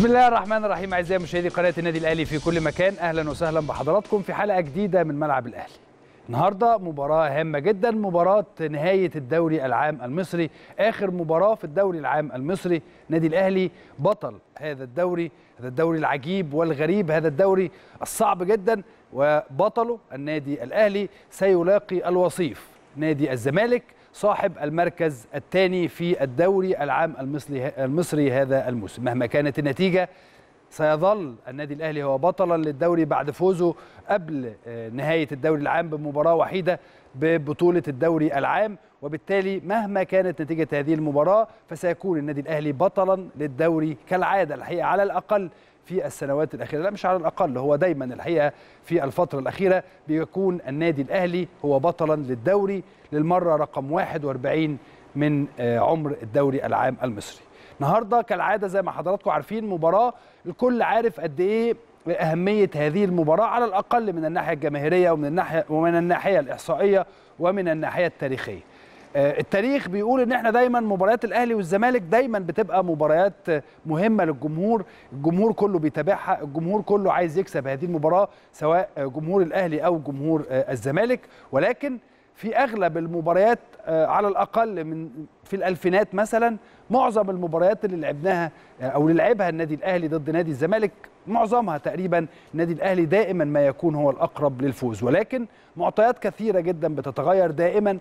بسم الله الرحمن الرحيم. اعزائي مشاهدي قناه النادي الاهلي في كل مكان، اهلا وسهلا بحضراتكم في حلقه جديده من ملعب الاهلي. النهارده مباراه هامه جدا، مباراه نهايه الدوري العام المصري، اخر مباراه في الدوري العام المصري. النادي الاهلي بطل هذا الدوري العجيب والغريب، هذا الدوري الصعب جدا، وبطله النادي الاهلي سيلاقي الوصيف نادي الزمالك صاحب المركز الثاني في الدوري العام المصري هذا الموسم. مهما كانت النتيجة سيظل النادي الأهلي هو بطلا للدوري بعد فوزه قبل نهاية الدوري العام بمباراة وحيدة ببطولة الدوري العام، وبالتالي مهما كانت نتيجة هذه المباراة فسيكون النادي الأهلي بطلا للدوري كالعادة الحقيقة، على الأقل في السنوات الأخيرة. لا، مش على الأقل، هو دايما الحقيقة في الفترة الأخيرة بيكون النادي الأهلي هو بطلا للدوري للمرة رقم 41 من عمر الدوري العام المصري. النهارده كالعادة زي ما حضراتكم عارفين مباراة الكل عارف قد إيه أهمية هذه المباراة، على الأقل من الناحية الجماهيرية ومن الناحية الإحصائية ومن الناحية التاريخية. التاريخ بيقول ان احنا دايما مباريات الاهلي والزمالك دايما بتبقى مباريات مهمه للجمهور، الجمهور كله بيتابعها، الجمهور كله عايز يكسب هذه المباراه سواء جمهور الاهلي او جمهور الزمالك. ولكن في اغلب المباريات على الاقل من في الالفينات مثلا، معظم المباريات اللي لعبناها او اللي لعبها النادي الاهلي ضد نادي الزمالك معظمها تقريبا النادي الاهلي دائما ما يكون هو الاقرب للفوز، ولكن معطيات كثيره جدا بتتغير دائما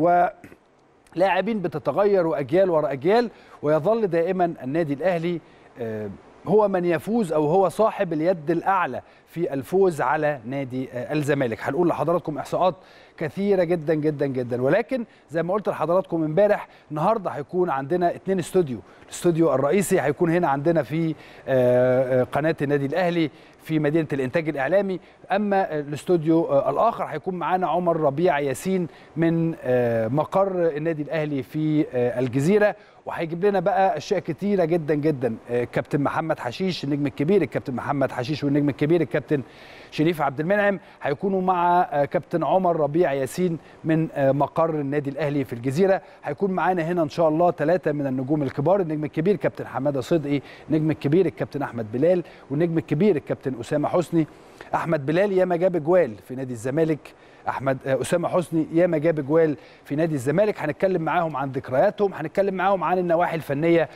لاعبين بتتغير واجيال وراء اجيال، ويظل دائما النادي الاهلي هو من يفوز او هو صاحب اليد الاعلى في الفوز على نادي الزمالك. هنقول لحضراتكم احصاءات كثيره جدا جدا جدا، ولكن زي ما قلت لحضراتكم امبارح النهارده هيكون عندنا 2 استوديو. الاستوديو الرئيسي هيكون هنا عندنا في قناه النادي الاهلي في مدينه الانتاج الاعلامي، اما الاستوديو الاخر هيكون معانا عمر ربيع ياسين من مقر النادي الاهلي في الجزيره، وهيجيب لنا بقى اشياء كتيره جدا جدا. كابتن محمد حشيش النجم الكبير، الكابتن محمد حشيش والنجم الكبير الكابتن شريف عبد المنعم هيكونوا مع كابتن عمر ربيع ياسين من مقر النادي الاهلي في الجزيره. هيكون معانا هنا ان شاء الله 3 من النجوم الكبار، النجم الكبير كابتن حماده صدقي، النجم الكبير الكابتن احمد بلال، والنجم الكبير الكابتن اسامه حسني. احمد بلال ياما جاب اجوال في نادي الزمالك، اسامه حسني ياما جاب اجوال في نادي الزمالك. هنتكلم معاهم عن ذكرياتهم، هنتكلم معاهم عن النواحي الفنيه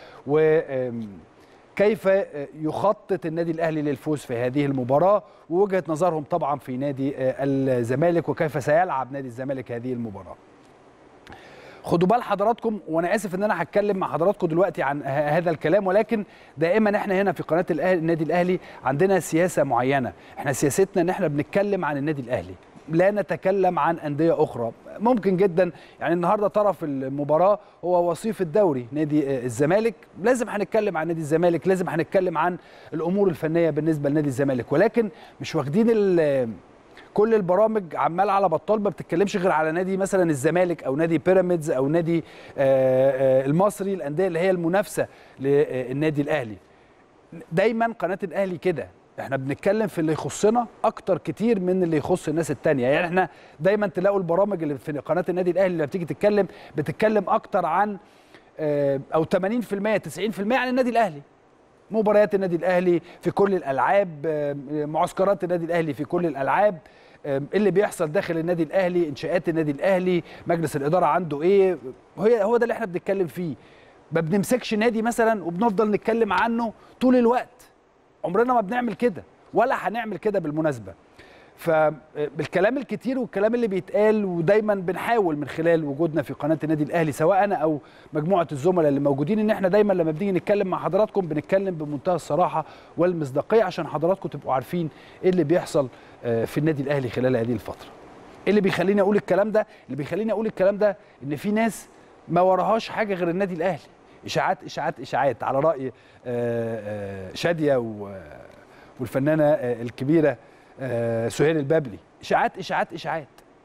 وكيف يخطط النادي الاهلي للفوز في هذه المباراه، ووجهه نظرهم طبعا في نادي الزمالك وكيف سيلعب نادي الزمالك هذه المباراه. خدوا بال حضراتكم، وانا اسف ان انا هتكلم مع حضراتكم دلوقتي عن هذا الكلام، ولكن دائما احنا هنا في قناه النادي الاهلي عندنا سياسه معينه. احنا سياستنا ان احنا بنتكلم عن النادي الاهلي، لا نتكلم عن انديه اخرى. ممكن جدا يعني النهارده طرف المباراه هو وصيف الدوري نادي الزمالك، لازم هنتكلم عن نادي الزمالك، لازم هنتكلم عن الامور الفنيه بالنسبه لنادي الزمالك، ولكن مش واخدين كل البرامج عمال على بطال ما بتتكلمش غير على نادي مثلا الزمالك او نادي بيراميدز او نادي المصري، الانديه اللي هي المنافسه للنادي الاهلي. دايما قناه الاهلي كده، احنا بنتكلم في اللي يخصنا اكتر كتير من اللي يخص الناس التانية. يعني احنا دايما تلاقوا البرامج اللي في قناه النادي الاهلي اللي بتيجي بتتكلم اكتر عن او 80% 90% عن النادي الاهلي، مباريات النادي الاهلي في كل الالعاب، معسكرات النادي الاهلي في كل الالعاب، اللي بيحصل داخل النادي الاهلي، انشاءات النادي الاهلي، مجلس الاداره عنده ايه، هو ده اللي احنا بنتكلم فيه. ما بنمسكش نادي مثلا وبنفضل نتكلم عنه طول الوقت، عمرنا ما بنعمل كده ولا هنعمل كده بالمناسبه. فبالكلام الكتير والكلام اللي بيتقال، ودايما بنحاول من خلال وجودنا في قناه النادي الاهلي سواء انا او مجموعه الزملاء اللي موجودين ان احنا دايما لما بنيجي نتكلم مع حضراتكم بنتكلم بمنتهى الصراحه والمصداقيه، عشان حضراتكم تبقوا عارفين ايه اللي بيحصل في النادي الاهلي خلال هذه الفتره. ايه اللي بيخليني اقول الكلام ده؟ اللي بيخليني اقول الكلام ده ان في ناس ما وراهاش حاجه غير النادي الاهلي، اشاعات اشاعات اشاعات، على راي شاديه والفنانه الكبيره سهير البابلي، اشاعات اشاعات اشاعات،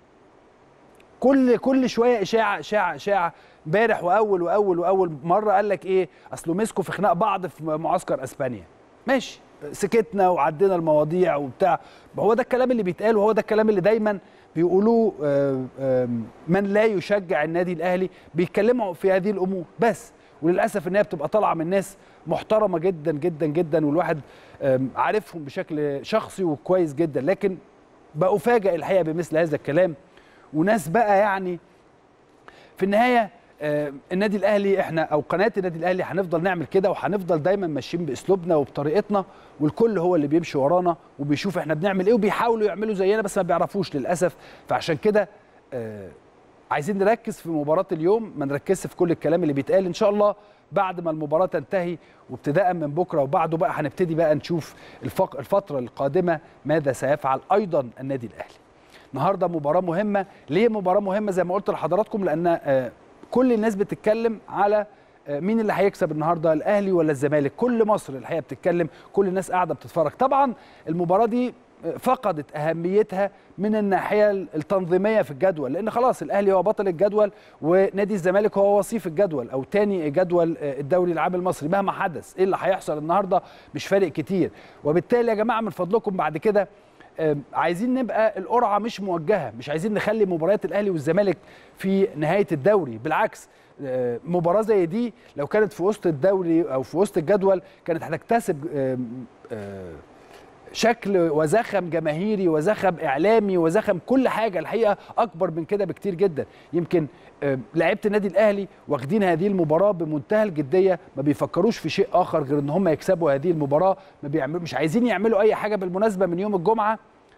كل شويه اشاعه اشاعه اشاعه. امبارح واول مره قال لك ايه، اصله مسكوا في خناق بعض في معسكر اسبانيا. ماشي، سكتنا وعدينا المواضيع وبتاع، هو ده الكلام اللي بيتقال، وهو ده الكلام اللي دايما بيقولوه من لا يشجع النادي الاهلي، بيتكلموا في هذه الامور بس. وللاسف ان هي بتبقى طالعه من ناس محترمه جدا جدا جدا، والواحد عارفهم بشكل شخصي وكويس جدا، لكن بأفاجئ الحقيقه بمثل هذا الكلام. وناس بقى يعني في النهايه النادي الاهلي، احنا او قناه النادي الاهلي هنفضل نعمل كده، وهنفضل دايما ماشيين باسلوبنا وبطريقتنا، والكل هو اللي بيمشي ورانا وبيشوف احنا بنعمل ايه، وبيحاولوا يعملوا زينا بس ما بيعرفوش للاسف. فعشان كده عايزين نركز في مباراه اليوم، ما نركزش في كل الكلام اللي بيتقال. ان شاء الله بعد ما المباراه تنتهي وابتداء من بكره وبعده بقى هنبتدي بقى نشوف الفتره القادمه ماذا سيفعل ايضا النادي الاهلي. النهارده مباراه مهمه. ليه مباراه مهمه؟ زي ما قلت لحضراتكم لان كل الناس بتتكلم على مين اللي هيكسب النهارده، الاهلي ولا الزمالك. كل مصر الحقيقه بتتكلم، كل الناس قاعده بتتفرج. طبعا المباراه دي فقدت اهميتها من الناحيه التنظيميه في الجدول، لان خلاص الاهلي هو بطل الجدول ونادي الزمالك هو وصيف الجدول او تاني جدول الدوري العام المصري. مهما حدث ايه اللي هيحصل النهارده مش فارق كتير. وبالتالي يا جماعه من فضلكم بعد كده عايزين نبقى القرعه مش موجهه، مش عايزين نخلي مباريات الاهلي والزمالك في نهايه الدوري. بالعكس مباراه زي دي لو كانت في وسط الدوري او في وسط الجدول كانت هتكتسب شكل وزخم جماهيري وزخم اعلامي وزخم كل حاجه الحقيقه اكبر من كده بكتير جدا. يمكن لعيبه النادي الاهلي واخدين هذه المباراه بمنتهى الجديه، ما بيفكروش في شيء اخر غير ان هم يكسبوا هذه المباراه. مش عايزين يعملوا اي حاجه. بالمناسبه من يوم الجمعه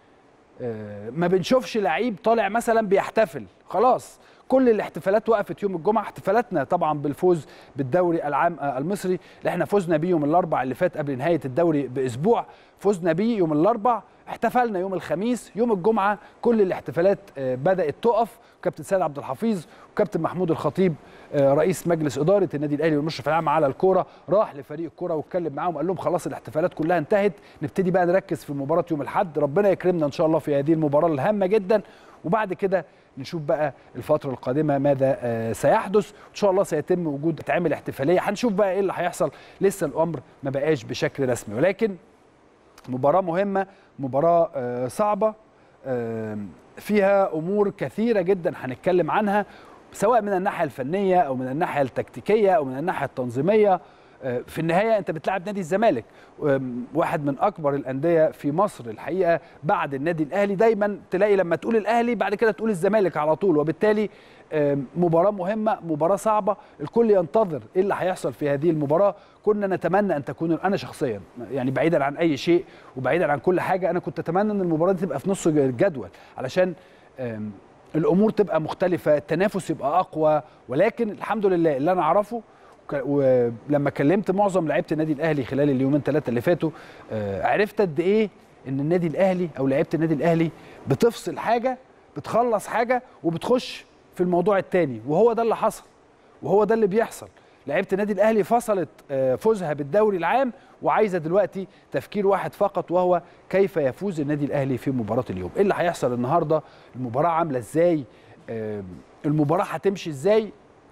ما بنشوفش لعيب طالع مثلا بيحتفل، خلاص كل الاحتفالات وقفت يوم الجمعه. احتفالاتنا طبعا بالفوز بالدوري العام المصري اللي احنا فزنا بيه يوم الاربعاء اللي فات قبل نهايه الدوري باسبوع، فزنا بيه يوم الاربعاء، احتفلنا يوم الخميس. يوم الجمعه كل الاحتفالات بدات تقف. كابتن سيد عبد الحفيظ وكابتن محمود الخطيب رئيس مجلس اداره النادي الاهلي والمشرف العام على الكوره راح لفريق الكوره واتكلم معاهم، قال لهم خلاص الاحتفالات كلها انتهت، نبتدي بقى نركز في مباراه يوم الاحد. ربنا يكرمنا ان شاء الله في هذه المباراه الهامه جدا، وبعد كده نشوف بقى الفتره القادمه ماذا سيحدث. ان شاء الله سيتم وجود تعمل احتفاليه، هنشوف بقى ايه اللي هيحصل. لسه الامر ما بقاش بشكل رسمي، ولكن مباراه مهمه، مباراه صعبه فيها امور كثيره جدا هنتكلم عنها، سواء من الناحيه الفنيه او من الناحيه التكتيكيه او من الناحيه التنظيميه. في النهايه انت بتلعب نادي الزمالك، واحد من اكبر الانديه في مصر الحقيقه بعد النادي الاهلي. دايما تلاقي لما تقول الاهلي بعد كده تقول الزمالك على طول، وبالتالي مباراه مهمه، مباراه صعبه. الكل ينتظر ايه اللي هيحصل في هذه المباراه. كنا نتمنى ان تكون، انا شخصيا يعني بعيدا عن اي شيء وبعيدا عن كل حاجه، انا كنت اتمنى ان المباراه دي تبقى في نص الجدول علشان الامور تبقى مختلفه، التنافس يبقى اقوى. ولكن الحمد لله اللي انا اعرفه ولما كلمت معظم لعيبه النادي الاهلي خلال اليومين ثلاثه اللي فاتوا عرفت قد ايه ان النادي الاهلي او لعيبه النادي الاهلي بتفصل حاجه، بتخلص حاجه وبتخش في الموضوع الثاني، وهو ده اللي حصل وهو ده اللي بيحصل. لعيبه النادي الاهلي فصلت فوزها بالدوري العام وعايزه دلوقتي تفكير واحد فقط، وهو كيف يفوز النادي الاهلي في مباراه اليوم. ايه اللي هيحصل النهارده؟ المباراه عامله ازاي؟ المباراه هتمشي ازاي؟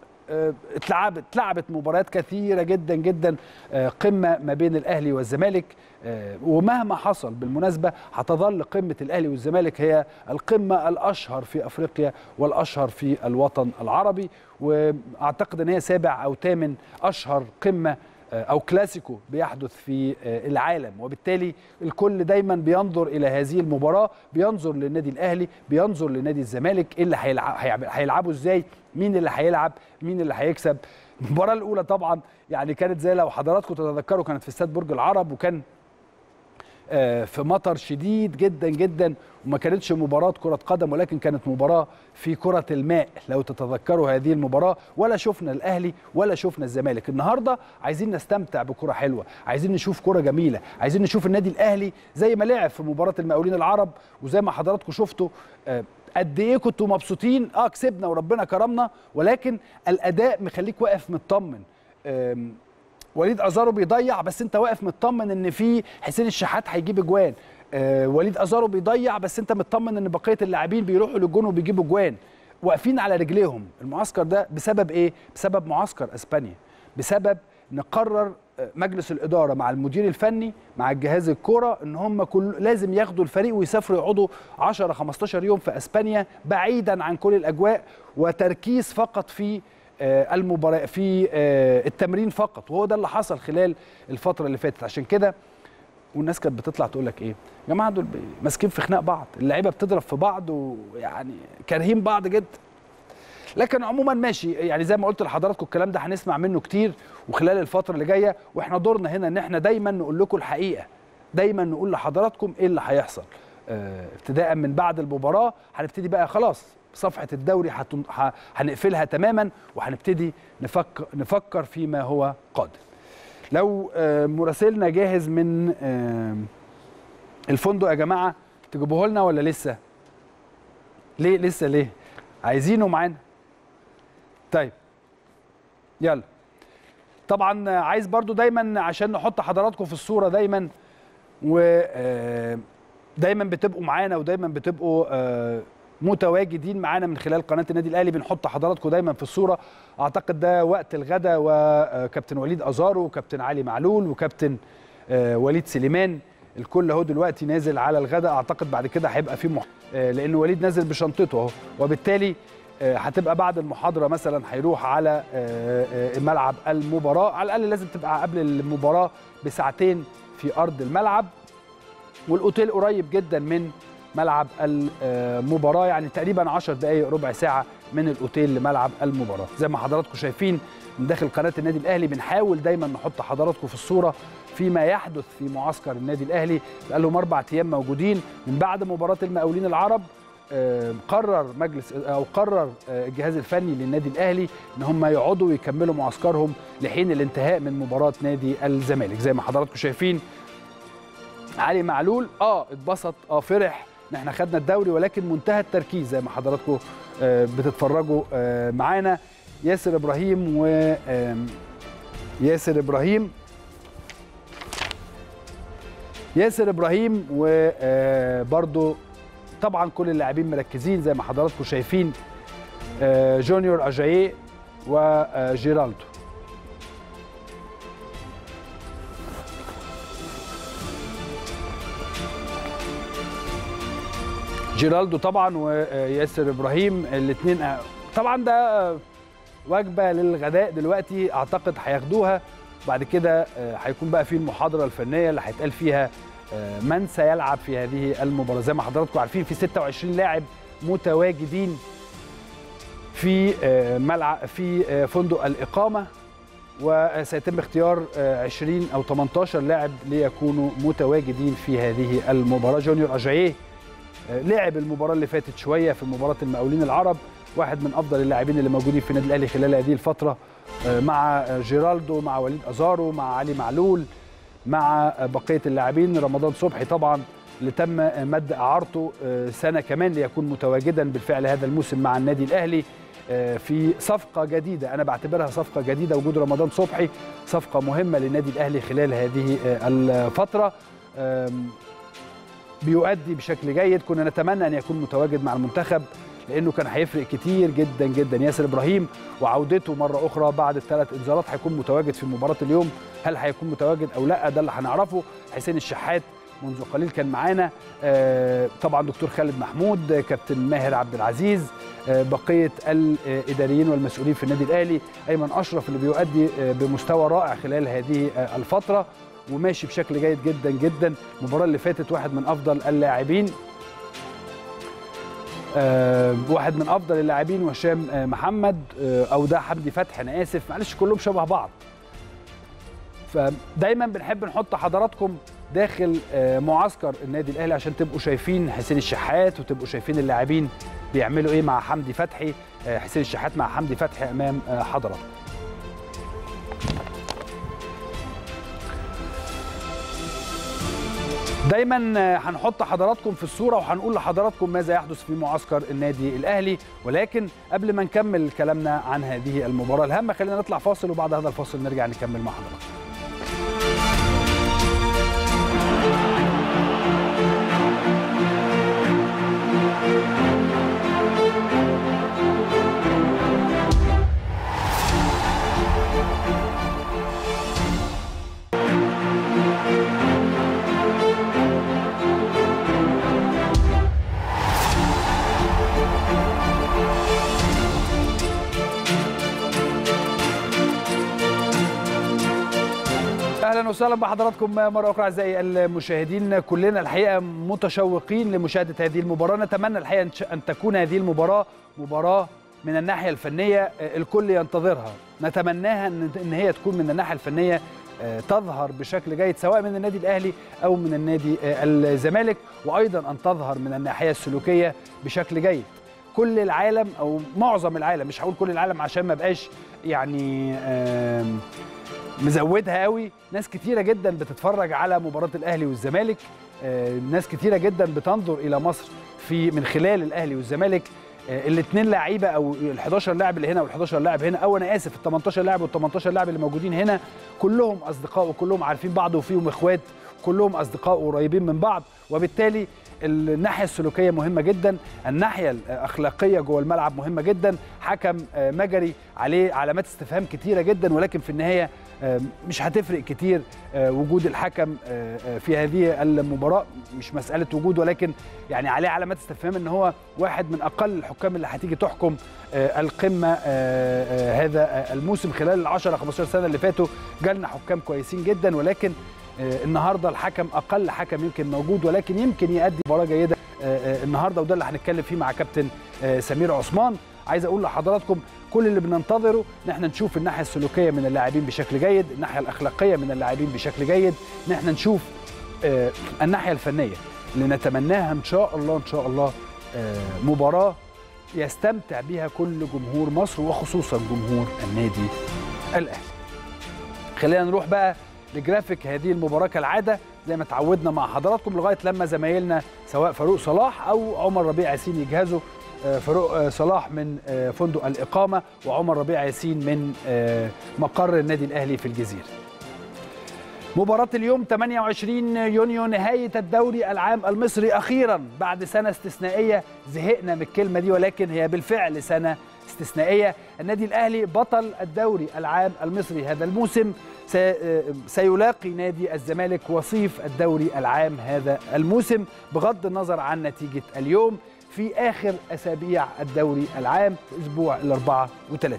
اتلعبت مباريات كثيره جدا جدا، قمه ما بين الاهلي والزمالك، ومهما حصل بالمناسبه هتظل قمه الاهلي والزمالك هي القمه الاشهر في افريقيا والاشهر في الوطن العربي، واعتقد ان هي سابع او ثامن اشهر قمه او كلاسيكو بيحدث في العالم. وبالتالي الكل دايما بينظر الى هذه المباراه، بينظر للنادي الاهلي، بينظر لنادي الزمالك، ايه اللي هيلعبوا ازاي، مين اللي هيلعب، مين اللي هيكسب. المباراه الاولى طبعا يعني كانت زي لو حضراتكم تتذكروا كانت في استاد برج العرب، وكان في مطر شديد جدا جدا، وما كانتش مباراة كرة قدم ولكن كانت مباراة في كرة الماء لو تتذكروا هذه المباراة. ولا شفنا الأهلي ولا شفنا الزمالك. النهاردة عايزين نستمتع بكرة حلوة، عايزين نشوف كرة جميلة، عايزين نشوف النادي الأهلي زي ما لعب في مباراة المقاولين العرب، وزي ما حضراتكم شفتوا قد ايه كنتوا مبسوطين. كسبنا وربنا كرمنا، ولكن الأداء مخليك واقف مطمن. وليد أزارو بيضيع بس انت واقف مطمن ان في حسين الشحات هيجيب اجوان. وليد أزارو بيضيع بس انت مطمن ان بقيه اللاعبين بيروحوا للجون وبيجيبوا اجوان، واقفين على رجليهم. المعسكر ده بسبب ايه؟ بسبب معسكر اسبانيا، بسبب نقرر مجلس الاداره مع المدير الفني مع الجهاز الكوره ان هم لازم ياخدوا الفريق ويسافروا يقعدوا 10 15 يوم في اسبانيا بعيدا عن كل الاجواء، وتركيز فقط في المباراه في التمرين فقط، وهو ده اللي حصل خلال الفتره اللي فاتت. عشان كده والناس كانت بتطلع تقول لك ايه يا جماعه، دول ماسكين في خناق بعض، اللعيبه بتضرب في بعض ويعني كارهين بعض جدا. لكن عموما ماشي، يعني زي ما قلت لحضراتكم الكلام ده هنسمع منه كتير وخلال الفتره اللي جايه، واحنا دورنا هنا ان احنا دايما نقول لكم الحقيقه، دايما نقول لحضراتكم ايه اللي هيحصل. ابتداء من بعد المباراه هنبتدي بقى خلاص صفحه الدوري هنقفلها تماما، وهنبتدي نفكر فيما هو قادم. لو مراسلنا جاهز من الفندق يا جماعه، تجيبوه لنا ولا لسه؟ ليه لسه؟ ليه عايزينه معانا؟ طيب يلا. طبعا عايز برضو دايما عشان نحط حضراتكم في الصوره دايما، ودايما بتبقوا معانا ودايما بتبقوا متواجدين معانا من خلال قناه النادي الاهلي، بنحط حضراتكم دايما في الصوره. اعتقد ده وقت الغداء، وكابتن وليد ازارو وكابتن علي معلول وكابتن وليد سليمان، الكل اهو دلوقتي نازل على الغداء. اعتقد بعد كده هيبقى في لان وليد نازل بشنطته اهو، وبالتالي هتبقى بعد المحاضره مثلا هيروح على ملعب المباراه. على الاقل لازم تبقى قبل المباراه بساعتين في ارض الملعب، والاوتيل قريب جدا من ملعب المباراه، يعني تقريبا 10 دقائق ربع ساعه من الاوتيل لملعب المباراه. زي ما حضراتكم شايفين من داخل قناه النادي الاهلي، بنحاول دايما نحط حضراتكم في الصوره فيما يحدث في معسكر النادي الاهلي. بقى لهم 4 ايام موجودين من بعد مباراه المقاولين العرب. قرر الجهاز الفني للنادي الاهلي ان هم يقعدوا ويكملوا معسكرهم لحين الانتهاء من مباراه نادي الزمالك. زي ما حضراتكم شايفين علي معلول اتبسط، فرح ان احنا خدنا الدوري، ولكن منتهى التركيز زي ما حضراتكم بتتفرجوا معانا. ياسر ابراهيم وبرضو طبعا كل اللاعبين مركزين زي ما حضراتكم شايفين، جونيور اجاييه وجيرالدو. جيرالدو طبعا وياسر ابراهيم الاثنين طبعا ده وجبه للغداء دلوقتي اعتقد هياخدوها. بعد كده هيكون بقى في المحاضره الفنيه اللي هيتقال فيها من سيلعب في هذه المباراه. زي ما حضراتكم عارفين في 26 لاعب متواجدين في ملعب في فندق الاقامه، وسيتم اختيار 20 او 18 لاعب ليكونوا متواجدين في هذه المباراه. جونيور اجاييه لعب المباراه اللي فاتت شويه في مباراه المقاولين العرب، واحد من افضل اللاعبين اللي موجودين في النادي الاهلي خلال هذه الفتره، مع جيرالدو، مع وليد ازارو، مع علي معلول، مع بقيه اللاعبين. رمضان صبحي طبعا اللي تم مد اعارته سنه كمان ليكون متواجدا بالفعل هذا الموسم مع النادي الاهلي في صفقه جديده. انا بعتبرها صفقه جديده، وجود رمضان صبحي صفقه مهمه للنادي الاهلي خلال هذه الفتره. بيؤدي بشكل جيد، كنا نتمنى ان يكون متواجد مع المنتخب لانه كان هيفرق كتير جدا جدا. ياسر ابراهيم وعودته مره اخرى بعد ال3 انذارات هيكون متواجد في مباراه اليوم. هل هيكون متواجد او لا؟ ده اللي هنعرفه. حسين الشحات منذ قليل كان معانا، طبعا دكتور خالد محمود، كابتن ماهر عبد العزيز، بقيه الاداريين والمسؤولين في النادي الاهلي، ايمن اشرف اللي بيؤدي بمستوى رائع خلال هذه الفتره وماشي بشكل جيد جدا جدا. المباراه اللي فاتت واحد من افضل اللاعبين وهشام محمد، او ده حمدي فتحي، انا اسف معلش كلهم شبه بعض. فدايما بنحب نحط حضراتكم داخل معسكر النادي الاهلي عشان تبقوا شايفين حسين الشحات وتبقوا شايفين اللاعبين بيعملوا ايه مع حمدي فتحي. حسين الشحات مع حمدي فتحي امام حضراتكم. دايما هنحط حضراتكم في الصوره وهنقول لحضراتكم ماذا يحدث في معسكر النادي الاهلي، ولكن قبل ما نكمل كلامنا عن هذه المباراه الهامه خلينا نطلع فاصل، وبعد هذا الفاصل نرجع نكمل مع حضراتكم. اهلا وسهلا بحضراتكم مره اخرى اعزائي المشاهدين. كلنا الحقيقه متشوقين لمشاهده هذه المباراه. نتمنى الحقيقه ان تكون هذه المباراه مباراه من الناحيه الفنيه الكل ينتظرها. نتمناها ان هي تكون من الناحيه الفنيه تظهر بشكل جيد سواء من النادي الاهلي او من النادي الزمالك، وايضا ان تظهر من الناحيه السلوكيه بشكل جيد. كل العالم او معظم العالم، مش هقول كل العالم عشان ما بقاش يعني مزودها قوي، ناس كتيره جدا بتتفرج على مباراه الاهلي والزمالك، ناس كتيره جدا بتنظر الى مصر من خلال الاهلي والزمالك. الاثنين لعيبه او ال11 لاعب اللي هنا وال11 لاعب هنا، او انا اسف ال18 لاعب وال18 لاعب اللي موجودين هنا، كلهم اصدقاء وكلهم عارفين بعض وفيهم اخوات، كلهم اصدقاء وقريبين من بعض. وبالتالي الناحيه السلوكيه مهمه جدا، الناحيه الاخلاقيه جوه الملعب مهمه جدا. حكم مجري عليه علامات استفهام كتيره جدا، ولكن في النهايه مش هتفرق كتير وجود الحكم في هذه المباراه. مش مساله وجود، ولكن يعني عليه علامات استفهام ان هو واحد من اقل الحكام اللي هتيجي تحكم القمه هذا الموسم. خلال ال10 15 سنه اللي فاتوا جالنا حكام كويسين جدا، ولكن النهارده الحكم اقل حكم يمكن موجود، ولكن يمكن يؤدي مباراه جيده النهارده، وده اللي هنتكلم فيه مع كابتن سمير عثمان. عايز اقول لحضراتكم كل اللي بننتظره ان احنا نشوف الناحيه السلوكيه من اللاعبين بشكل جيد، الناحيه الاخلاقيه من اللاعبين بشكل جيد، ان احنا نشوف الناحيه الفنيه اللي نتمناها ان شاء الله ان شاء الله مباراه يستمتع بها كل جمهور مصر وخصوصا جمهور النادي الاهلي. خلينا نروح بقى لجرافيك هذه المباراه كالعاده زي ما تعودنا مع حضراتكم، لغايه لما زمايلنا سواء فاروق صلاح او عمر ربيع ياسين يجهزوا. فاروق صلاح من فندق الإقامة وعمر ربيع ياسين من مقر النادي الأهلي في الجزيرة. مباراة اليوم 28 يونيو نهاية الدوري العام المصري أخيرا بعد سنة استثنائية. زهقنا من الكلمة دي، ولكن هي بالفعل سنة استثنائية. النادي الأهلي بطل الدوري العام المصري هذا الموسم سيلاقي نادي الزمالك وصيف الدوري العام هذا الموسم، بغض النظر عن نتيجة اليوم في آخر أسابيع الدوري العام في أسبوع ال34.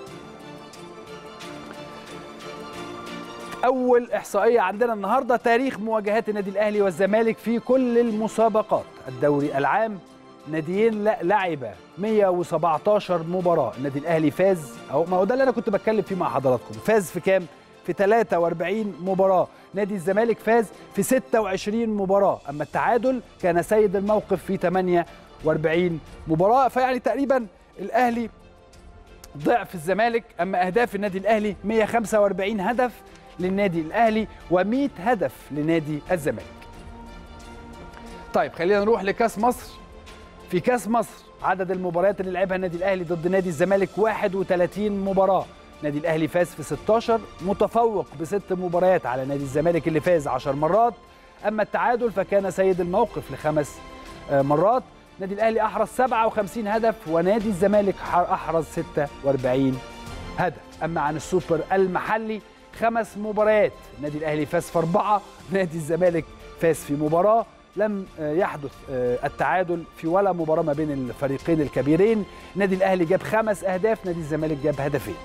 أول إحصائية عندنا النهاردة تاريخ مواجهات النادي الأهلي والزمالك في كل المسابقات الدوري العام. ناديين لعب 117 مباراة. النادي الأهلي فاز، أو ما هو ده اللي أنا كنت بتكلم فيه مع حضراتكم، فاز في كام؟ في 43 مباراة. نادي الزمالك فاز في 26 مباراة، أما التعادل كان سيد الموقف في 48 مباراة. فيعني تقريبا الأهلي ضعف الزمالك، أما أهداف النادي الأهلي 145 هدف للنادي الأهلي و100 هدف لنادي الزمالك. طيب خلينا نروح لكاس مصر. في كاس مصر عدد المباريات اللي لعبها النادي الأهلي ضد نادي الزمالك 31 مباراة. النادي الأهلي فاز في 16، متفوق ب6 مباريات على نادي الزمالك اللي فاز 10 مرات، أما التعادل فكان سيد الموقف ل5 مرات. النادي الأهلي أحرز 57 هدف ونادي الزمالك أحرز 46 هدف. أما عن السوبر المحلي 5 مباريات، النادي الأهلي فاز في 4، نادي الزمالك فاز في مباراة. لم يحدث التعادل في ولا مباراة ما بين الفريقين الكبيرين. النادي الأهلي جاب 5 أهداف، نادي الزمالك جاب هدفين.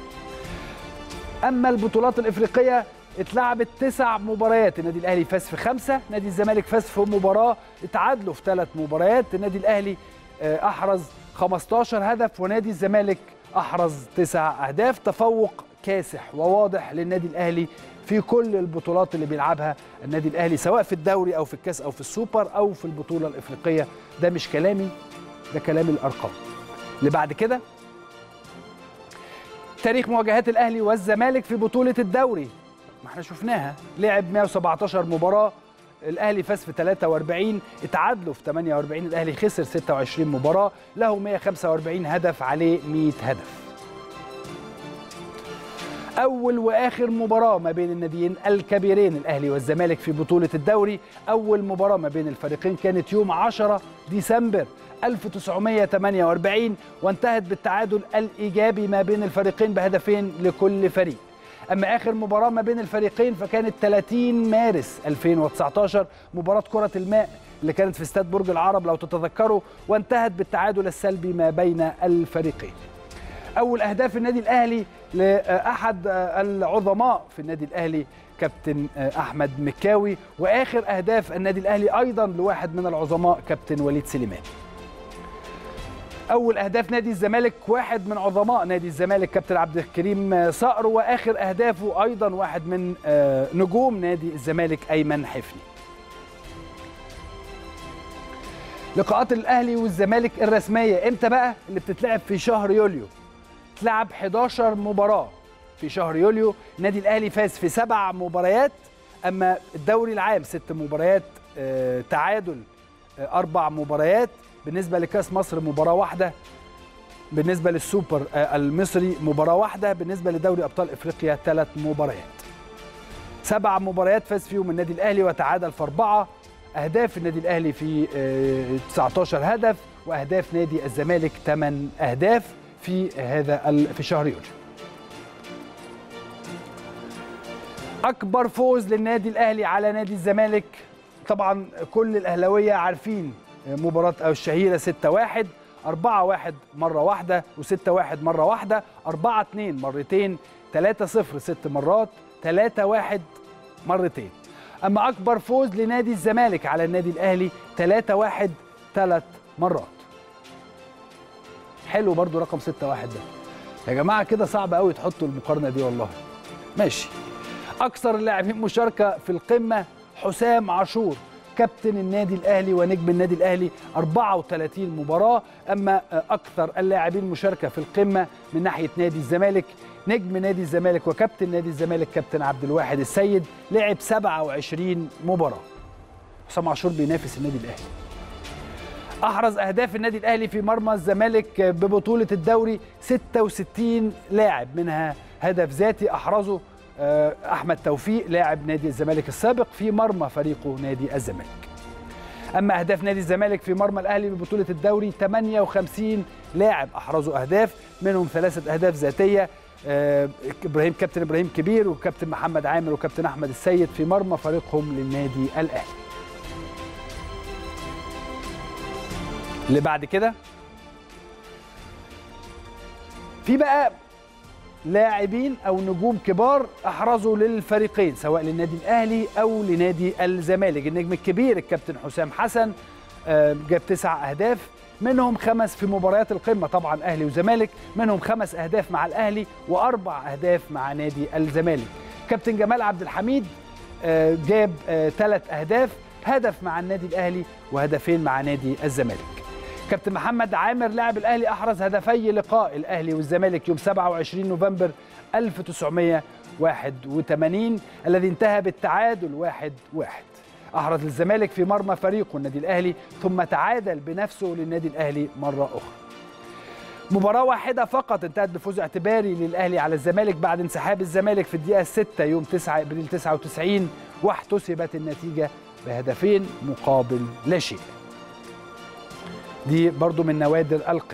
أما البطولات الإفريقية اتلعبت 9 مباريات، النادي الأهلي فاز في 5، نادي الزمالك فاز في مباراة، اتعادلوا في 3 مباريات. النادي الأهلي أحرز 15 هدف ونادي الزمالك أحرز 9 أهداف. تفوق كاسح وواضح للنادي الأهلي في كل البطولات اللي بيلعبها النادي الأهلي، سواء في الدوري أو في الكاس أو في السوبر أو في البطولة الإفريقية. ده مش كلامي، ده كلام الأرقام. اللي بعد كده تاريخ مواجهات الأهلي والزمالك في بطولة الدوري، ما احنا شفناها. لعب 117 مباراة، الأهلي فاز في 43، اتعادلوا في 48، الأهلي خسر 26 مباراة، له 145 هدف عليه 100 هدف. أول وآخر مباراة ما بين الناديين الكبيرين الأهلي والزمالك في بطولة الدوري، أول مباراة ما بين الفريقين كانت يوم 10 ديسمبر 1948 وانتهت بالتعادل الإيجابي ما بين الفريقين بهدفين لكل فريق. أما آخر مباراة ما بين الفريقين فكانت 30 مارس 2019، مباراة كرة الماء اللي كانت في استاد برج العرب لو تتذكروا، وانتهت بالتعادل السلبي ما بين الفريقين. اول اهداف النادي الاهلي لاحد العظماء في النادي الاهلي كابتن احمد مكاوي، واخر اهداف النادي الاهلي ايضا لواحد من العظماء كابتن وليد سليمان. اول اهداف نادي الزمالك واحد من عظماء نادي الزمالك كابتن عبد الكريم صقر، واخر اهدافه ايضا واحد من نجوم نادي الزمالك ايمن حفني. لقاءات الاهلي والزمالك الرسميه امتى بقى؟ اللي بتتلعب في شهر يوليو. تلعب 11 مباراه في شهر يوليو. النادي الاهلي فاز في 7 مباريات، اما الدوري العام 6 مباريات، تعادل 4 مباريات. بالنسبه لكاس مصر مباراه واحده، بالنسبه للسوبر المصري مباراه واحده، بالنسبه لدوري ابطال افريقيا 3 مباريات. 7 مباريات فاز فيهم النادي الاهلي وتعادل في 4. اهداف النادي الاهلي في 19 هدف، واهداف نادي الزمالك 8 اهداف في شهر يوليو. اكبر فوز للنادي الاهلي على نادي الزمالك، طبعا كل الاهلاويه عارفين مباراه الشهيره 6-1، 4-1 مره واحده، و6-1 مره واحده، 4-2 مرتين، 3-0 6 مرات، 3-1 مرتين. اما اكبر فوز لنادي الزمالك على النادي الاهلي 3-1 3 مرات. حلو برضو رقم 6-1 ده يا جماعه، كده صعب قوي تحطوا المقارنه دي والله. ماشي. اكثر اللاعبين مشاركه في القمه حسام عاشور كابتن النادي الاهلي ونجم النادي الاهلي 34 مباراه. اما اكثر اللاعبين مشاركه في القمه من ناحيه نادي الزمالك، نجم نادي الزمالك وكابتن نادي الزمالك كابتن عبد الواحد السيد لعب 27 مباراه. حسام عاشور بينافس النادي الاهلي. احرز اهداف النادي الاهلي في مرمى الزمالك ببطوله الدوري 66 لاعب، منها هدف ذاتي احرزه احمد توفيق لاعب نادي الزمالك السابق في مرمى فريقه نادي الزمالك. اما اهداف نادي الزمالك في مرمى الاهلي ببطوله الدوري 58 لاعب احرزوا اهداف، منهم 3 اهداف ذاتيه، كابتن ابراهيم كبير وكابتن محمد عامر وكابتن احمد السيد في مرمى فريقهم للنادي الاهلي. اللي بعد كده في بقى لاعبين او نجوم كبار احرزوا للفريقين سواء للنادي الاهلي او لنادي الزمالك. النجم الكبير الكابتن حسام حسن جاب 9 اهداف، منهم 5 في مباريات القمه طبعا اهلي وزمالك، منهم 5 اهداف مع الاهلي و4 اهداف مع نادي الزمالك. كابتن جمال عبد الحميد جاب 3 اهداف، هدف مع النادي الاهلي وهدفين مع نادي الزمالك. كابتن محمد عامر لاعب الاهلي احرز هدفي لقاء الاهلي والزمالك يوم 27 نوفمبر 1981 الذي انتهى بالتعادل 1-1. احرز للزمالك في مرمى فريقه النادي الاهلي، ثم تعادل بنفسه للنادي الاهلي مره اخرى. مباراه واحده فقط انتهت بفوز اعتباري للاهلي على الزمالك بعد انسحاب الزمالك في الدقيقه 6 يوم 9 ابريل 99، واحتسبت النتيجه بهدفين مقابل لا شيء. دي برضو من نوادر القمة.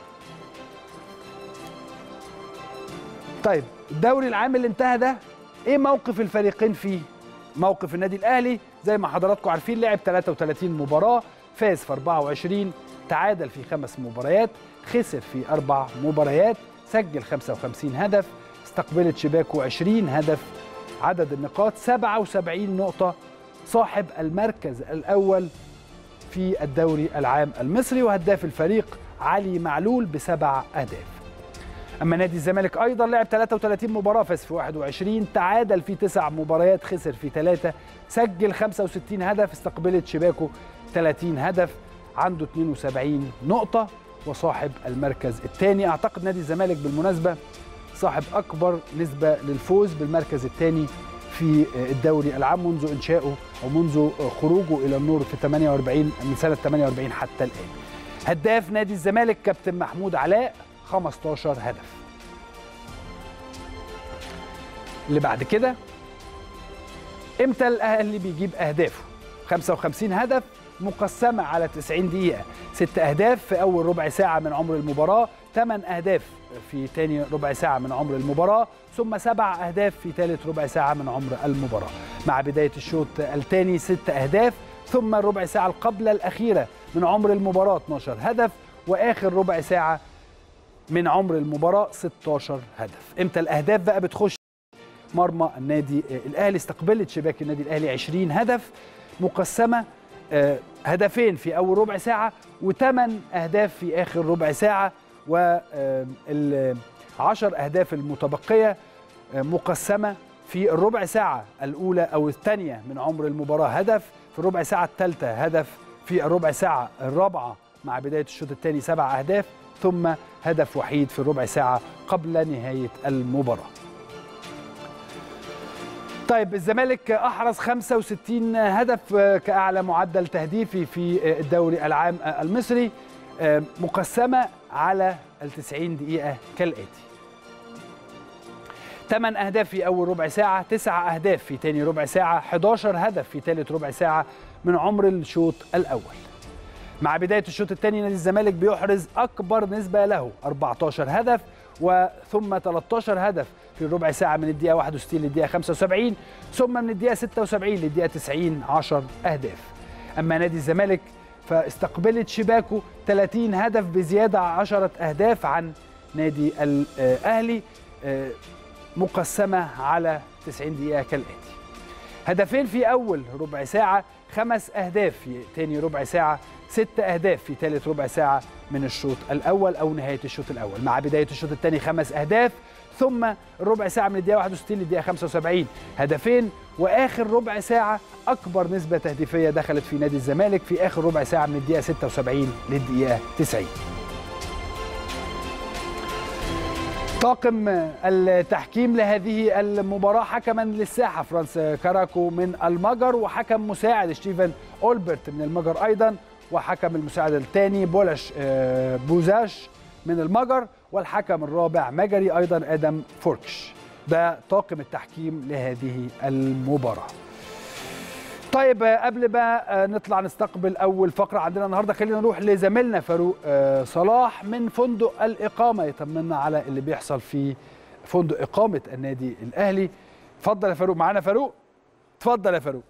طيب الدوري العام اللي انتهى ده ايه موقف الفريقين فيه؟ موقف النادي الاهلي زي ما حضراتكم عارفين لعب 33 مباراة، فاز في 24، تعادل في 5 مباريات، خسر في 4 مباريات، سجل 55 هدف، استقبلت شباكه 20 هدف، عدد النقاط 77 نقطة، صاحب المركز الأول في الدوري العام المصري، وهداف الفريق علي معلول ب7 أهداف. أما نادي الزمالك أيضا لعب 33 مباراة، فاز في 21، تعادل في 9 مباريات، خسر في 3، سجل 65 هدف، استقبلت شباكه 30 هدف، عنده 72 نقطة وصاحب المركز الثاني. أعتقد نادي الزمالك بالمناسبة صاحب أكبر نسبة للفوز بالمركز الثاني في الدوري العام منذ إنشائه أو منذ خروجه إلى النور في 48 من سنة 48 حتى الآن. هداف نادي الزمالك كابتن محمود علاء 15 هدف. اللي بعد كده امتى الاهلي بيجيب اهدافه؟ 55 هدف مقسمه على 90 دقيقه، 6 اهداف في اول ربع ساعه من عمر المباراه، 8 اهداف في ثاني ربع ساعه من عمر المباراه، ثم 7 اهداف في ثالث ربع ساعه من عمر المباراه. مع بدايه الشوط الثاني 6 اهداف، ثم الربع ساعه القبل الاخيره من عمر المباراه 12 هدف، واخر ربع ساعه من عمر المباراه 16 هدف. امتى الاهداف بقى بتخش مرمى النادي الاهلي؟ استقبلت شباك النادي الاهلي 20 هدف مقسمه هدفين في اول ربع ساعه و8 اهداف في اخر ربع ساعه، وال10 اهداف المتبقيه مقسمه في الربع ساعه الاولى او الثانيه من عمر المباراه هدف، في الربع ساعه الثالثه هدف، في الربع ساعه الرابعه مع بدايه الشوط الثاني 7 اهداف، ثم هدف وحيد في الربع ساعه قبل نهايه المباراه. طيب الزمالك أحرز 65 هدف كأعلى معدل تهديفي في الدوري العام المصري، مقسمة على 90 دقيقة كالآتي: 8 أهداف في أول ربع ساعة، 9 أهداف في ثاني ربع ساعة، 11 هدف في ثالث ربع ساعة من عمر الشوط الأول. مع بداية الشوط الثاني نادي الزمالك بيحرز أكبر نسبة له 14 هدف، وثم 13 هدف في الربع ساعة من الدقيقة 61 للدقيقة 75، ثم من الدقيقة 76 للدقيقة 90 10 أهداف. أما نادي الزمالك فاستقبلت شباكه 30 هدف بزيادة 10 أهداف عن نادي الأهلي، مقسمة على 90 دقيقة كالآتي: هدفين في أول ربع ساعة، 5 أهداف في ثاني ربع ساعة، 6 أهداف في ثالث ربع ساعة من الشوط الأول أو نهاية الشوط الأول. مع بداية الشوط الثاني 5 أهداف، ثم الربع ساعة من الدقيقة 61 للدقيقة 75 هدفين، وآخر ربع ساعة أكبر نسبة تهديفية دخلت في نادي الزمالك في آخر ربع ساعة من الدقيقة 76 للدقيقة 90. طاقم التحكيم لهذه المباراة: حكما للساحة فرانس كاراكو من المجر، وحكم مساعد ستيفن أولبرت من المجر أيضا، وحكم المساعد الثاني بولاش بوزاش من المجر، والحكم الرابع مجري أيضا آدم فوركش. ده طاقم التحكيم لهذه المباراة. طيب قبل ما نطلع نستقبل أول فقرة عندنا النهاردة، خلينا نروح لزميلنا فاروق صلاح من فندق الإقامة يطمنا على اللي بيحصل في فندق إقامة النادي الأهلي. اتفضل يا فاروق. معانا فاروق؟ اتفضل يا فاروق.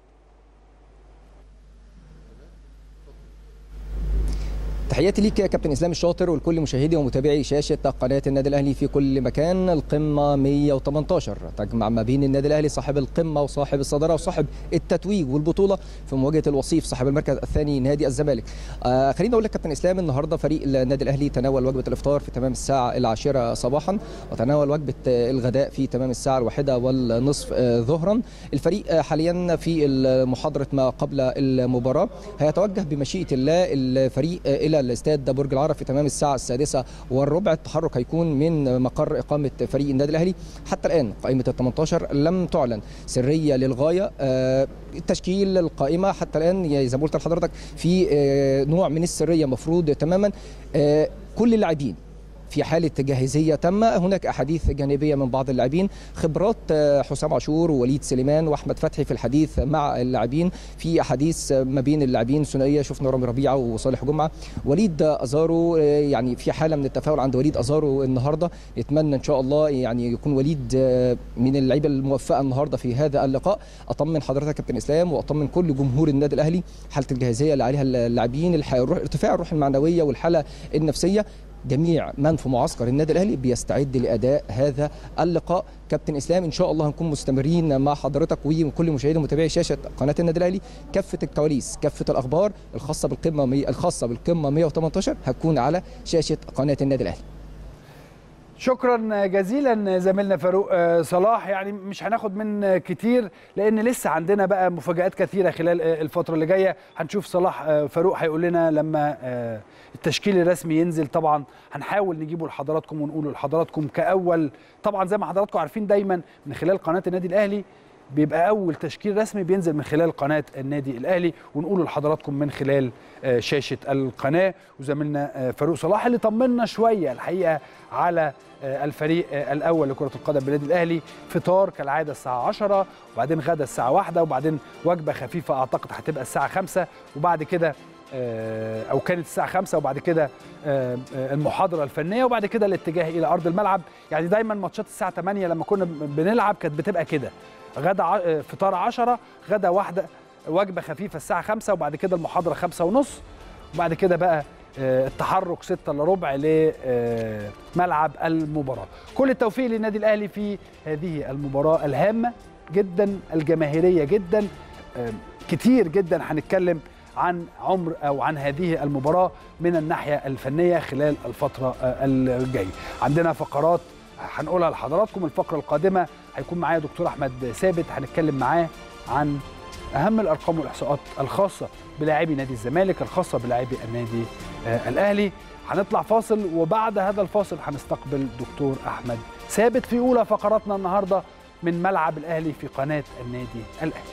تحياتي ليك يا كابتن اسلام الشاطر ولكل مشاهدي ومتابعي شاشه قناه النادي الاهلي في كل مكان. القمه 118 تجمع ما بين النادي الاهلي صاحب القمه وصاحب الصداره وصاحب التتويج والبطوله في مواجهه الوصيف صاحب المركز الثاني نادي الزمالك. خليني اقول لك كابتن اسلام، النهارده فريق النادي الاهلي تناول وجبه الافطار في تمام الساعه 10 صباحا، وتناول وجبه الغداء في تمام الساعه 1:30 ظهرا. الفريق حاليا في محاضره ما قبل المباراه، هيتوجه بمشيئه الله الفريق الى الاستاد برج العرب في تمام الساعه 6:15. التحرك هيكون من مقر اقامه فريق النادي الاهلي. حتى الان قائمه ال 18 لم تعلن، سريه للغايه. التشكيل القائمه حتى الان زي ما قلت لحضرتك في نوع من السريه مفروض تماما. كل اللاعبين في حالة جاهزية تامة. هناك أحاديث جانبية من بعض اللاعبين، خبرات حسام عاشور ووليد سليمان وأحمد فتحي في الحديث مع اللاعبين، في أحاديث ما بين اللاعبين ثنائية، شفنا رامي ربيعة وصالح جمعة. وليد أزارو يعني في حالة من التفاؤل عند وليد أزارو النهاردة، نتمنى إن شاء الله يعني يكون وليد من اللعيبة الموفقة النهاردة في هذا اللقاء. أطمن حضرتك كابتن إسلام وأطمن كل جمهور النادي الأهلي، حالة الجاهزية اللي عليها اللاعبين، ارتفاع الروح المعنوية والحالة النفسية. جميع من في معسكر النادي الاهلي بيستعد لاداء هذا اللقاء. كابتن اسلام ان شاء الله هنكون مستمرين مع حضرتك وكل مشاهدي ومتابعي شاشه قناه النادي الاهلي. كافه الكواليس، كافه الاخبار الخاصه بالقمه 118 هتكون على شاشه قناه النادي الاهلي. شكرا جزيلا زميلنا فاروق صلاح. يعني مش هناخد من كتير لان لسه عندنا بقى مفاجآت كثيره خلال الفتره اللي جايه. هنشوف صلاح فاروق هيقول لنا لما التشكيل الرسمي ينزل. طبعا هنحاول نجيبه لحضراتكم ونقوله لحضراتكم كاول. طبعا زي ما حضراتكم عارفين دايما من خلال قناه النادي الاهلي بيبقى اول تشكيل رسمي بينزل من خلال قناه النادي الاهلي ونقوله لحضراتكم من خلال شاشه القناه. وزميلنا فاروق صلاح اللي طمنا شويه الحقيقه على الفريق الاول لكره القدم بالنادي الاهلي. فطار كالعاده الساعه 10، وبعدين غدا الساعه 1، وبعدين وجبه خفيفه اعتقد هتبقى الساعه 5، وبعد كده او كانت الساعه 5، وبعد كده المحاضره الفنيه، وبعد كده الاتجاه الى ارض الملعب. يعني دايما ماتشات الساعه 8 لما كنا بنلعب كانت بتبقى كده: غدا فطار 10، غدا واحده، وجبه خفيفه الساعه 5، وبعد كده المحاضره 5:30، وبعد كده بقى التحرك 6 إلا ربع لملعب المباراة. كل التوفيق للنادي الأهلي في هذه المباراة الهامة جدا، الجماهيرية جدا، كتير جدا هنتكلم عن عمر أو عن هذه المباراة من الناحية الفنية خلال الفترة الجاية. عندنا فقرات هنقولها لحضراتكم. الفقرة القادمة هيكون معايا دكتور أحمد ثابت، هنتكلم معاه عن أهم الأرقام والإحصاءات الخاصة بلاعبي نادي الزمالك، الخاصة بلاعبي النادي الأهلي. هنطلع فاصل، وبعد هذا الفاصل هنستقبل دكتور أحمد ثابت في أولى فقراتنا النهاردة من ملعب الأهلي في قناة النادي الأهلي.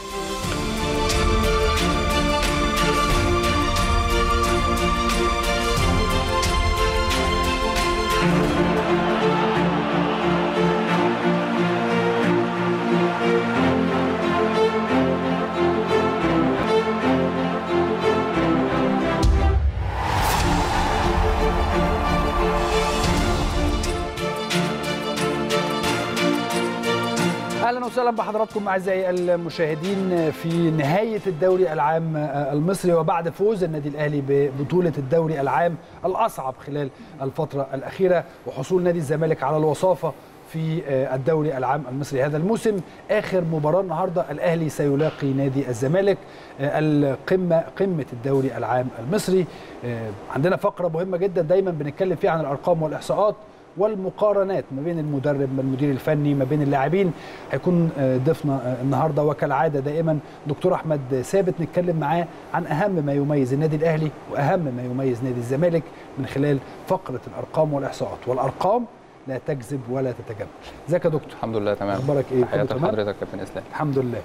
اهلا وسهلا بحضراتكم اعزائي المشاهدين في نهايه الدوري العام المصري، وبعد فوز النادي الاهلي ببطوله الدوري العام الاصعب خلال الفتره الاخيره، وحصول نادي الزمالك على الوصافه في الدوري العام المصري هذا الموسم. اخر مباراه النهارده الاهلي سيلاقي نادي الزمالك، قمه الدوري العام المصري. عندنا فقره مهمه جدا دايما بنتكلم فيها عن الارقام والاحصاءات والمقارنات ما بين المدرب والمدير الفني، ما بين اللاعبين. هيكون ضيفنا النهارده وكالعاده دائما دكتور احمد ثابت، نتكلم معاه عن اهم ما يميز النادي الاهلي واهم ما يميز نادي الزمالك من خلال فقره الارقام والاحصاءات. والارقام لا تكذب ولا تتجمل. ازيك يا دكتور؟ الحمد لله تمام. اخبارك ايه؟ تحياتي لحضرتك كابتن اسلام. الحمد لله.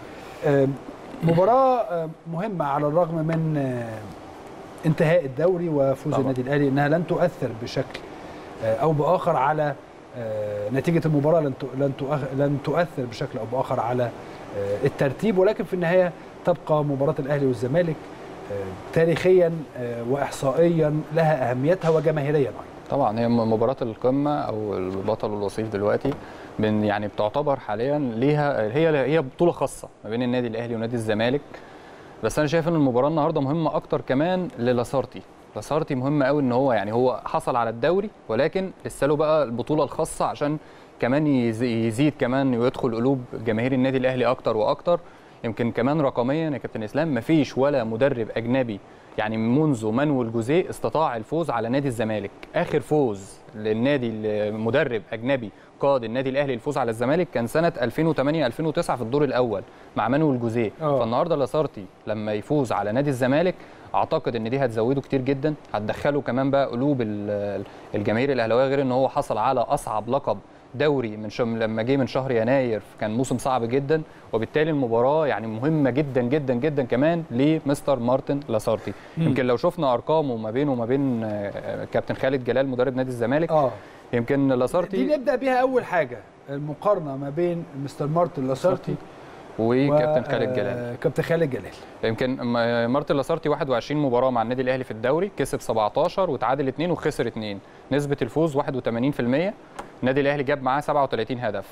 مباراه مهمه على الرغم من انتهاء الدوري وفوز النادي الاهلي، انها لن تؤثر بشكل أو بآخر على نتيجة المباراة، لن تؤثر بشكل أو بآخر على الترتيب، ولكن في النهاية تبقى مباراة الأهلي والزمالك تاريخيا وإحصائيا لها أهميتها وجماهيريا أيضا. طبعا هي مباراة القمة أو البطل والوصيف دلوقتي يعني بتعتبر حاليا ليها هي بطولة خاصة ما بين النادي الأهلي ونادي الزمالك. بس أنا شايف إن المباراة النهارده مهمة أكتر كمان للاسارتي. لاسارتي مهم قوي ان هو حصل على الدوري، ولكن لسه له بقى البطوله الخاصه عشان كمان يزيد كمان ويدخل قلوب جماهير النادي الاهلي اكتر واكتر. يمكن كمان رقميا يا كابتن اسلام مفيش ولا مدرب اجنبي يعني منذ مانويل جوزيه استطاع الفوز على نادي الزمالك. اخر فوز للنادي مدرب اجنبي قاد النادي الاهلي الفوز على الزمالك كان سنه 2008 2009 في الدور الاول مع مانويل جوزيه. فالنهارده لاسارتي لما يفوز على نادي الزمالك اعتقد ان دي هتزوده كتير جدا، هتدخله كمان بقى قلوب الجماهير الاهلاويه، غير ان هو حصل على اصعب لقب دوري لما جه من شهر يناير، كان موسم صعب جدا. وبالتالي المباراه يعني مهمه جدا جدا جدا كمان لمستر مارتن لاسارتي. يمكن لو شفنا ارقامه ما بينه وما بين كابتن خالد جلال مدرب نادي الزمالك، يمكن لاسارتي دي نبدا بيها اول حاجه، المقارنه ما بين مستر مارتن لاسارتي وكابتن خالد جلال. كابتن خالد جلال يمكن مارتن لاسارتي 21 مباراه مع النادي الاهلي في الدوري، كسب 17 وتعادل 2 وخسر 2. نسبه الفوز 81%. النادي الاهلي جاب معاه 37 هدف.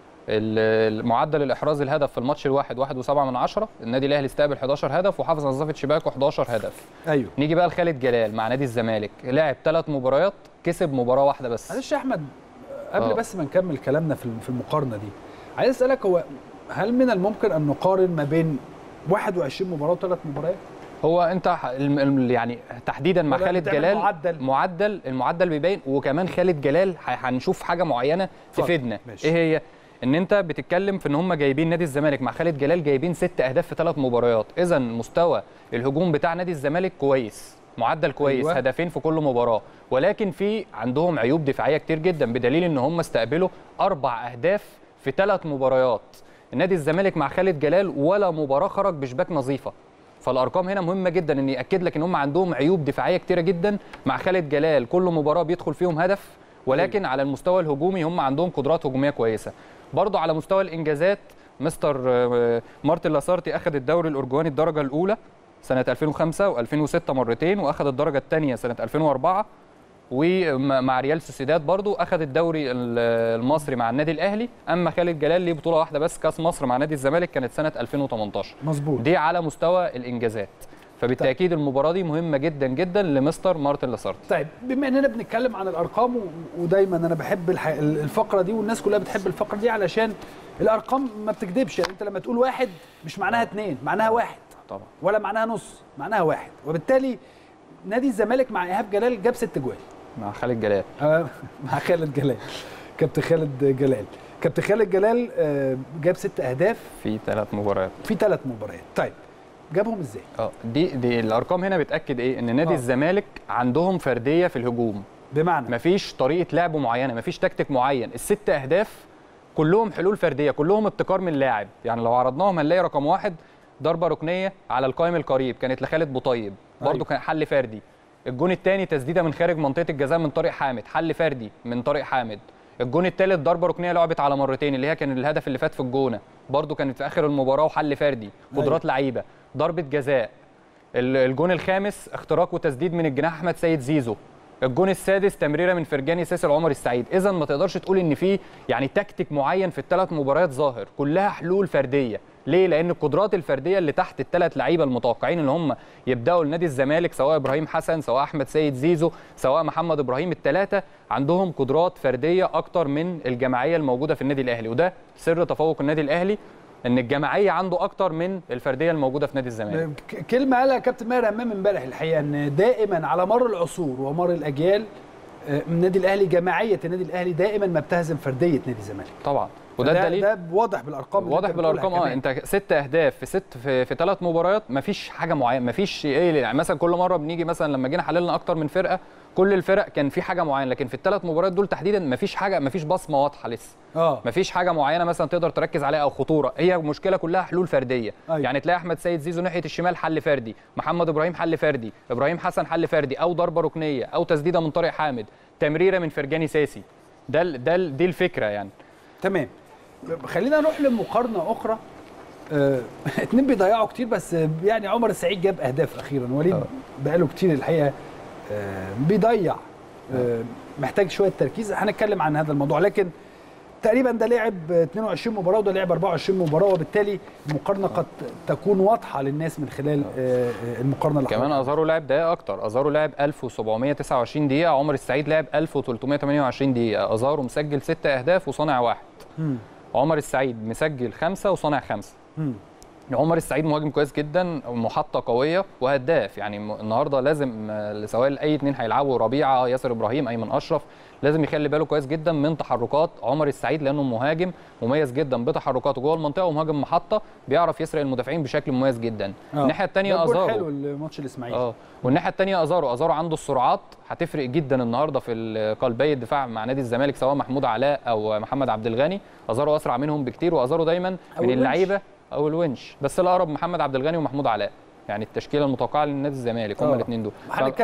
معدل الاحراز الهدف في الماتش الواحد 1.7. النادي الاهلي استقبل 11 هدف وحافظ على نظافه شباكه 11 هدف. ايوه. نيجي بقى لخالد جلال مع نادي الزمالك، لعب 3 مباريات كسب مباراه واحده بس. معلش يا احمد قبل بس ما نكمل كلامنا في المقارنه دي، عايز اسالك هل من الممكن ان نقارن ما بين 21 مباراه و3 مباريات؟ هو انت يعني تحديدا مع خالد جلال المعدل بيبين، وكمان خالد جلال هنشوف حاجه معينه تفيدنا. ايه هي؟ ان انت بتتكلم في ان هم جايبين نادي الزمالك مع خالد جلال جايبين 6 اهداف في 3 مباريات، اذا مستوى الهجوم بتاع نادي الزمالك كويس، معدل كويس. أيوة. هدفين في كل مباراه، ولكن في عندهم عيوب دفاعيه كتير جدا، بدليل ان هم استقبلوا 4 اهداف في 3 مباريات. النادي الزمالك مع خالد جلال ولا مباراه خرج بشباك نظيفه. فالارقام هنا مهمه جدا ان ياكد لك ان هم عندهم عيوب دفاعيه كتيره جدا. مع خالد جلال كل مباراه بيدخل فيهم هدف، ولكن على المستوى الهجومي هم عندهم قدرات هجوميه كويسه. برضه على مستوى الانجازات مستر مارتن لاسارتي اخذ الدوري الارجواني الدرجه الاولى سنه 2005 و2006 مرتين، واخذ الدرجه الثانيه سنه 2004، ومع ريال سوسيداد برضو اخذ الدوري المصري مع النادي الاهلي. اما خالد جلال ليه بطوله واحده بس، كاس مصر مع نادي الزمالك، كانت سنه 2018. مظبوط. دي على مستوى الانجازات. فبالتاكيد المباراه دي مهمه جدا جدا لمستر مارتن لاسارتي. طيب بما اننا بنتكلم عن الارقام ودايما انا بحب الفقره دي والناس كلها بتحب الفقره دي علشان الارقام ما بتكذبش. يعني انت لما تقول واحد مش معناها اتنين، معناها واحد طبعا، ولا معناها نص، معناها واحد. وبالتالي نادي الزمالك مع ايهاب جلال جاب 6 جوال مع خالد جلال. مع خالد جلال، كابتن خالد جلال. كابتن خالد جلال جاب 6 اهداف في 3 مباريات. في 3 مباريات. طيب جابهم ازاي؟ دي الارقام هنا بتاكد ايه؟ ان نادي الزمالك عندهم فرديه في الهجوم، بمعنى مفيش طريقه لعب معينه، مفيش تكتيك معين. ال6 اهداف كلهم حلول فرديه، كلهم ابتكار من لاعب. يعني لو عرضناهم هنلاقي رقم 1 ضربه ركنيه على القائم القريب كانت لخالد بوطيب، برضه كان حل فردي. الجون الثاني تسديده من خارج منطقه الجزاء من طارق حامد، حل فردي من طارق حامد. الجون الثالث ضربه ركنيه لعبت على مرتين، اللي هي كان الهدف اللي فات في الجونه، برضه كانت في اخر المباراه وحل فردي، قدرات لعيبه. ضربه جزاء. الجون الخامس اختراق وتسديد من الجناح احمد سيد زيزو. الجون السادس تمريره من فرجاني ساسي لعمر السعيد. اذا ما تقدرش تقول ان في يعني تكتيك معين في ال3 مباريات ظاهر، كلها حلول فرديه. ليه؟ لان القدرات الفرديه اللي تحت ال3 لعيبه المتوقعين ان هم يبداوا لنادي الزمالك، سواء ابراهيم حسن، سواء احمد سيد زيزو، سواء محمد ابراهيم، ال3 عندهم قدرات فرديه اكتر من الجماعيه الموجوده في النادي الاهلي. وده سر تفوق النادي الاهلي، ان الجماعيه عنده اكتر من الفرديه الموجوده في نادي الزمالك. كلمه قالها كابتن ماهر امام امبارح الحقيقه، ان دائما على مر العصور ومر الاجيال النادي الاهلي، جماعيه النادي الاهلي دائما ما بتهزم فرديه نادي الزمالك. طبعا، وده الدليل، ده واضح بالارقام. واضح بالارقام. انت 6 اهداف في 3 مباريات، مفيش حاجه معينه، مفيش ايه يعني. مثلا كل مره بنيجي مثلا لما جينا حللنا اكتر من فرقه، كل الفرق كان في حاجه معينه، لكن في ال3 مباريات دول تحديدا مفيش حاجه، مفيش بصمه واضحه لسه. مفيش حاجه معينه مثلا تقدر تركز عليها او خطوره. هي المشكله كلها حلول فرديه. يعني تلاقي احمد سيد زيزو ناحيه الشمال حل فردي، محمد ابراهيم حل فردي، ابراهيم حسن حل فردي، او ضربه ركنيه، او تسديده من طارق حامد، تمريره من فرجاني ساسي. دي الفكره يعني. تمام. خلينا نروح لمقارنه اخرى. اتنين بيضيعوا كتير، بس يعني عمر السعيد جاب اهداف اخيرا. وليد بقاله كتير الحقيقه بيضيع، محتاج شويه تركيز. هنتكلم عن هذا الموضوع، لكن تقريبا ده لعب 22 مباراه وده لعب 24 مباراه، وبالتالي المقارنه قد تكون واضحه للناس من خلال المقارنه اللي كمان ازارو لعب دقائق اكتر. ازارو لعب 1729 دقيقه، عمر السعيد لعب 1328 دقيقه. ازارو مسجل 6 اهداف وصانع 1. عمر السعيد مسجل 5 وصانع 5. عمر السعيد مهاجم كويس جدا، محطه قويه وهداف. يعني النهارده لازم سواء اي اثنين هيلعبوا، ربيعه، ياسر ابراهيم، ايمن اشرف، لازم يخلي باله كويس جدا من تحركات عمر السعيد، لانه مهاجم مميز جدا بتحركاته جوه المنطقه، ومهاجم محطه بيعرف يسرق المدافعين بشكل مميز جدا. الناحيه الثانيه ازارو حلو الماتش الاسماعيلي. والناحيه الثانيه ازارو عنده السرعات، هتفرق جدا النهارده في قلبي الدفاع مع نادي الزمالك، سواء محمود علاء او محمد عبد الغني. ازارو اسرع منهم بكتير، وازارو دايما من اللعيبه او الونش، بس الاقرب محمد عبد الغني ومحمود علاء. يعني التشكيله المتوقعه للنادي الزمالك هم الاثنين دول.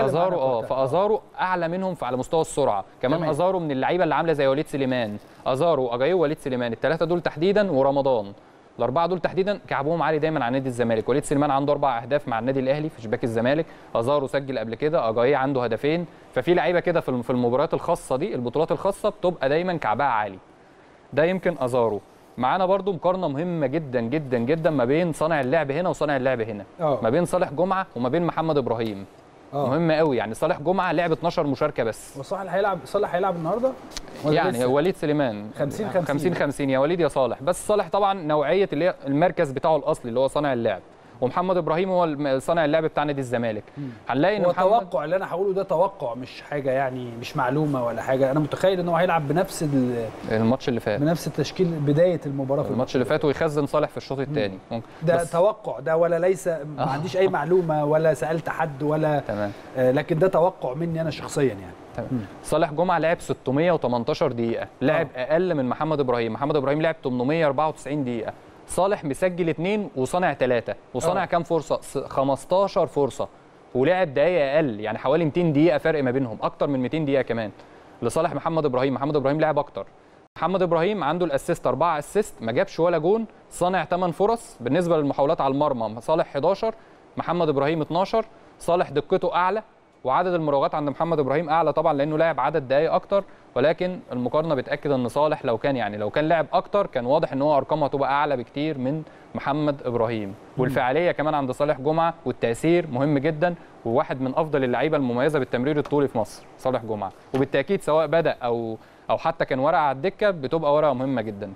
فازارو اعلى منهم على مستوى السرعه كمان. ازارو من اللعيبه اللي عامله زي وليد سليمان. ازارو، اجايو، وليد سليمان، ال3 دول تحديدا، ورمضان، ال4 دول تحديدا كعبهم عالي دايما على نادي الزمالك. وليد سليمان عنده 4 اهداف مع النادي الاهلي في شباك الزمالك. ازارو سجل قبل كده، اجايو عنده هدفين. ففي لعيبه كده في المباريات الخاصه دي، البطولات الخاصه بتبقى دايما كعبها عالي. ده يمكن ازارو. معانا برضو مقارنه مهمه جدا جدا جدا ما بين صانع اللعب هنا وصانع اللعب هنا. ما بين صالح جمعه وما بين محمد ابراهيم. مهمه قوي. يعني صالح جمعه لعب 12 مشاركه بس. صالح هيلعب النهارده؟ يعني وليد سليمان 50-50 يا وليد يا صالح. بس صالح طبعا نوعيه اللي هي المركز بتاعه الاصلي اللي هو صانع اللعب، ومحمد ابراهيم هو صانع اللعب بتاع نادي الزمالك. هنلاقي ان توقع اللي انا هقوله ده توقع، مش حاجه يعني، مش معلومه ولا حاجه. انا متخيل ان هو هيلعب بنفس الماتش اللي فات، بنفس التشكيل بدايه المباراه في الماتش اللي فات، ويخزن صالح في الشوط الثاني. ده توقع ده، ولا ليس ما عنديش اي معلومه ولا سالت حد ولا تمام. لكن ده توقع مني انا شخصيا يعني. تمام. صالح جمعه لعب 618 دقيقه، لعب اقل من محمد ابراهيم. محمد ابراهيم لعب 894 دقيقه. صالح مسجل 2 وصانع 3، وصانع كام فرصه؟ 15 فرصه، ولعب دقايق اقل، يعني حوالي 200 دقيقه فرق ما بينهم، اكتر من 200 دقيقه كمان لصالح محمد ابراهيم. محمد ابراهيم لعب اكتر. محمد ابراهيم عنده الاسيست 4 اسيست، ما جابش ولا جون، صانع 8 فرص. بالنسبه للمحاولات على المرمى صالح 11، محمد ابراهيم 12. صالح دقته اعلى، وعدد المراوغات عند محمد ابراهيم اعلى طبعا لانه لاعب عدد دقائق اكتر، ولكن المقارنه بتاكد ان صالح لو كان لعب اكتر كان واضح ان هو ارقامه هتبقى اعلى بكتير من محمد ابراهيم. والفعاليه كمان عند صالح جمعه والتاثير مهم جدا، وواحد من افضل اللعيبه المميزه بالتمرير الطولي في مصر صالح جمعه، وبالتاكيد سواء بدا او حتى كان ورقه على الدكه بتبقى ورقه مهمه جدا.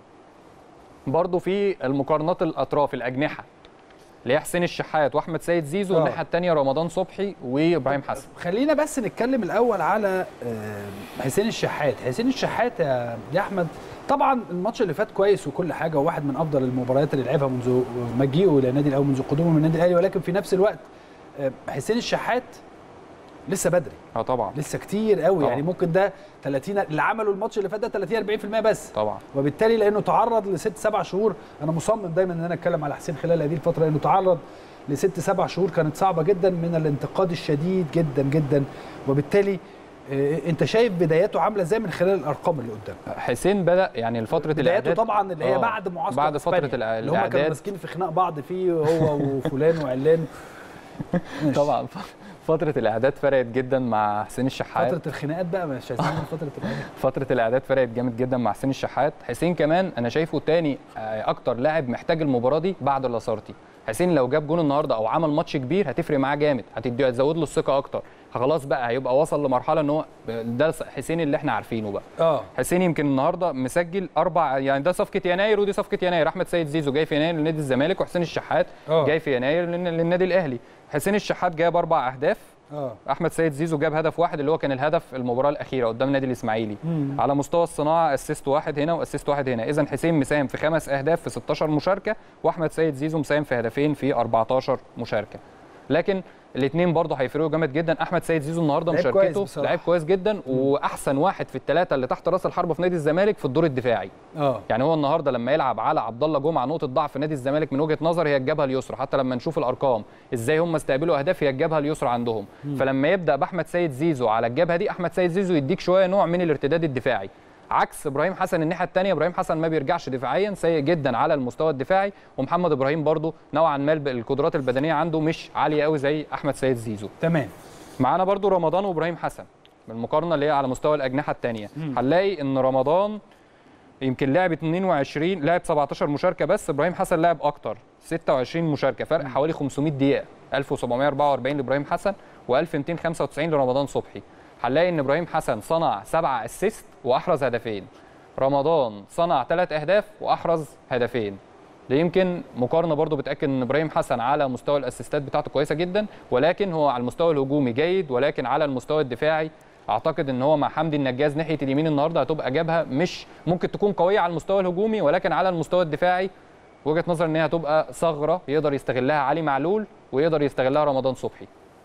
برضو في المقارنات الاطراف الاجنحه اللي هي حسين الشحات واحمد سيد زيزو، والناحيه الثانيه رمضان صبحي وابراهيم حسن. خلينا بس نتكلم الاول على حسين الشحات. حسين الشحات يا احمد، طبعا الماتش اللي فات كويس وكل حاجه، وواحد من افضل المباريات اللي لعبها منذ مجيئه الى النادي الاهلي، منذ قدومه من النادي الاهلي، ولكن في نفس الوقت حسين الشحات لسه بدري. طبعا لسه كتير قوي طبعا. يعني ممكن ده 30 اللي عملوا الماتش اللي فات ده 30 40% بس طبعا، وبالتالي لانه تعرض ل 6-7 شهور. انا مصمم دايما ان انا اتكلم على حسين خلال هذه الفتره، لانه تعرض ل 6-7 شهور كانت صعبه جدا من الانتقاد الشديد جدا جدا، وبالتالي انت شايف بداياته عامله ازاي من خلال الارقام اللي قدام؟ حسين بدا يعني فتره بداياته طبعا اللي هي بعد معسكر بعد فتره الاعداد اللي هم كانوا ماسكين في خناق بعض فيه هو وفلان وعلان. طبعا فترة الإعداد فرقت جدا مع حسين الشحات. فترة الخناقات بقى مش عايزين فترة الإعداد. فترة الإعداد فرقت جامد جدا مع حسين الشحات. حسين كمان أنا شايفه تاني أكتر لاعب محتاج المباراة دي بعد لاسارتي. حسين لو جاب جون النهارده أو عمل ماتش كبير هتفرق معاه جامد، هتزود له الثقة أكتر. خلاص بقى هيبقى وصل لمرحلة إن هو ده حسين اللي إحنا عارفينه بقى. حسين يمكن النهارده مسجل 4 يعني ده صفقة يناير ودي صفقة يناير. أحمد سيد زيزو جاي في يناير لنادي الزمالك، وحسين الشحات جاي في يناير للنادي الأهلي. حسين الشحات جاب 4 أهداف. احمد سيد زيزو جاب هدف واحد اللي هو كان الهدف المباراه الاخيره قدام النادي الاسماعيلي. على مستوى الصناعه اسيست واحد هنا واسيست واحد هنا. اذا حسين مساهم في 5 اهداف في 16 مشاركه، واحمد سيد زيزو مساهم في هدفين في 14 مشاركه. لكن الاثنين برضه هيفرقوا جامد جدا. احمد سيد زيزو النهارده مشاركته لعيب كويس جدا، واحسن واحد في ال3 اللي تحت راس الحربه في نادي الزمالك في الدور الدفاعي. يعني هو النهارده لما يلعب على عبد الله جمعه، نقطه ضعف نادي الزمالك من وجهه نظري هي الجبهه اليسرى. حتى لما نشوف الارقام ازاي هم استقبلوا اهداف هي الجبهه اليسرى عندهم. فلما يبدا باحمد سيد زيزو على الجبهه دي، احمد سيد زيزو يديك شويه نوع من الارتداد الدفاعي، عكس ابراهيم حسن الناحيه الثانيه. ابراهيم حسن ما بيرجعش دفاعيا، سيء جدا على المستوى الدفاعي. ومحمد ابراهيم برضو نوعا ما القدرات البدنيه عنده مش عاليه قوي زي احمد سيد زيزو. تمام. معانا برضو رمضان وابراهيم حسن بالمقارنه اللي هي على مستوى الاجنحه الثانيه. هنلاقي ان رمضان يمكن لعب 22 لعب 17 مشاركه بس، ابراهيم حسن لعب اكتر 26 مشاركه، فرق حوالي 500 دقيقه. 1744 لابراهيم حسن و1295 لرمضان صبحي. هنلاقي ان ابراهيم حسن صنع 7 اسيست واحرز هدفين، رمضان صنع 3 اهداف واحرز هدفين. ده يمكن مقارنه برضو بتاكد ان ابراهيم حسن على مستوى الاسيستات بتاعته كويسه جدا، ولكن هو على المستوى الهجومي جيد، ولكن على المستوى الدفاعي اعتقد ان هو مع حمدي النجاز ناحيه اليمين النهارده هتبقى جابها مش ممكن تكون قويه على المستوى الهجومي، ولكن على المستوى الدفاعي وجهه نظر ان هي هتبقى ثغره يقدر يستغلها علي معلول ويقدر يستغلها رمضان صبحي،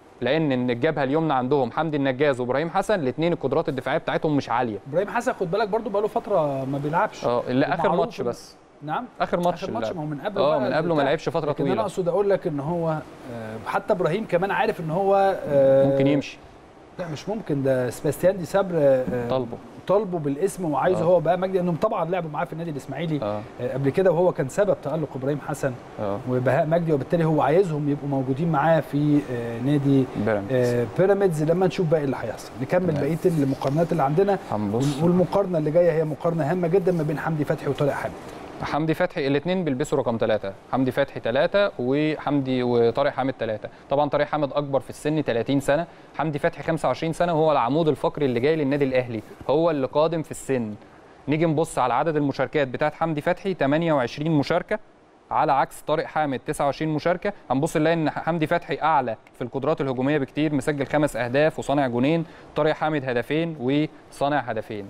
لان الجبهه اليمنى عندهم حمدي النجاز وابراهيم حسن، الاثنين القدرات الدفاعيه بتاعتهم مش عاليه. ابراهيم حسن خد بالك برضو بقاله فتره ما بيلعبش. اللي اخر ماتش بس. نعم اخر ماتش ما هو من قبل من قبله ما لعبش فتره طويله. انا اقصد اقول لك ان هو حتى ابراهيم كمان عارف ان هو ممكن يمشي. لا مش ممكن، ده سباستيان دي سابر طالبه بالاسم وعايزه هو بقى مجدي، انهم طبعا لعبوا معاه في النادي الاسماعيلي قبل كده، وهو كان سبب تالق ابراهيم حسن وبهاء مجدي، وبالتالي هو عايزهم يبقوا موجودين معاه في نادي بيراميدز. لما نشوف بقى اللي هيحصل نكمل بقيه المقارنات اللي عندنا، والمقارنه اللي جايه هي مقارنه هامه جدا ما بين حمدي فتحي وطارق حامد. حمدي فتحي الاثنين بيلبسوا رقم 3، حمدي فتحي 3 وطارق حامد 3. طبعا طارق حامد اكبر في السن 30 سنه، حمدي فتحي 25 سنه، وهو العمود الفقري اللي جاي للنادي الاهلي، هو اللي قادم في السن. نيجي نبص على عدد المشاركات بتاعت حمدي فتحي 28 مشاركه على عكس طارق حامد 29 مشاركه. هنبص نلاقي ان حمدي فتحي اعلى في القدرات الهجوميه بكتير، مسجل 5 اهداف وصانع جونين، طارق حامد هدفين وصانع هدفين.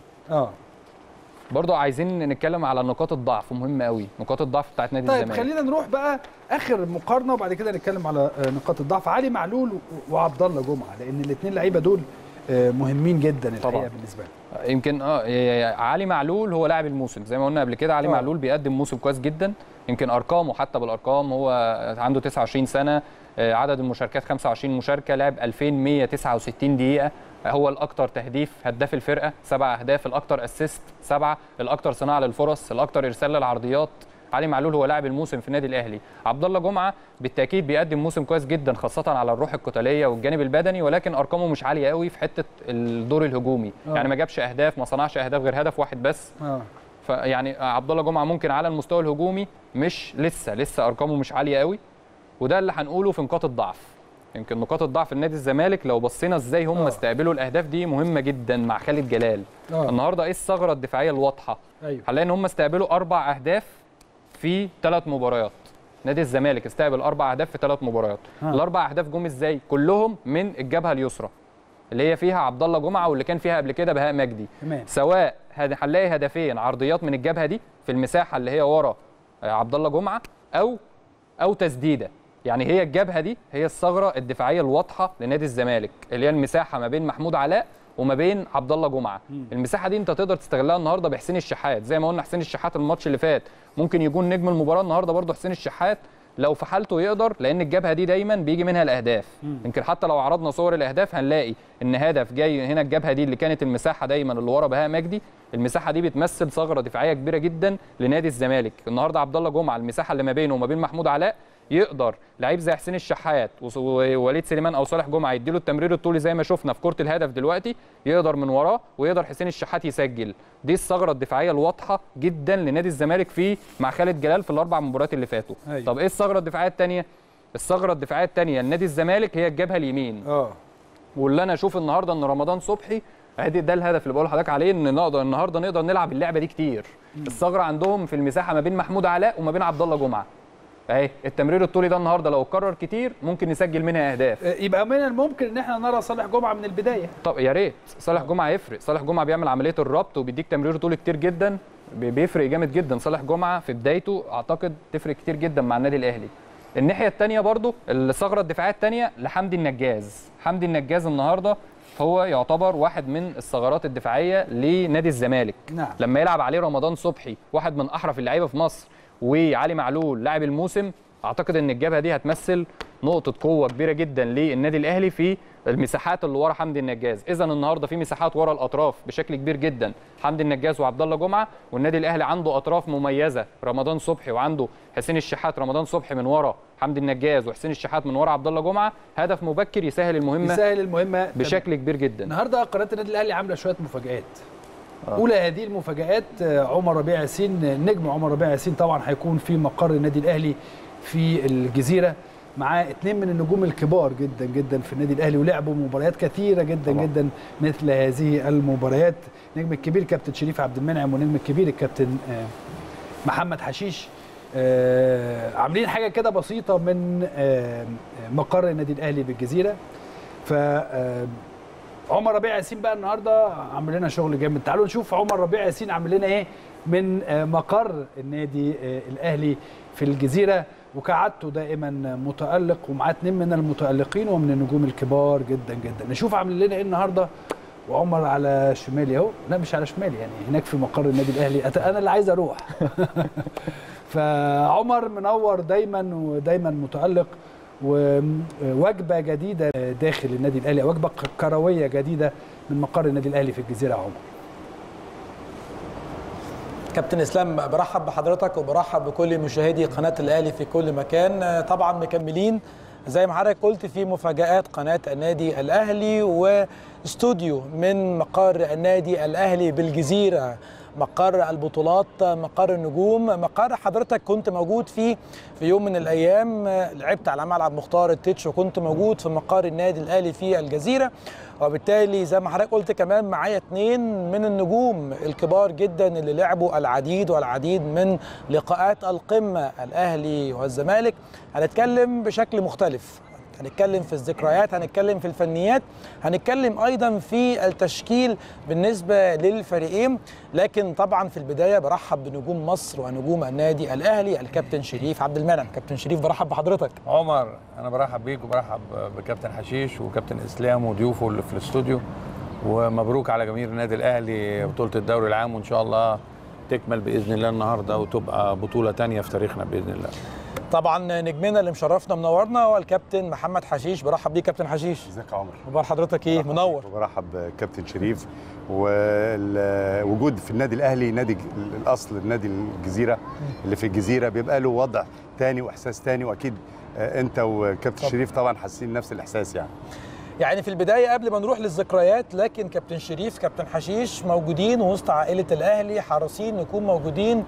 برضو عايزين نتكلم على نقاط الضعف، مهمه قوي نقاط الضعف بتاعت نادي الزمالك. طيب خلينا نروح بقى اخر مقارنه وبعد كده نتكلم على نقاط الضعف، علي معلول وعبد الله جمعه، لان الاثنين لعيبه دول مهمين جدا الحقيقه بالنسبه لي. يمكن علي معلول هو لاعب الموسم زي ما قلنا قبل كده. علي معلول بيقدم موسم كويس جدا، يمكن ارقامه حتى بالارقام هو عنده 29 سنه، عدد المشاركات 25 مشاركه، لعب 2169 دقيقه، هو الاكثر تهديف، هداف الفرقه 7 اهداف، الاكثر اسيست 7، الاكثر صناعه للفرص، الاكثر ارسال للعرضيات، علي معلول هو لاعب الموسم في النادي الاهلي. عبد الله جمعه بالتاكيد بيقدم موسم كويس جدا خاصه على الروح القتاليه والجانب البدني، ولكن ارقامه مش عاليه قوي في حته الدور الهجومي. يعني ما جابش اهداف، ما صنعش اهداف غير هدف واحد بس. فيعني عبد الله جمعه ممكن على المستوى الهجومي مش لسه ارقامه مش عاليه قوي، وده اللي هنقوله في نقاط الضعف. يمكن نقاط الضعف النادي الزمالك لو بصينا ازاي هم استقبلوا الاهداف دي مهمه جدا مع خالد جلال. النهارده ايه الثغره الدفاعيه الواضحه؟ هنلاقي ان هم استقبلوا 4 أهداف في 3 مباريات. نادي الزمالك استقبل 4 أهداف في 3 مباريات. ال4 أهداف جم ازاي؟ كلهم من الجبهه اليسرى اللي هي فيها عبد الله جمعه واللي كان فيها قبل كده بهاء مجدي. سواء هنلاقي هدفين عرضيات من الجبهه دي في المساحه اللي هي ورا عبد الله جمعه او تسديده. يعني هي الجبهه دي هي الثغره الدفاعيه الواضحه لنادي الزمالك اللي هي المساحه ما بين محمود علاء وما بين عبد الله جمعه. المساحه دي انت تقدر تستغلها النهارده بحسين الشحات، زي ما قلنا حسين الشحات الماتش اللي فات ممكن يكون نجم المباراه. النهارده برده حسين الشحات لو في حالته يقدر، لان الجبهه دي دايما بيجي منها الاهداف. يمكن حتى لو عرضنا صور الاهداف هنلاقي ان هدف جاي هنا الجبهه دي اللي كانت المساحه دايما اللي ورا بهاء مجدي. المساحه دي بتمثل ثغره دفاعيه كبيره جدا لنادي الزمالك. النهارده عبد الله جمعه المساحه اللي ما بينه وما بين محمود علاء يقدر لعيب زي حسين الشحات ووليد سليمان او صالح جمعه يديله التمرير الطولي زي ما شفنا في كره الهدف دلوقتي، يقدر من وراه ويقدر حسين الشحات يسجل. دي الثغره الدفاعيه الواضحه جدا لنادي الزمالك مع خالد جلال في ال4 مباريات اللي فاتوا. طب ايه الثغره الدفاعيه الثانيه؟ الثغره الدفاعيه الثانيه لنادي الزمالك هي الجبهه اليمين. واللي انا اشوف النهارده ان رمضان صبحي ده الهدف اللي بقول لحضرتك عليه، ان النهارده نقدر نلعب اللعبه دي كتير. الثغره عندهم في المساحه ما بين محمود علاء وما بين عبد الله جمعه. اهي التمرير الطولي ده النهارده لو اتكرر كتير ممكن نسجل منها اهداف. يبقى من الممكن ان احنا نرى صالح جمعه من البدايه. طب يا ريت صالح جمعه يفرق. صالح جمعه بيعمل عمليه الربط وبيديك تمرير طولي كتير جدا، بيفرق جامد جدا. صالح جمعه في بدايته اعتقد تفرق كتير جدا مع النادي الاهلي. الناحيه الثانيه برضو الثغره الدفاعيه الثانيه لحمدي النجاز. حمدي النجاز النهارده هو يعتبر واحد من الثغرات الدفاعيه لنادي الزمالك. لما يلعب عليه رمضان صبحي واحد من احرف اللعيبه في مصر وعلي معلول لاعب الموسم، اعتقد ان الجبهه دي هتمثل نقطه قوه كبيره جدا للنادي الاهلي في المساحات اللي ورا حمدي النجاز. اذا النهارده في مساحات ورا الاطراف بشكل كبير جدا، حمدي النجاز وعبد الله جمعه، والنادي الاهلي عنده اطراف مميزه رمضان صبحي وعنده حسين الشحات. رمضان صبحي من ورا حمدي النجاز وحسين الشحات من ورا عبد الله جمعه، هدف مبكر يسهل المهمه بشكل كبير جدا. النهارده قناه النادي الاهلي عامله شويه مفاجآت. اولى هذه المفاجآت عمر ربيع ياسين، النجم عمر ربيع ياسين طبعا هيكون في مقر النادي الاهلي في الجزيره مع 2 من النجوم الكبار جدا جدا في النادي الاهلي، ولعبوا مباريات كثيره جدا جدا مثل هذه المباريات. النجم الكبير كابتن شريف عبد المنعم والنجم الكبير الكابتن محمد حشيش عاملين حاجه كده بسيطه من مقر النادي الاهلي بالجزيره. ف عمر ربيع ياسين بقى النهارده عامل لنا شغل جامد. تعالوا نشوف عمر ربيع ياسين عامل لنا ايه من مقر النادي الاهلي في الجزيره. وكعادته دائما متالق ومعاه 2 من المتالقين ومن النجوم الكبار جدا جدا. نشوف عامل لنا ايه النهارده. وعمر على شمالي اهو، لا مش على شمالي، يعني هناك في مقر النادي الاهلي، انا اللي عايز اروح. فعمر منور دايما ودايما متالق، ووجبه جديده داخل النادي الاهلي، وجبه كرويه جديده من مقر النادي الاهلي في الجزيره. عمر كابتن اسلام، برحب بحضرتك وبرحب بكل مشاهدي قناه الاهلي في كل مكان. طبعا مكملين زي ما حضرتك قلت في مفاجآت قناه النادي الاهلي واستوديو من مقر النادي الاهلي بالجزيره، مقر البطولات، مقر النجوم، مقر حضرتك كنت موجود فيه في يوم من الايام، لعبت على ملعب مختار التتش وكنت موجود في مقر النادي الاهلي في الجزيره. وبالتالي زي ما حضرتك قلت كمان معايا 2 من النجوم الكبار جدا اللي لعبوا العديد والعديد من لقاءات القمه، الاهلي والزمالك. هنتكلم بشكل مختلف، هنتكلم في الذكريات، هنتكلم في الفنيات، هنتكلم ايضا في التشكيل بالنسبه للفريقين. لكن طبعا في البدايه برحب بنجوم مصر ونجوم النادي الاهلي، الكابتن شريف عبد المنعم. كابتن شريف برحب بحضرتك. عمر انا برحب بيك وبرحب بكابتن حشيش وكابتن اسلام وضيوفه اللي في الاستوديو، ومبروك على جماهير النادي الاهلي بطوله الدوري العام، وان شاء الله تكمل باذن الله النهارده وتبقى بطوله ثانيه في تاريخنا باذن الله. طبعا نجمنا اللي مشرفنا منورنا هو الكابتن محمد حشيش. برحب بيك كابتن حشيش. ازيك يا عمر؟ اخبار حضرتك ايه؟ منور. وبرحب بكابتن شريف. والوجود في النادي الاهلي، نادي الاصل، النادي الجزيره اللي في الجزيره، بيبقى له وضع تاني واحساس تاني، واكيد انت وكابتن شريف طبعا حاسين نفس الاحساس. يعني في البدايه قبل ما نروح للذكريات، لكن كابتن شريف كابتن حشيش موجودين وسط عائله الاهلي، حريصين نكون موجودين.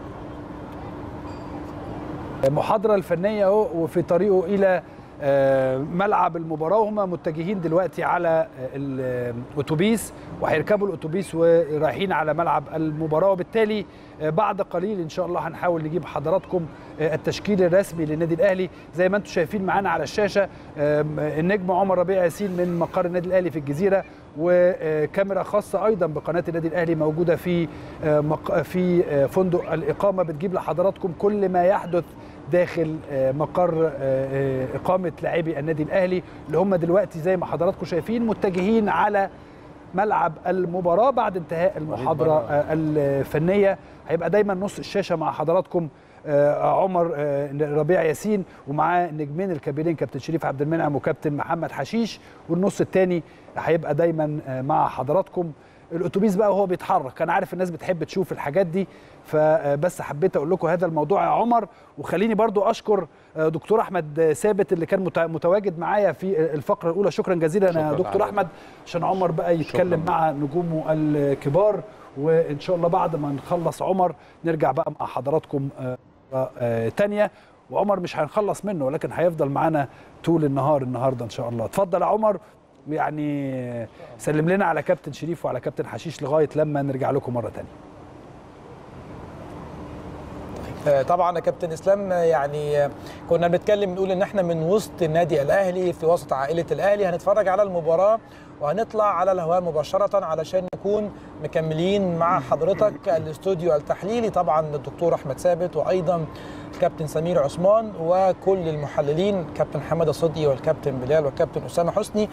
المحاضرة الفنية اهو وفي طريقه إلى ملعب المباراة، وهم متجهين دلوقتي على الأتوبيس، وهيركبوا الأتوبيس ورايحين على ملعب المباراة. وبالتالي بعد قليل إن شاء الله هنحاول نجيب حضراتكم التشكيل الرسمي للنادي الأهلي. زي ما انتم شايفين معانا على الشاشة النجم عمر ربيع ياسين من مقر النادي الأهلي في الجزيرة، وكاميرا خاصة أيضا بقناة النادي الأهلي موجودة في فندق الإقامة، بتجيب لحضراتكم كل ما يحدث داخل مقر إقامة لاعبي النادي الأهلي، اللي هم دلوقتي زي ما حضراتكم شايفين متجهين على ملعب المباراة. بعد انتهاء المحاضرة الفنية هيبقى دايما نص الشاشة مع حضراتكم عمر ربيع ياسين، ومعاه النجمين الكبيرين كابتن شريف عبد المنعم وكابتن محمد حشيش، والنص الثاني هيبقى دايما مع حضراتكم. الاتوبيس بقى وهو بيتحرك، انا عارف الناس بتحب تشوف الحاجات دي، فبس حبيت اقول لكم هذا الموضوع يا عمر. وخليني برضو اشكر دكتور احمد ثابت اللي كان متواجد معايا في الفقره الاولى. شكرا جزيلا يا دكتور احمد، عشان عمر بقى يتكلم مع نجومه الكبار. وان شاء الله بعد ما نخلص عمر نرجع بقى مع حضراتكم تانية. وعمر مش هنخلص منه، ولكن هيفضل معانا طول النهار النهارده ان شاء الله. اتفضل يا عمر، يعني سلم لنا على كابتن شريف وعلى كابتن حشيش لغايه لما نرجع لكم مره ثانيه. طبعا يا كابتن اسلام، يعني كنا بنتكلم نقول ان احنا من وسط النادي الاهلي، في وسط عائله الاهلي، هنتفرج على المباراه وهنطلع على الهواء مباشره علشان نكون مكملين مع حضرتك الاستوديو التحليلي. طبعا الدكتور احمد ثابت، وايضا الكابتن سمير عثمان، وكل المحللين، كابتن حماده صدقي والكابتن بلال والكابتن اسامه حسني.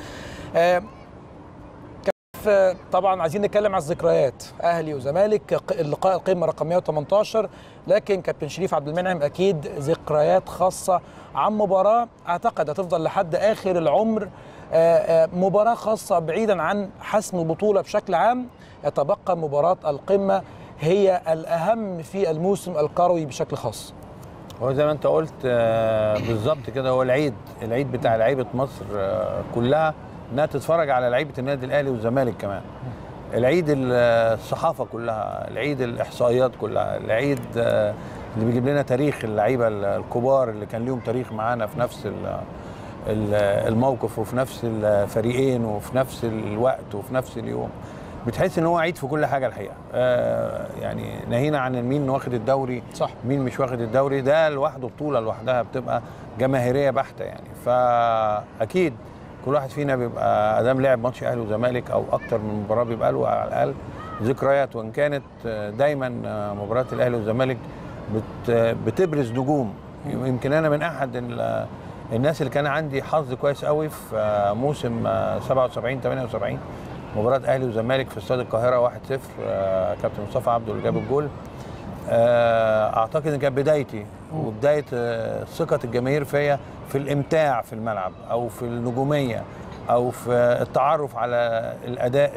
طبعا عايزين نتكلم على الذكريات، اهلي وزمالك، اللقاء القمه رقم 118. لكن كابتن شريف عبد المنعم اكيد ذكريات خاصه عن مباراه اعتقد هتفضل لحد اخر العمر، مباراه خاصه بعيدا عن حسم البطوله بشكل عام. يتبقى مباراه القمه هي الاهم في الموسم الكروي بشكل خاص. هو زي ما انت قلت بالظبط كده، هو العيد بتاع لعيبه مصر كلها انها تتفرج على لعيبه النادي الاهلي والزمالك كمان. العيد الصحافه كلها، العيد الاحصائيات كلها، العيد اللي بيجيب لنا تاريخ اللعيبه الكبار اللي كان ليهم تاريخ معانا في نفس الموقف وفي نفس الفريقين وفي نفس الوقت وفي نفس اليوم. بتحس ان هو عيد في كل حاجه الحقيقه. يعني ناهينا عن مين واخد الدوري، صح، مين مش واخد الدوري، ده لوحده بطوله لوحدها بتبقى جماهيريه بحته يعني. فاكيد كل واحد فينا بيبقى ادام لعب ماتش اهلي وزمالك او اكتر من مباراه بيبقى له على الاقل ذكريات. وان كانت دايما مباريات الاهلي والزمالك بتبرز نجوم. يمكن انا من احد الناس اللي كان عندي حظ كويس قوي في موسم 77 78 مباراه اهلي وزمالك في استاد القاهره 1-0، كابتن مصطفى عبده اللي جاب الجول. اعتقد ان كانت بدايتي وبدايه ثقه الجماهير فيا في الامتاع في الملعب، او في النجوميه، او في التعرف على الاداء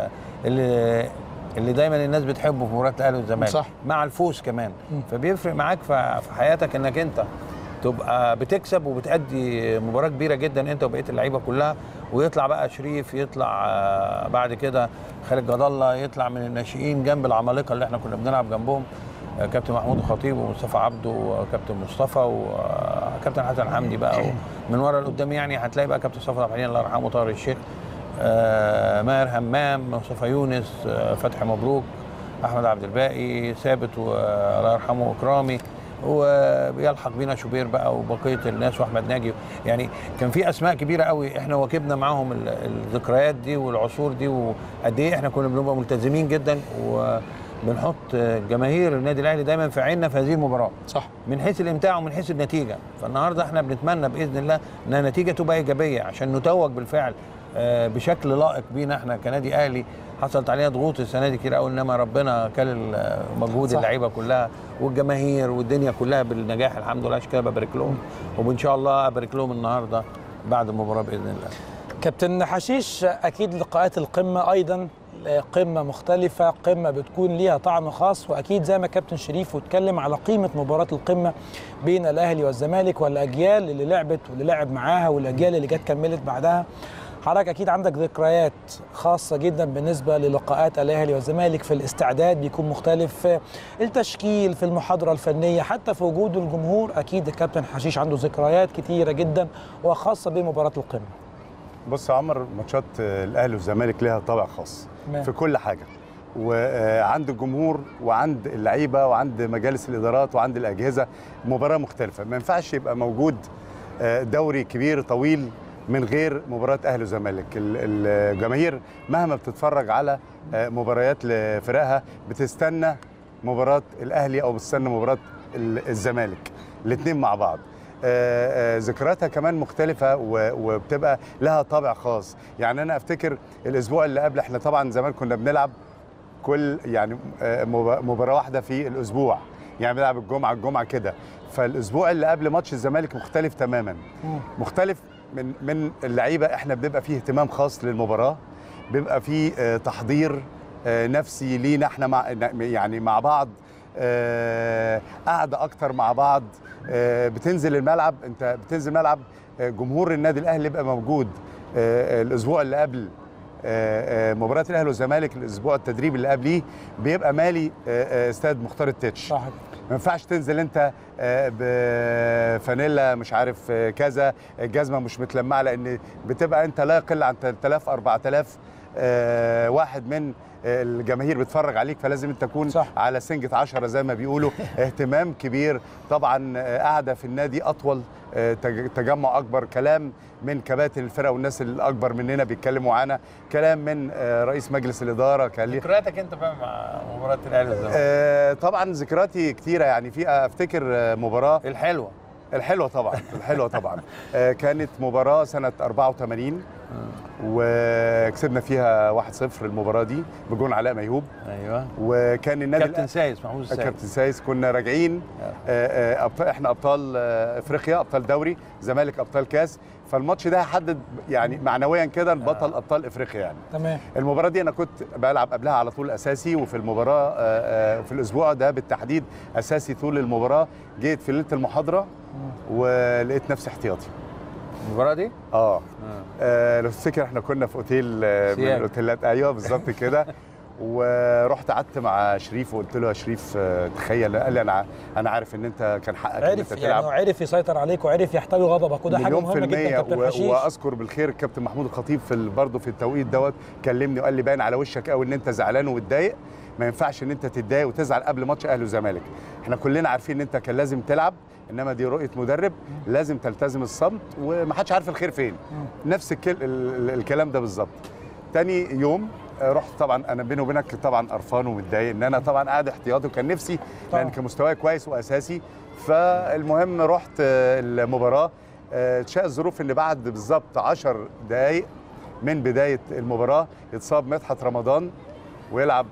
اللي دايما الناس بتحبه في مباراه الاهلي والزمالك، صح، مع الفوز كمان. فبيفرق معاك في حياتك انك انت تبقى بتكسب وبتأدي مباراه كبيره جدا انت وبقيه اللعيبه كلها، ويطلع بقى شريف، يطلع بعد كده خالد جد الله، يطلع من الناشئين جنب العمالقه اللي احنا كنا بنلعب جنبهم، كابتن محمود الخطيب ومصطفى عبده وكابتن مصطفى وكابتن حسن حمدي بقى. ومن ورا لقدام يعني هتلاقي بقى كابتن صفوت عبد الحليم الله يرحمه، طاهر الشيخ، ماهر همام، مصطفى يونس، فتحي مبروك، احمد عبد الباقي، ثابت والله يرحمه، اكرامي، وبيلحق بينا شوبير بقى وبقيه الناس، واحمد ناجي. يعني كان في اسماء كبيره قوي احنا واكبنا معاهم الذكريات دي والعصور دي، وقد ايه احنا كنا بنبقى ملتزمين جدا وبنحط جماهير النادي الاهلي دايما في عيننا في هذه المباراه، صح، من حيث الامتاع ومن حيث النتيجه. فالنهارده احنا بنتمنى باذن الله انها نتيجه تبقى ايجابيه عشان نتوج بالفعل بشكل لائق بينا احنا كنادي اهلي. حصلت علينا ضغوط السنه دي كتير قوي، انما ربنا كل مجهود اللعيبه كلها والجماهير والدنيا كلها بالنجاح الحمد لله. عشان كده ببارك لهم، وان شاء الله ابارك لهم النهارده بعد المباراه باذن الله. كابتن حشيش، اكيد لقاءات القمه ايضا قمه مختلفه، قمه بتكون ليها طعم خاص، واكيد زي ما كابتن شريف واتكلم على قيمه مباراه القمه بين الاهلي والزمالك والاجيال اللي لعبت واللي لعب معاها والاجيال اللي جت كملت بعدها. حضرتك اكيد عندك ذكريات خاصه جدا بالنسبه للقاءات الاهلي والزمالك، في الاستعداد بيكون مختلف، في التشكيل، في المحاضره الفنيه، حتى في وجود الجمهور. اكيد الكابتن حشيش عنده ذكريات كتيره جدا وخاصه بمباراه القمه. بص يا عمر، ماتشات الاهلي والزمالك لها طابع خاص في كل حاجه، وعند الجمهور وعند اللعيبه وعند مجالس الادارات وعند الاجهزه مباراه مختلفه. ما ينفعش يبقى موجود دوري كبير طويل من غير مباراه اهلي وزمالك. الجماهير مهما بتتفرج على مباريات لفرقها بتستنى مباراه الاهلي او بتستنى مباراه الزمالك، الاثنين مع بعض. ذكرياتها كمان مختلفة وبتبقى لها طابع خاص. يعني أنا أفتكر الأسبوع اللي قبل، إحنا طبعا زمان كنا بنلعب كل يعني مباراة واحدة في الأسبوع، يعني بنلعب الجمعة كده. فالأسبوع اللي قبل ماتش الزمالك مختلف تماما، مختلف من اللعيبة. إحنا بنبقى فيه اهتمام خاص للمباراة، بيبقى فيه تحضير نفسي لينا إحنا يعني مع بعض، قاعدة أكتر مع بعض. بتنزل الملعب، انت بتنزل الملعب جمهور النادي الاهلي يبقى موجود. الاسبوع اللي قبل مباراه الاهلي والزمالك، الاسبوع التدريبي اللي قبليه بيبقى مالي استاد مختار التتش. صح. ما ينفعش تنزل انت بفانيلا مش عارف كذا، الجزمه مش متلمعه، لان بتبقى انت لا يقل عن 3000 4000 واحد من الجماهير بتفرج عليك، فلازم انت تكون على سنجة 10 زي ما بيقولوا. اهتمام كبير طبعا، قاعده في النادي اطول، تجمع اكبر، كلام من كباتن الفرقه والناس الاكبر مننا بيتكلموا معانا، كلام من رئيس مجلس الاداره. ذكرياتك انت بقى مع مباراه الاهلي والزمالك؟ طبعا ذكرياتي كتيره، يعني في افتكر مباراه الحلوه طبعا كانت مباراه سنه 84 وكسبنا فيها 1-0 المباراه دي بجون علاء ميهوب. ايوه. وكان النادي كابتن سايس، محمود السايس. كابتن سايس. كنا راجعين احنا ابطال افريقيا، ابطال دوري، زمالك ابطال كاس. فالماتش ده هيحدد يعني معنويا كده بطل ابطال افريقيا يعني. تمام. المباراه دي انا كنت بلعب قبلها على طول اساسي، وفي المباراه في الاسبوع ده بالتحديد اساسي طول المباراه. جيت في ليله المحاضره ولقيت نفسي احتياطي. المباراه دي؟ لو تفتكر احنا كنا في اوتيل من الاوتيلات. ايوه بالظبط كده. ورحت قعدت مع شريف وقلت له يا شريف تخيل، قال لي انا عارف ان انت كان حقك ان انت تلعب. يعني عرف يسيطر عليك وعرف يحتوي غضبك، وده حاجه مهمه جدا كابتن حشيش. واذكر بالخير الكابتن محمود الخطيب برضه في التوقيت دوت كلمني وقال لي باين على وشك قوي ان انت زعلان ومتضايق، ما ينفعش ان انت تتضايق وتزعل قبل ماتش اهلي وزمالك. احنا كلنا عارفين ان انت كان لازم تلعب، انما دي رؤيه مدرب، لازم تلتزم الصمت ومحدش عارف الخير فين. نفس الكلام ده بالظبط. تاني يوم رحت، طبعا انا بيني وبينك طبعا قرفان ومتضايق ان انا طبعا قاعد احتياطي، وكان نفسي لان كان مستواي كويس واساسي. فالمهم رحت المباراه، تشاء الظروف ان بعد بالظبط 10 دقائق من بدايه المباراه يتصاب مدحت رمضان ويلعب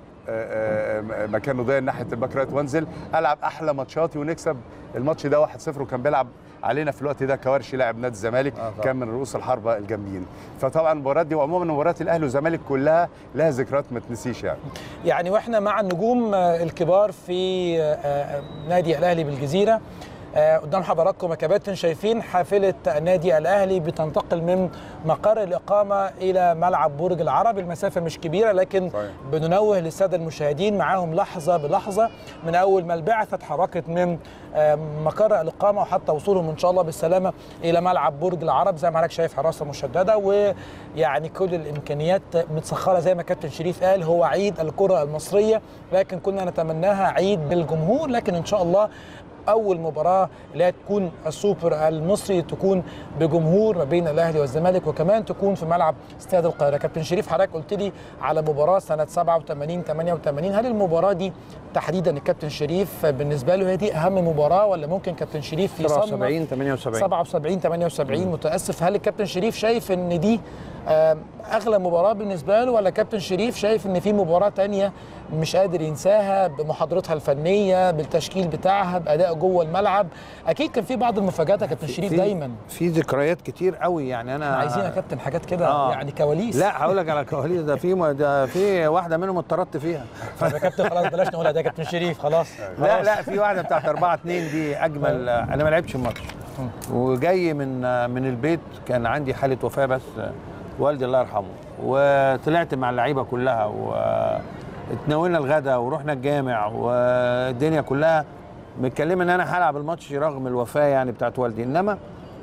مكان ضيق ناحيه الباك رايت، وانزل العب احلى ماتشاتي ونكسب الماتش ده 1-0. وكان بيلعب علينا في الوقت ده كوارشي لاعب نادي الزمالك، كان من رؤوس الحربه الجامدين. فطبعا المباريات دي وعموما مباريات الاهلي والزمالك كلها لها ذكريات ما تنسيش يعني واحنا مع النجوم الكبار في نادي الاهلي بالجزيره، قدام حضراتكم يا كباتن شايفين حافله نادي الاهلي بتنتقل من مقر الاقامه الى ملعب برج العرب. المسافه مش كبيره، لكن بننوه للساده المشاهدين معاهم لحظه بلحظه من اول ما البعثه اتحركت من مقر الاقامه وحتى وصولهم ان شاء الله بالسلامه الى ملعب برج العرب. زي ما حضرتك شايف حراسه مشدده، ويعني كل الامكانيات متسخره زي ما كابتن شريف قال. هو عيد الكره المصريه، لكن كنا نتمناها عيد بالجمهور، لكن ان شاء الله اول مباراه اللي هي تكون السوبر المصري تكون بجمهور ما بين الاهلي والزمالك، وكمان تكون في ملعب استاد القاهره. كابتن شريف، حضرتك قلت لي على مباراه سنه 87 88، هل المباراه دي تحديدا الكابتن شريف بالنسبه له هي دي اهم مباراه، ولا ممكن كابتن شريف يصنف 77 88 77 78 متاسف، هل الكابتن شريف شايف ان دي اغلى مباراه بالنسبه له، ولا كابتن شريف شايف ان في مباراه تانية مش قادر ينساها بمحاضرتها الفنيه، بالتشكيل بتاعها، باداء جوه الملعب؟ اكيد كان في بعض المفاجات يا كابتن شريف دايما. في ذكريات كتير قوي يعني. انا عايزين يا كابتن حاجات كده يعني كواليس. لا هقول لك على كواليس، ده في واحده منهم اتطردت فيها. طب يا كابتن خلاص بلاش نقولها، ده يا كابتن شريف خلاص. لا في واحده بتاعت 4-2 دي اجمل. انا ما لعبتش الماتش وجاي من البيت، كان عندي حاله وفاه بس والدي الله يرحمه، وطلعت مع اللعيبه كلها واتناولنا الغداء ورحنا الجامع، والدنيا كلها متكلمه ان انا هلعب الماتش رغم الوفاه يعني بتاعت والدي. انما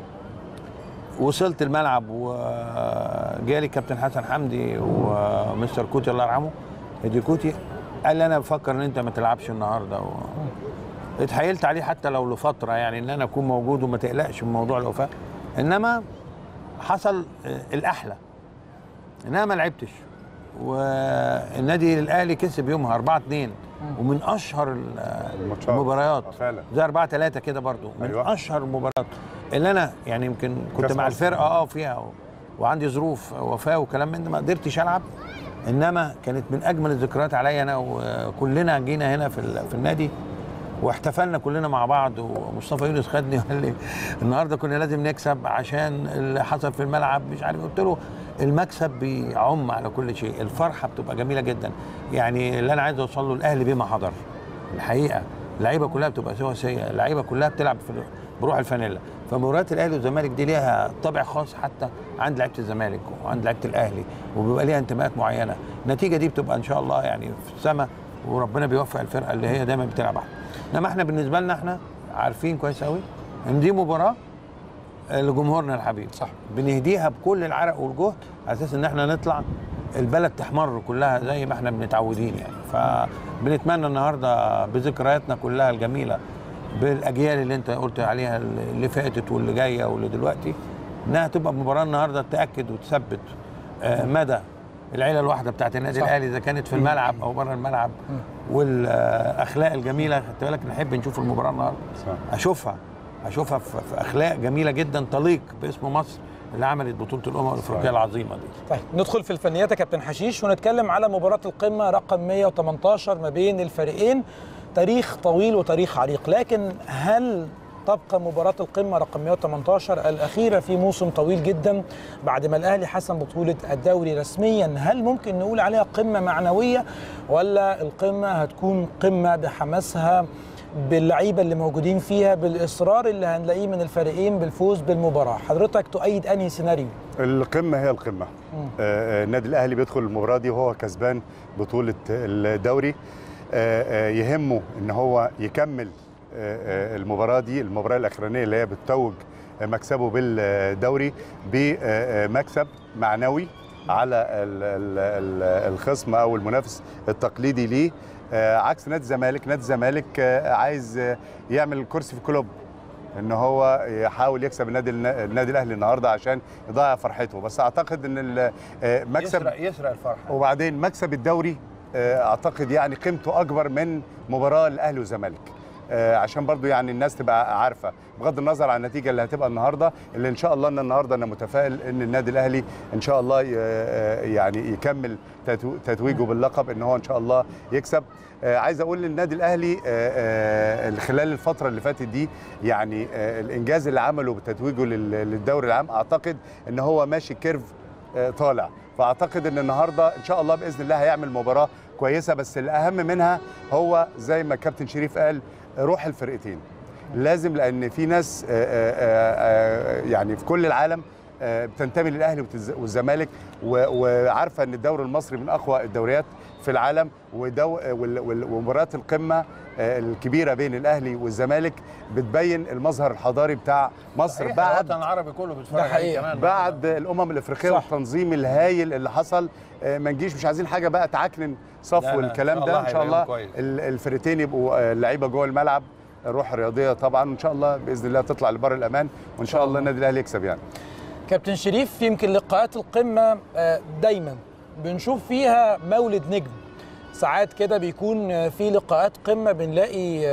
وصلت الملعب وجالي كابتن حسن حمدي ومستر كوتي الله يرحمه، هدي كوتي، قال لي انا بفكر ان انت ما تلعبش النهارده. اتحايلت عليه حتى لو لفتره يعني ان انا اكون موجود وما تقلقش من موضوع الوفاه. انما حصل الاحلى ان انا ما لعبتش، والنادي الاهلي كسب يومها 4-2 ومن اشهر المباريات، زي 4-3 كده برضو من أيوة. اشهر المباريات اللي انا يعني يمكن كنت مع الفرقه فيها وعندي ظروف وفاه وكلام من ده ما قدرتش العب. انما كانت من اجمل الذكريات عليا انا، وكلنا جينا هنا في النادي واحتفلنا كلنا مع بعض، ومصطفى يونس خدني وقال لي النهارده كنا لازم نكسب عشان اللي حصل في الملعب مش عارف. قلت له المكسب بيعم على كل شيء، الفرحه بتبقى جميله جدا. يعني اللي انا عايز اوصل له، الاهلي بما حضر الحقيقه، اللعيبه كلها بتبقى سواسيه، اللعيبه كلها بتلعب بروح الفانيلا. فمباريات الاهلي والزمالك دي ليها طابع خاص حتى عند لعيبه الزمالك وعند لعيبه الاهلي، وبيبقى ليها انتماءات معينه. النتيجه دي بتبقى ان شاء الله يعني في السماء، وربنا بيوفق الفرقه اللي هي دايما بتلعب احسن. انما احنا بالنسبه لنا احنا عارفين كويس قوي ان دي مباراه لجمهورنا الحبيب، صح، بنهديها بكل العرق والجهد على اساس ان احنا نطلع البلد تحمر كلها زي ما احنا متعودين يعني. فبنتمنى النهارده بذكرياتنا كلها الجميله بالاجيال اللي انت قلت عليها اللي فاتت واللي جايه واللي دلوقتي، انها تبقى مباراه النهارده تاكد وتثبت مدى العيله الواحده بتاعت النادي الاهلي، اذا كانت في الملعب او بره الملعب، والاخلاق الجميله. خدت بالك نحب نشوف المباراه النهارده، اشوفها في اخلاق جميله جدا تليق باسم مصر اللي عملت بطوله الامم الافريقيه العظيمه دي. طيب ندخل في الفنيات يا كابتن حشيش ونتكلم على مباراه القمه رقم 118 ما بين الفريقين. تاريخ طويل وتاريخ عريق، لكن هل تبقى مباراة القمة رقم 118 الأخيرة في موسم طويل جدا بعد ما الأهلي حسم بطولة الدوري رسميا؟ هل ممكن نقول عليها قمة معنوية، ولا القمة هتكون قمة بحماسها، باللعيبة اللي موجودين فيها، بالإصرار اللي هنلاقيه من الفريقين بالفوز بالمباراة؟ حضرتك تؤيد أنهي سيناريو؟ القمة هي القمة. النادي الأهلي بيدخل المباراة دي وهو كسبان بطولة الدوري، يهمه ان هو يكمل المباراه دي، المباراه الاخرانيه اللي هي بتتوج مكسبه بالدوري بمكسب معنوي على الخصم او المنافس التقليدي ليه، عكس نادي الزمالك. نادي الزمالك عايز يعمل الكرسي في كلوب، ان هو يحاول يكسب النادي الاهلي النهارده عشان يضيع فرحته. بس اعتقد ان المكسب يسرق الفرحه، وبعدين مكسب الدوري اعتقد يعني قيمته اكبر من مباراه الاهلي والزمالك، عشان برضو يعني الناس تبقى عارفه بغض النظر عن النتيجه اللي هتبقى النهارده، اللي ان شاء الله ان النهارده انا متفائل ان النادي الاهلي ان شاء الله يعني يكمل تتويجه باللقب، ان هو ان شاء الله يكسب. عايز اقول للنادي الاهلي خلال الفتره اللي فاتت دي يعني الانجاز اللي عمله بتتويجه للدوري العام، اعتقد ان هو ماشي كيرف طالع. فاعتقد ان النهارده ان شاء الله باذن الله هيعمل مباراه كويسه، بس الاهم منها هو زي ما كابتن شريف قال روح الفرقتين. لازم، لان في ناس يعني في كل العالم بتنتمي للاهلي والزمالك وعارفه ان الدوري المصري من اقوى الدوريات في العالم، ومباريات القمه الكبيره بين الاهلي والزمالك بتبين المظهر الحضاري بتاع مصر بعد الوطن العربي كله بيتفرج عليه كمان بعد الامم الافريقيه والتنظيم الهايل اللي حصل. ما نجيش مش عايزين حاجه بقى تعكنن صفو الكلام ده. ان شاء الله الفرقتين يبقوا اللعيبه جوه الملعب، روح رياضيه طبعا، وان شاء الله باذن الله تطلع لبر الامان، وان شاء الله النادي الاهلي يكسب. يعني كابتن شريف، يمكن لقاءات القمه دايما بنشوف فيها مولد نجم. ساعات كده بيكون في لقاءات قمه بنلاقي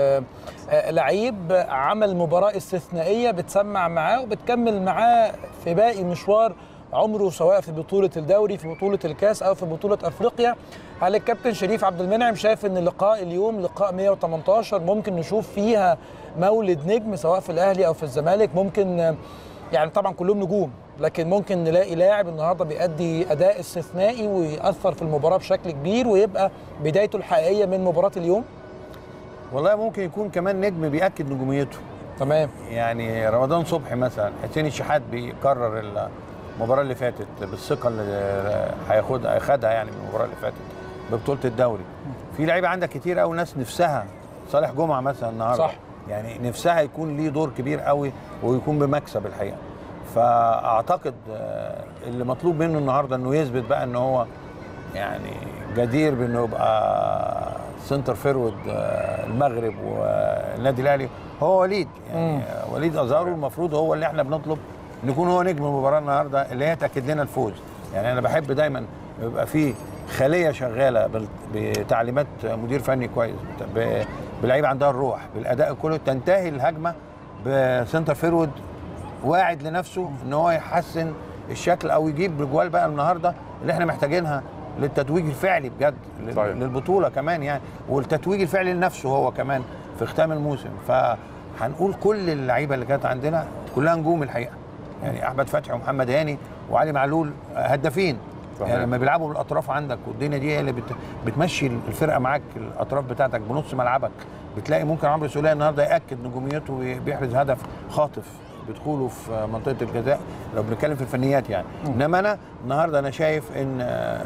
لعيب عمل مباراه استثنائيه بتسمع معاه وبتكمل معاه في باقي مشوار عمره، سواء في بطوله الدوري، في بطوله الكاس، او في بطوله افريقيا. هل الكابتن شريف عبد المنعم شايف ان لقاء اليوم لقاء 118 ممكن نشوف فيها مولد نجم سواء في الاهلي او في الزمالك؟ ممكن يعني طبعا كلهم نجوم، لكن ممكن نلاقي لاعب النهارده بيأدي اداء استثنائي ويأثر في المباراه بشكل كبير ويبقى بدايته الحقيقيه من مباراه اليوم؟ والله ممكن يكون كمان نجم بيأكد نجوميته. تمام. يعني رمضان صبحي مثلا، حسين الشحات بيكرر المباراه اللي فاتت بالثقه اللي هياخدها يعني من المباراه اللي فاتت ببطوله الدوري. في لعيبه عندك كتير قوي ناس نفسها، صالح جمعه مثلا النهارده صح، يعني نفسها يكون ليه دور كبير قوي ويكون بمكسب الحقيقه. فاعتقد اللي مطلوب منه النهارده انه يثبت بقى ان هو يعني جدير بانه يبقى سنتر فيرود المغرب والنادي الاهلي هو وليد. يعني وليد ازارو المفروض هو اللي احنا بنطلب ان يكون هو نجم المباراه النهارده اللي هي تاكد لنا الفوز. يعني انا بحب دايما يبقى في خليه شغاله بتعليمات مدير فني كويس، بلعيبه عندها الروح، بالاداء كله، تنتهي الهجمه بسنتر فيرود واعد لنفسه ان هو يحسن الشكل او يجيب رجوال بقى النهارده اللي احنا محتاجينها للتتويج الفعلي بجد للبطوله كمان يعني، والتتويج الفعلي لنفسه هو كمان في ختام الموسم. فهنقول كل اللعيبه اللي كانت عندنا كلها نجوم الحقيقه. يعني احمد فتحي ومحمد هاني وعلي معلول هدافين. يعني لما بيلعبوا بالاطراف عندك والدنيا دي هي اللي بتمشي الفرقه معاك، الاطراف بتاعتك بنص ملعبك، بتلاقي ممكن عمرو سوليه النهارده ياكد نجوميته وبيحرز هدف خاطف بدخوله في منطقه الجزاء لو بنتكلم في الفنيات يعني. انما انا النهارده انا شايف ان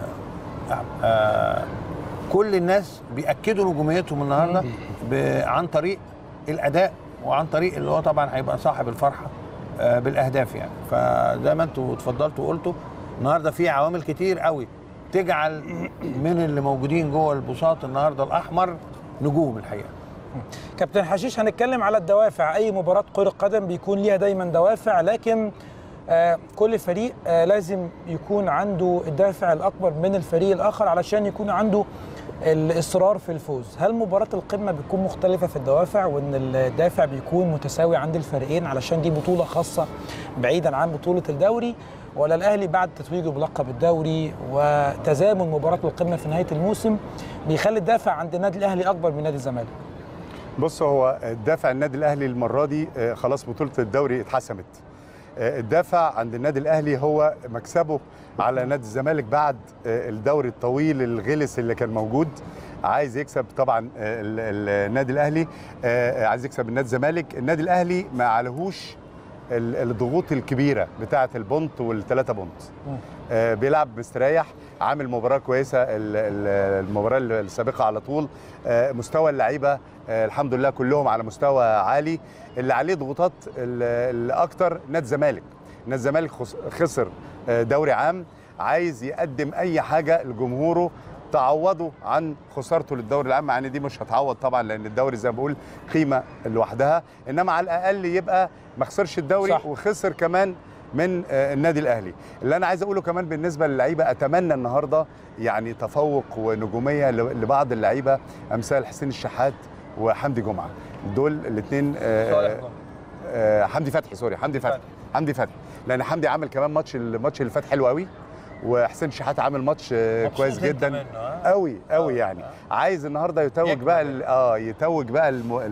كل الناس بياكدوا نجوميتهم النهارده عن طريق الاداء وعن طريق اللي هو طبعا هيبقى صاحب الفرحه بالاهداف يعني. فزي ما انتوا اتفضلتوا وقلتوا النهارده في عوامل كتير قوي تجعل من اللي موجودين جوه البساط النهارده الاحمر نجوم الحقيقه. كابتن حشيش، هنتكلم على الدوافع. اي مباراه كره قدم بيكون ليها دايما دوافع، لكن كل فريق لازم يكون عنده الدافع الاكبر من الفريق الاخر علشان يكون عنده الاصرار في الفوز. هل مباراه القمه بتكون مختلفه في الدوافع وان الدافع بيكون متساوي عند الفريقين علشان دي بطوله خاصه بعيدا عن بطوله الدوري، ولا الاهلي بعد تتويجه بلقب الدوري وتزامن مباراه القمه في نهايه الموسم بيخلي الدافع عند النادي الاهلي اكبر من نادي الزمالك؟ بص، هو الدافع النادي الاهلي المره دي خلاص بطوله الدوري اتحسمت. الدافع عند النادي الاهلي هو مكسبه على نادي الزمالك بعد الدوري الطويل الغلس اللي كان موجود. عايز يكسب طبعا النادي الاهلي، عايز يكسب النادي الزمالك. النادي الاهلي ما عليهوش الضغوط الكبيره بتاعه البونت والثلاثه بونت. بيلعب مستريح، عامل مباراه كويسه المباراه السابقه على طول. مستوى اللعيبه الحمد لله كلهم على مستوى عالي. اللي عليه ضغوطات الاكتر نادي الزمالك. نادي الزمالك خسر دوري عام، عايز يقدم اي حاجه لجمهوره تعوضه عن خسارته للدوري العام، يعني دي مش هتعوض طبعا لان الدوري زي ما بقول قيمه لوحدها، انما على الاقل يبقى ما خسرش الدوري صح. وخسر كمان من النادي الاهلي. اللي انا عايز اقوله كمان بالنسبه للعيبه، اتمنى النهارده يعني تفوق ونجوميه لبعض اللعيبه امثال حسين الشحات وحمدي جمعه. دول الاثنين حمدي فتحي سوري حمدي فتحي لان حمدي عامل كمان الماتش اللي فات حلو قوي، وحسين الشحات عامل ماتش كويس جدا قوي قوي يعني. عايز النهارده يتوج بقى يتوج بقى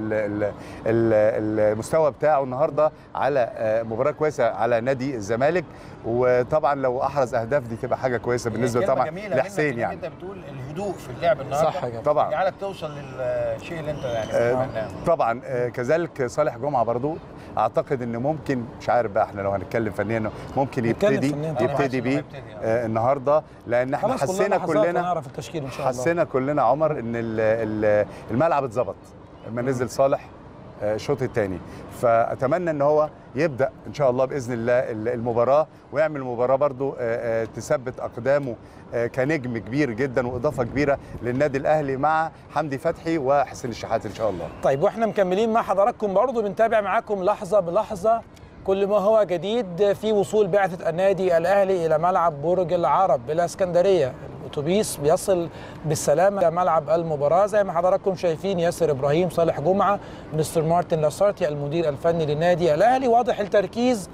المستوى بتاعه النهارده على مباراه كويسه على نادي الزمالك. وطبعا لو احرز اهداف دي تبقى حاجه كويسه بالنسبه طبعا لحسين. يعني انت بتقول الهدوء في اللعب النهارده صح طبعا يجعلك توصل للشيء اللي انت يعني طبعا. كذلك صالح جمعه برضو اعتقد ان ممكن، مش عارف بقى احنا لو هنتكلم فنيا ممكن يبتدي بيه النهارده، لان احنا حسينا كلنا نعرف التشكيل ان شاء الله. حسينا كلنا عمر ان الملعب اتظبط لما نزل صالح الشوط الثاني. فاتمنى ان هو يبدا ان شاء الله باذن الله المباراه ويعمل مباراه برضو تثبت اقدامه كنجم كبير جدا واضافه كبيره للنادي الاهلي مع حمدي فتحي وحسين الشحات ان شاء الله. طيب واحنا مكملين مع حضراتكم برضو بنتابع معاكم لحظه بلحظه كل ما هو جديد في وصول بعثه النادي الاهلي الى ملعب برج العرب بالاسكندريه. الاتوبيس بيصل بالسلامه الى ملعب المباراه زي ما حضراتكم شايفين. ياسر ابراهيم، صالح جمعه، مستر مارتن لاسارتي المدير الفني للنادي الاهلي. واضح التركيز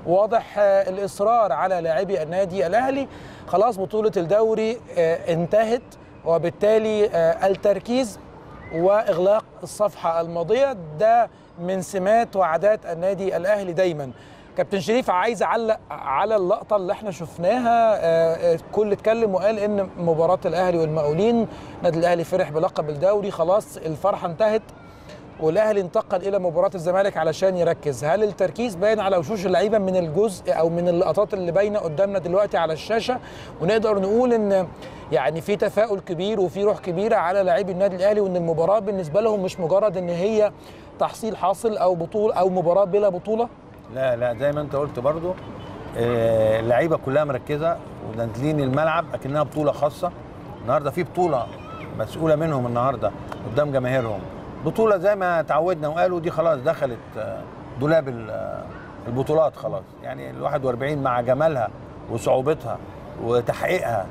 واضح الاصرار على لاعبي النادي الاهلي. خلاص بطوله الدوري انتهت، وبالتالي التركيز واغلاق الصفحه الماضيه ده من سمات وعادات النادي الاهلي دايما. كابتن شريف، عايز اعلق على اللقطه اللي احنا شفناها. كل اتكلم وقال ان مباراه الاهلي والمقاولين، النادي الاهلي فرح بلقب الدوري، خلاص الفرحه انتهت، والاهلي انتقل الى مباراه الزمالك علشان يركز. هل التركيز باين على وشوش اللعيبه من الجزء او من اللقطات اللي باينه قدامنا دلوقتي على الشاشه، ونقدر نقول ان يعني في تفاؤل كبير وفي روح كبيره على لاعبي النادي الاهلي، وان المباراه بالنسبه لهم مش مجرد ان هي تحصيل حاصل او بطوله او مباراه بلا بطوله؟ لا زي ما انت قلت برضو، اللعيبه كلها مركزه ونازلين الملعب اكنها بطوله خاصه. النهارده في بطوله مسؤوله منهم النهارده قدام جماهيرهم، بطوله زي ما تعودنا وقالوا دي خلاص دخلت دولاب البطولات خلاص. يعني ال 41 مع جمالها وصعوبتها وتحقيقها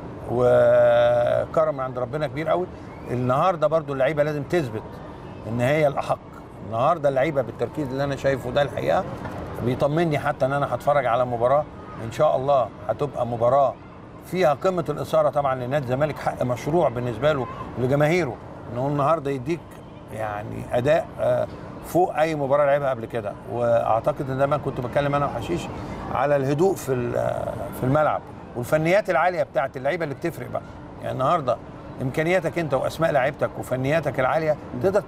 وكرم من عند ربنا كبير قوي. النهارده برضو اللعيبه لازم تثبت ان هي الاحق. النهارده اللعيبه بالتركيز اللي انا شايفه ده الحقيقه بيطمني حتى ان انا هتفرج على مباراه ان شاء الله هتبقى مباراه فيها قمه الاثاره طبعا لنادي الزمالك، حق مشروع بالنسبه له ولجماهيره انه النهارده يديك يعني اداء فوق اي مباراه لعبها قبل كده. واعتقد ان زي ما كنت بتكلم انا وحشيش على الهدوء في الملعب والفنيات العاليه بتاعت اللعيبه اللي بتفرق بقى. يعني النهارده امكانياتك انت واسماء لعيبتك وفنياتك العاليه تقدر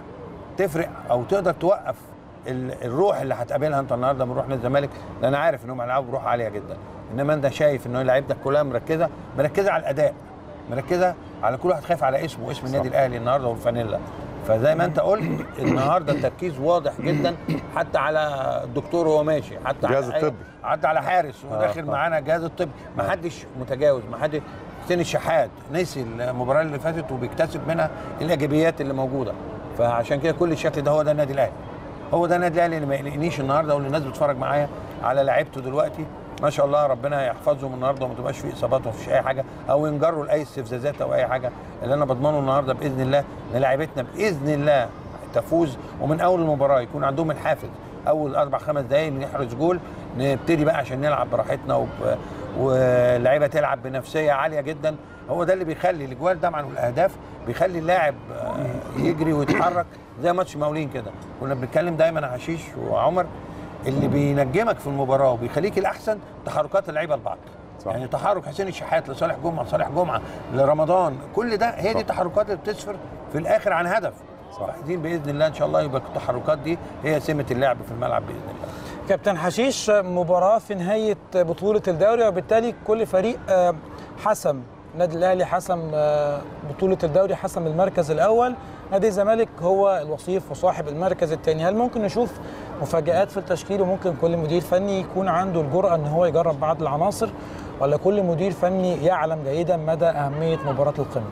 تفرق او تقدر توقف الروح اللي هتقابلها انت النهارده من روح نادي الزمالك، لان انا عارف انهم هيلعبوا بروح عاليه جدا. انما انت شايف ان لعيبتك كلها مركزه على الاداء، مركزه على كل واحد خايف على اسمه واسم النادي الاهلي النهارده والفانيلا. فزي ما انت قلت النهارده التركيز واضح جدا حتى على الدكتور وهو ماشي، حتى الجهاز الطبي، حتى على حارس وداخل معانا الجهاز الطبي، ما حدش متجاوز، ما حد. حسين الشحات نسي المباراه اللي فاتت وبيكتسب منها الايجابيات اللي موجوده. فعشان كده كل الشكل ده هو ده النادي الاهلي، هو ده النادي الاهلي اللي ما يقلقنيش النهارده، واللي الناس بتتفرج معايا على لعيبته دلوقتي ما شاء الله ربنا يحفظهم النهارده وما تبقاش في اصابات وما فيش اي حاجه او ينجروا لاي استفزازات او اي حاجه. اللي انا بضمنه النهارده باذن الله ان لعيبتنا باذن الله تفوز، ومن اول المباراه يكون عندهم الحافز اول 4-5 دقائق نحرز جول، نبتدي بقى عشان نلعب براحتنا واللعيبه تلعب بنفسيه عاليه جدا. هو ده اللي بيخلي الاجوال طبعا والاهداف بيخلي اللاعب يجري ويتحرك زي ماتش مقاولين كده. كنا بنتكلم دايما يا حشيش وعمر، اللي بينجمك في المباراه وبيخليك الاحسن تحركات اللعيبه لبعض. صح. يعني تحرك حسين الشحات لصالح جمعه لرمضان، كل ده هي دي التحركات اللي بتسفر في الاخر عن هدف. فعايزين باذن الله ان شاء الله يبقى التحركات دي هي سمه اللعب في الملعب باذن الله. كابتن حشيش، مباراه في نهايه بطوله الدوري، وبالتالي كل فريق حسم. النادي الاهلي حسم بطوله الدوري، حسم المركز الاول، نادي الزمالك هو الوصيف وصاحب المركز الثاني. هل ممكن نشوف مفاجآت في التشكيل، وممكن كل مدير فني يكون عنده الجرأة ان هو يجرب بعض العناصر، ولا كل مدير فني يعلم جيدا مدى أهمية مباراة القمة؟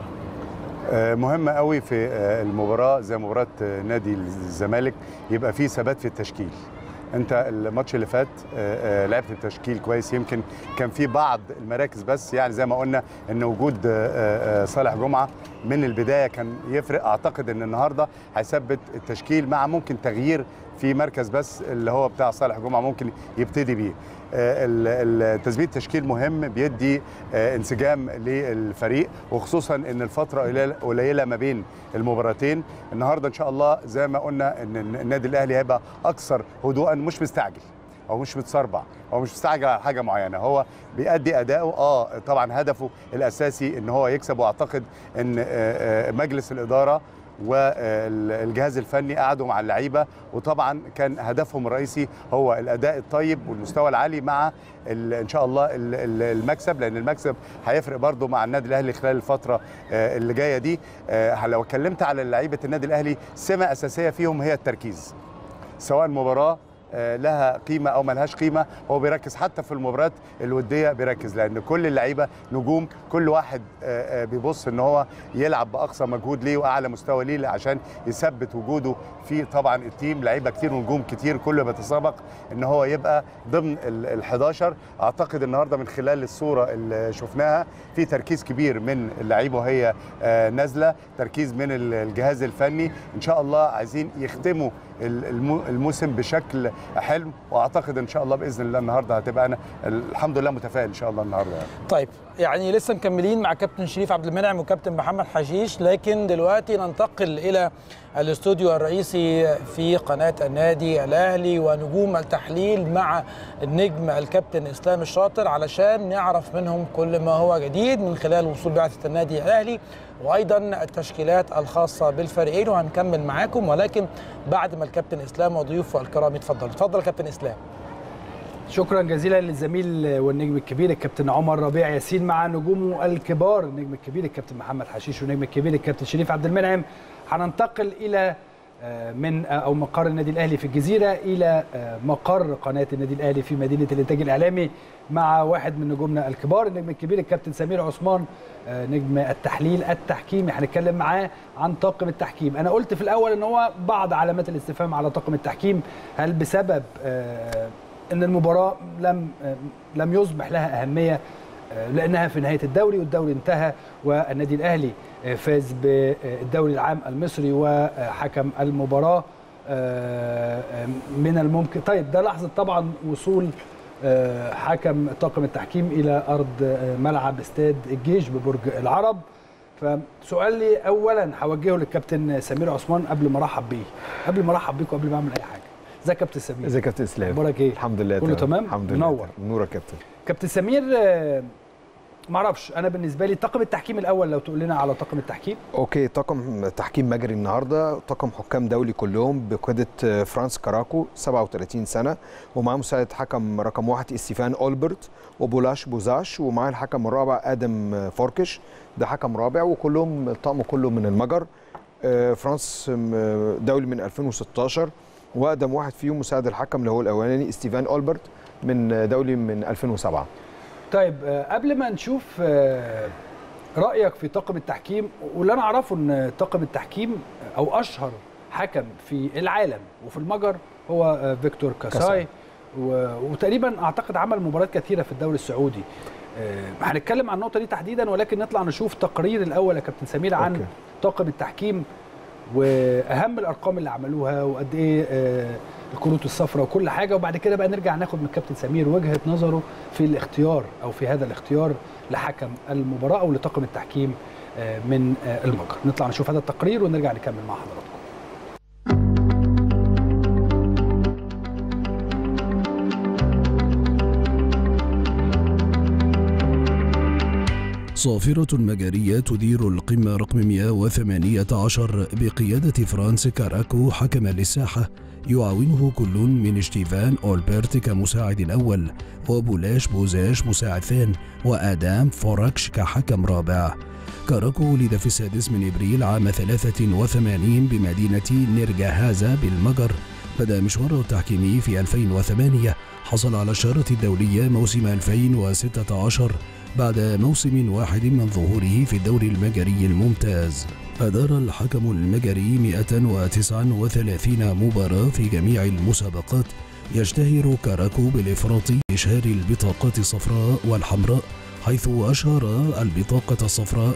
مهم قوي في المباراة زي مباراة نادي الزمالك يبقى فيه ثبات في التشكيل. انت الماتش اللي فات لعبت التشكيل كويس، يمكن كان في بعض المراكز بس يعني زي ما قلنا ان وجود صالح جمعه من البدايه كان يفرق. اعتقد ان النهارده هيثبت التشكيل مع ممكن تغيير في مركز بس اللي هو بتاع صالح جمعه ممكن يبتدي بيه. تثبيت التشكيل مهم، بيدي انسجام للفريق، وخصوصا ان الفتره قليله ما بين المباراتين. النهارده ان شاء الله زي ما قلنا ان النادي الاهلي هيبقى اكثر هدوءا، مش مستعجل او مش متسربع او مش مستعجل على حاجه معينه، هو بيأدي اداؤه. طبعا هدفه الاساسي ان هو يكسب، واعتقد ان مجلس الاداره والجهاز الفني قعدوا مع اللعيبه، وطبعا كان هدفهم الرئيسي هو الاداء الطيب والمستوى العالي مع ان شاء الله المكسب، لان المكسب هيفرق برضو مع النادي الاهلي خلال الفتره اللي جايه دي. لو اتكلمت على لعيبه النادي الاهلي، سمه اساسيه فيهم هي التركيز، سواء مباراه لها قيمه او ملهاش قيمه، هو بيركز حتى في المباريات الوديه بيركز، لان كل اللعيبه نجوم، كل واحد بيبص ان هو يلعب باقصى مجهود ليه واعلى مستوى ليه عشان يثبت وجوده في طبعا التيم. لعيبه كتير ونجوم كتير، كله بيتسابق ان هو يبقى ضمن ال11. اعتقد النهارده من خلال الصوره اللي شفناها في تركيز كبير من اللعيبه وهي نازله، تركيز من الجهاز الفني. ان شاء الله عايزين يختموا الموسم بشكل حلم، واعتقد ان شاء الله باذن الله النهارده هتبقى انا الحمد لله متفائل ان شاء الله النهارده يعني. طيب يعني لسه مكملين مع كابتن شريف عبد المنعم وكابتن محمد حشيش، لكن دلوقتي ننتقل الى الاستوديو الرئيسي في قناه النادي الاهلي ونجوم التحليل مع النجم الكابتن اسلام الشاطر علشان نعرف منهم كل ما هو جديد من خلال وصول بعثه النادي الاهلي وايضا التشكيلات الخاصه بالفريقين، وهنكمل معاكم ولكن بعد ما الكابتن اسلام وضيوفه الكرام يتفضلوا. اتفضل كابتن اسلام. شكرا جزيلا للزميل والنجم الكبير الكابتن عمر ربيع ياسين مع نجومه الكبار، النجم الكبير الكابتن محمد حشيش والنجم الكبير الكابتن شريف عبد المنعم. هننتقل الى من او مقر النادي الاهلي في الجزيره الى مقر قناه النادي الاهلي في مدينه الانتاج الاعلامي مع واحد من نجومنا الكبار، النجم الكبير الكابتن سمير عثمان نجم التحليل التحكيمي. هنتكلم معاه عن طاقم التحكيم. انا قلت في الاول ان هو بعض علامات الاستفهام على طاقم التحكيم، هل بسبب ان المباراه لم يصبح لها اهميه لانها في نهايه الدوري والدوري انتهى والنادي الاهلي فاز بالدوري العام المصري وحكم المباراه من الممكن. طيب ده لحظه طبعا وصول حكم طاقم التحكيم الى ارض ملعب استاد الجيش ببرج العرب. فسؤالي اولا هوجهه للكابتن سمير عثمان قبل ما ارحب بيه، قبل ما اعمل اي حاجه. ازيك يا كابتن سمير؟ ازيك يا كابتن اسلام؟ اخبارك ايه؟ الحمد لله كله تمام؟ الحمد لله. منور. نورك يا كابتن. كابتن سمير، ما اعرفش، انا بالنسبه لي طاقم التحكيم الاول لو تقول لنا على طاقم التحكيم. اوكي، طاقم تحكيم مجري النهارده، طاقم حكام دولي كلهم بقياده فرانس كاراكو 37 سنه، ومعاه مساعد حكم رقم 1 ستيفان اولبرت وبولاش بوزاش، ومعاه الحكم الرابع ادم فوركش، ده حكم رابع، وكلهم الطقم كله من المجر. فرانس دولي من 2016، واقدم واحد فيهم مساعد الحكم اللي هو الاولاني ستيفان اولبرت من دولي من 2007. طيب قبل ما نشوف رايك في طاقم التحكيم، واللي انا اعرفه ان طاقم التحكيم او اشهر حكم في العالم وفي المجر هو فيكتور كاساي، وتقريبا اعتقد عمل مباريات كثيره في الدوري السعودي. هنتكلم عن النقطه دي تحديدا، ولكن نطلع نشوف تقرير الاول يا كابتن سمير عن طاقم التحكيم واهم الارقام اللي عملوها وقد ايه الكروت الصفراء وكل حاجه، وبعد كده بقى نرجع ناخد من الكابتن سمير وجهه نظره في الاختيار او في هذا الاختيار لحكم المباراه او لطاقم التحكيم من المجر. نطلع نشوف هذا التقرير ونرجع نكمل مع حضراتكم. صافرة مجرية تدير القمة رقم 118 بقيادة فرانس كاراكو حكما للساحة، يعاونه كل من ستيفان أولبرت كمساعد أول، وبولاش بوزاش مساعد ثان، وآدام فوركش كحكم رابع. كاراكو ولد في 6 من إبريل عام 83 بمدينة نيرجاهازا بالمجر. بدأ مشواره التحكيمي في 2008، حصل على الشارة الدولية موسم 2016 بعد موسم واحد من ظهوره في الدوري المجري الممتاز. أدار الحكم المجري 139 مباراة في جميع المسابقات. يشتهر كاراكو بالإفراط بإشهار البطاقات الصفراء والحمراء، حيث أشهر البطاقة الصفراء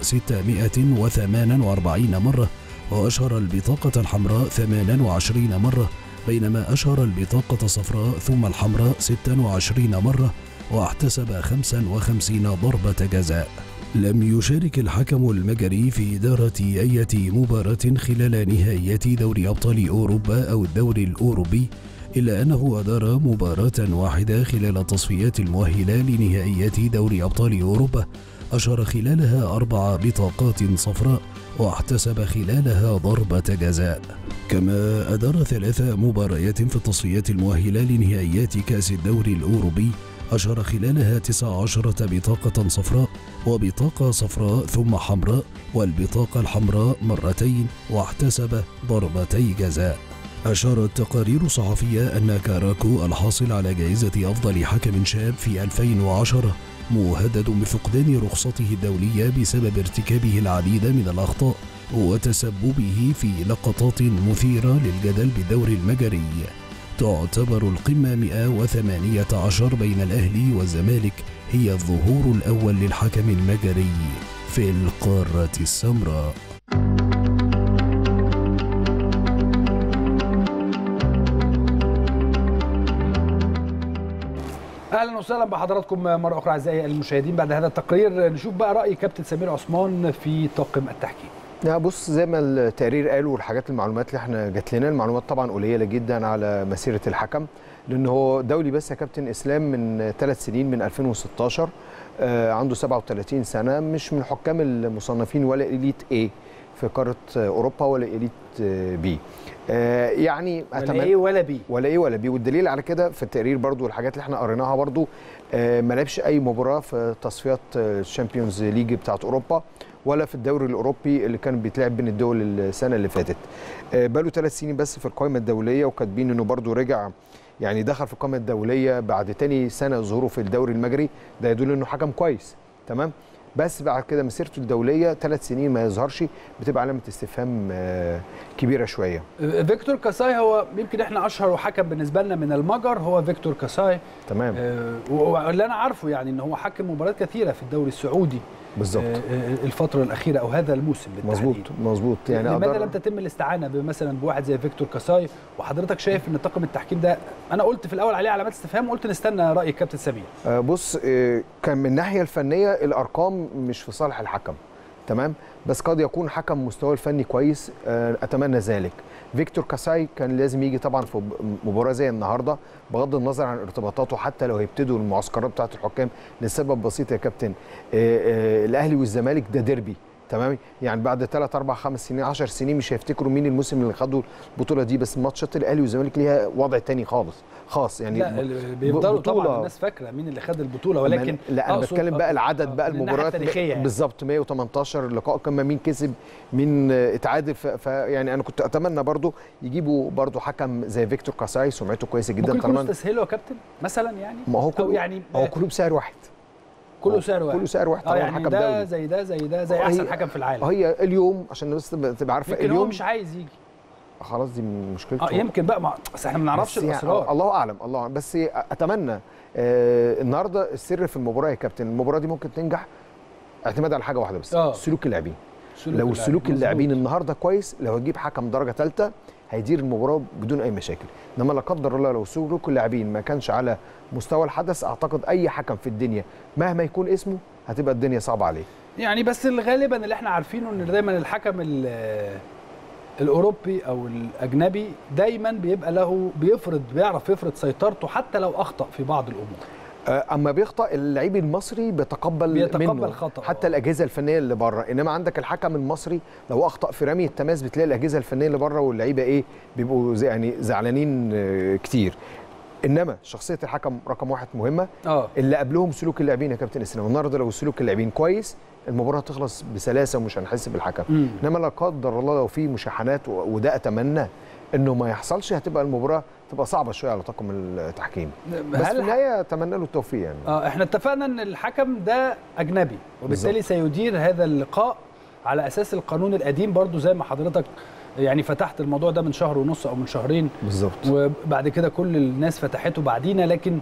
648 مرة، وأشهر البطاقة الحمراء 28 مرة، بينما أشهر البطاقة الصفراء ثم الحمراء 26 مرة، واحتسب 55 ضربة جزاء. لم يشارك الحكم المجري في إدارة أي مباراة خلال نهائيات دوري أبطال أوروبا أو الدوري الأوروبي، إلا أنه أدار مباراة واحدة خلال التصفيات المؤهلة لنهائيات دوري أبطال أوروبا، أشهر خلالها 4 بطاقات صفراء، واحتسب خلالها ضربة جزاء. كما أدار 3 مباريات في التصفيات المؤهلة لنهائيات كأس الدوري الأوروبي، أشهر خلالها 19 بطاقة صفراء، وبطاقة صفراء ثم حمراء، والبطاقة الحمراء مرتين، واحتسب ضربتي جزاء. أشارت تقارير صحفية أن كاراكو الحاصل على جائزة أفضل حكم شاب في 2010 مهدد بفقدان رخصته الدولية بسبب ارتكابه العديد من الأخطاء وتسببه في لقطات مثيرة للجدل بالدوري المجري. تعتبر القمة 118 بين الأهلي والزمالك هي الظهور الأول للحكم المجري في القارة السمراء. اهلا وسهلا بحضراتكم مره اخرى اعزائي المشاهدين. بعد هذا التقرير نشوف بقى راي كابتن سمير عثمان في طاقم التحكيم. لا بص، زي ما التقرير قال والحاجات المعلومات اللي احنا جات لنا، المعلومات طبعا قليله جدا على مسيره الحكم، لان هو دولي بس يا كابتن اسلام من 3 سنين من 2016، عنده 37 سنه، مش من الحكام المصنفين ولا اليت A في قاره اوروبا ولا اليت B، يعني ولا ايه ولا بي ولا ايه ولا بي. والدليل على كده في التقرير برضو والحاجات اللي احنا قريناها برضو، ما لعبش اي مباراه في تصفيات الشامبيونز ليج بتاعت اوروبا ولا في الدوري الاوروبي اللي كان بيتلعب بين الدول السنه اللي فاتت. بقاله 3 سنين بس في القائمه الدوليه، وكاتبين انه برضو رجع يعني دخل في القائمه الدوليه بعد تاني سنه ظهوره في الدوري المجري، ده يدل انه حكم كويس تمام. بس بعد كده مسيرته الدوليه 3 سنين ما يظهرش، بتبقى علامه استفهام كبيره شويه. فيكتور كاساي هو يمكن احنا اشهر حكم بالنسبه لنا من المجر هو فيكتور كاساي تمام. واللي انا عارفه يعني ان هو حكم مباريات كثيره في الدوري السعودي بالظبط الفتره الاخيره او هذا الموسم بالتحديد. مظبوط يعني لماذا لم تتم الاستعانه مثلا بواحد زي فيكتور كاساي؟ وحضرتك شايف ان طاقم التحكيم ده، انا قلت في الاول عليه علامات استفهام وقلت نستنى راي الكابتن سمير. بص، كان من الناحيه الفنيه الارقام مش في صالح الحكم تمام، بس قد يكون حكم مستواه الفني كويس، اتمنى ذلك. فيكتور كاساي كان لازم يجي طبعا في مباراه زي النهارده، بغض النظر عن ارتباطاته، حتى لو هيبتدوا المعسكرات بتاعه الحكام لسبب بسيط يا كابتن، الاهلي والزمالك ده ديربي تمام، يعني بعد 3 4 5 سنين 10 سنين مش هيفتكروا مين الموسم اللي خدوا البطوله دي، بس ماتشات الاهلي والزمالك ليها وضع تاني خاص يعني. لا بيفضلوا طبعا الناس فاكره مين اللي خد البطوله، ولكن لا انا بتكلم بقى العدد بقى المباريات يعني. بالظبط 118 لقاء، كما مين كسب مين اتعادل، فيعني انا كنت اتمنى برضو يجيبوا برضو حكم زي فيكتور كاساي، سمعته كويسه جدا. ممكن يكونوا استسهلوا يا كابتن مثلا يعني، ما هو كله يعني هو كله بسعر واحد، كله سعر واحد، كله سعر واحد طبعا. يعني حكم ده دولي زي ده زي ده زي احسن حكم في العالم. هي اليوم عشان بس تبقى عارفه اليوم هو مش عايز يجي خلاص، دي مشكلته. يمكن بقى بس احنا ما نعرفش الاسرار يعني الله اعلم الله أعلم. بس اتمنى النهارده السر في المباراه يا كابتن، المباراه دي ممكن تنجح اعتماد على حاجه واحده بس، سلوك اللاعبين. لو سلوك اللاعبين النهارده كويس، لو هتجيب حكم درجه ثالثه هيدير المباراه بدون اي مشاكل. انما لا قدر الله لو سلوك اللاعبين ما كانش على مستوى الحدث، اعتقد اي حكم في الدنيا مهما يكون اسمه هتبقى الدنيا صعبه عليه يعني. بس غالبا اللي احنا عارفينه ان دايما الحكم الاوروبي او الاجنبي دايما بيبقى له بيعرف يفرض سيطرته حتى لو اخطا في بعض الامور. اما بيخطأ اللعيب المصري بيتقبل منه خطأ حتى الاجهزه الفنيه اللي بره، انما عندك الحكم المصري لو اخطأ في رمي التماس بتلاقي الاجهزه الفنيه اللي بره واللعيبه بيبقوا يعني زعلانين كتير. انما شخصيه الحكم رقم 1 مهمه. اللي قبلهم سلوك اللاعبين يا كابتن اسلام. النهارده لو سلوك اللاعبين كويس المباراه هتخلص بسلاسه ومش هنحس بالحكم. انما لا قدر الله لو في مشاحنات، وده اتمنى انه ما يحصلش، هتبقى المباراه تبقى صعبه شويه على طاقم التحكيم. بس في النهايه اتمنى له التوفيق يعني. احنا اتفقنا ان الحكم ده اجنبي، وبالتالي بالزبط. سيدير هذا اللقاء على اساس القانون القديم برضو، زي ما حضرتك يعني فتحت الموضوع ده من شهر ونص او من شهرين بالظبط، وبعد كده كل الناس فتحته بعدينا، لكن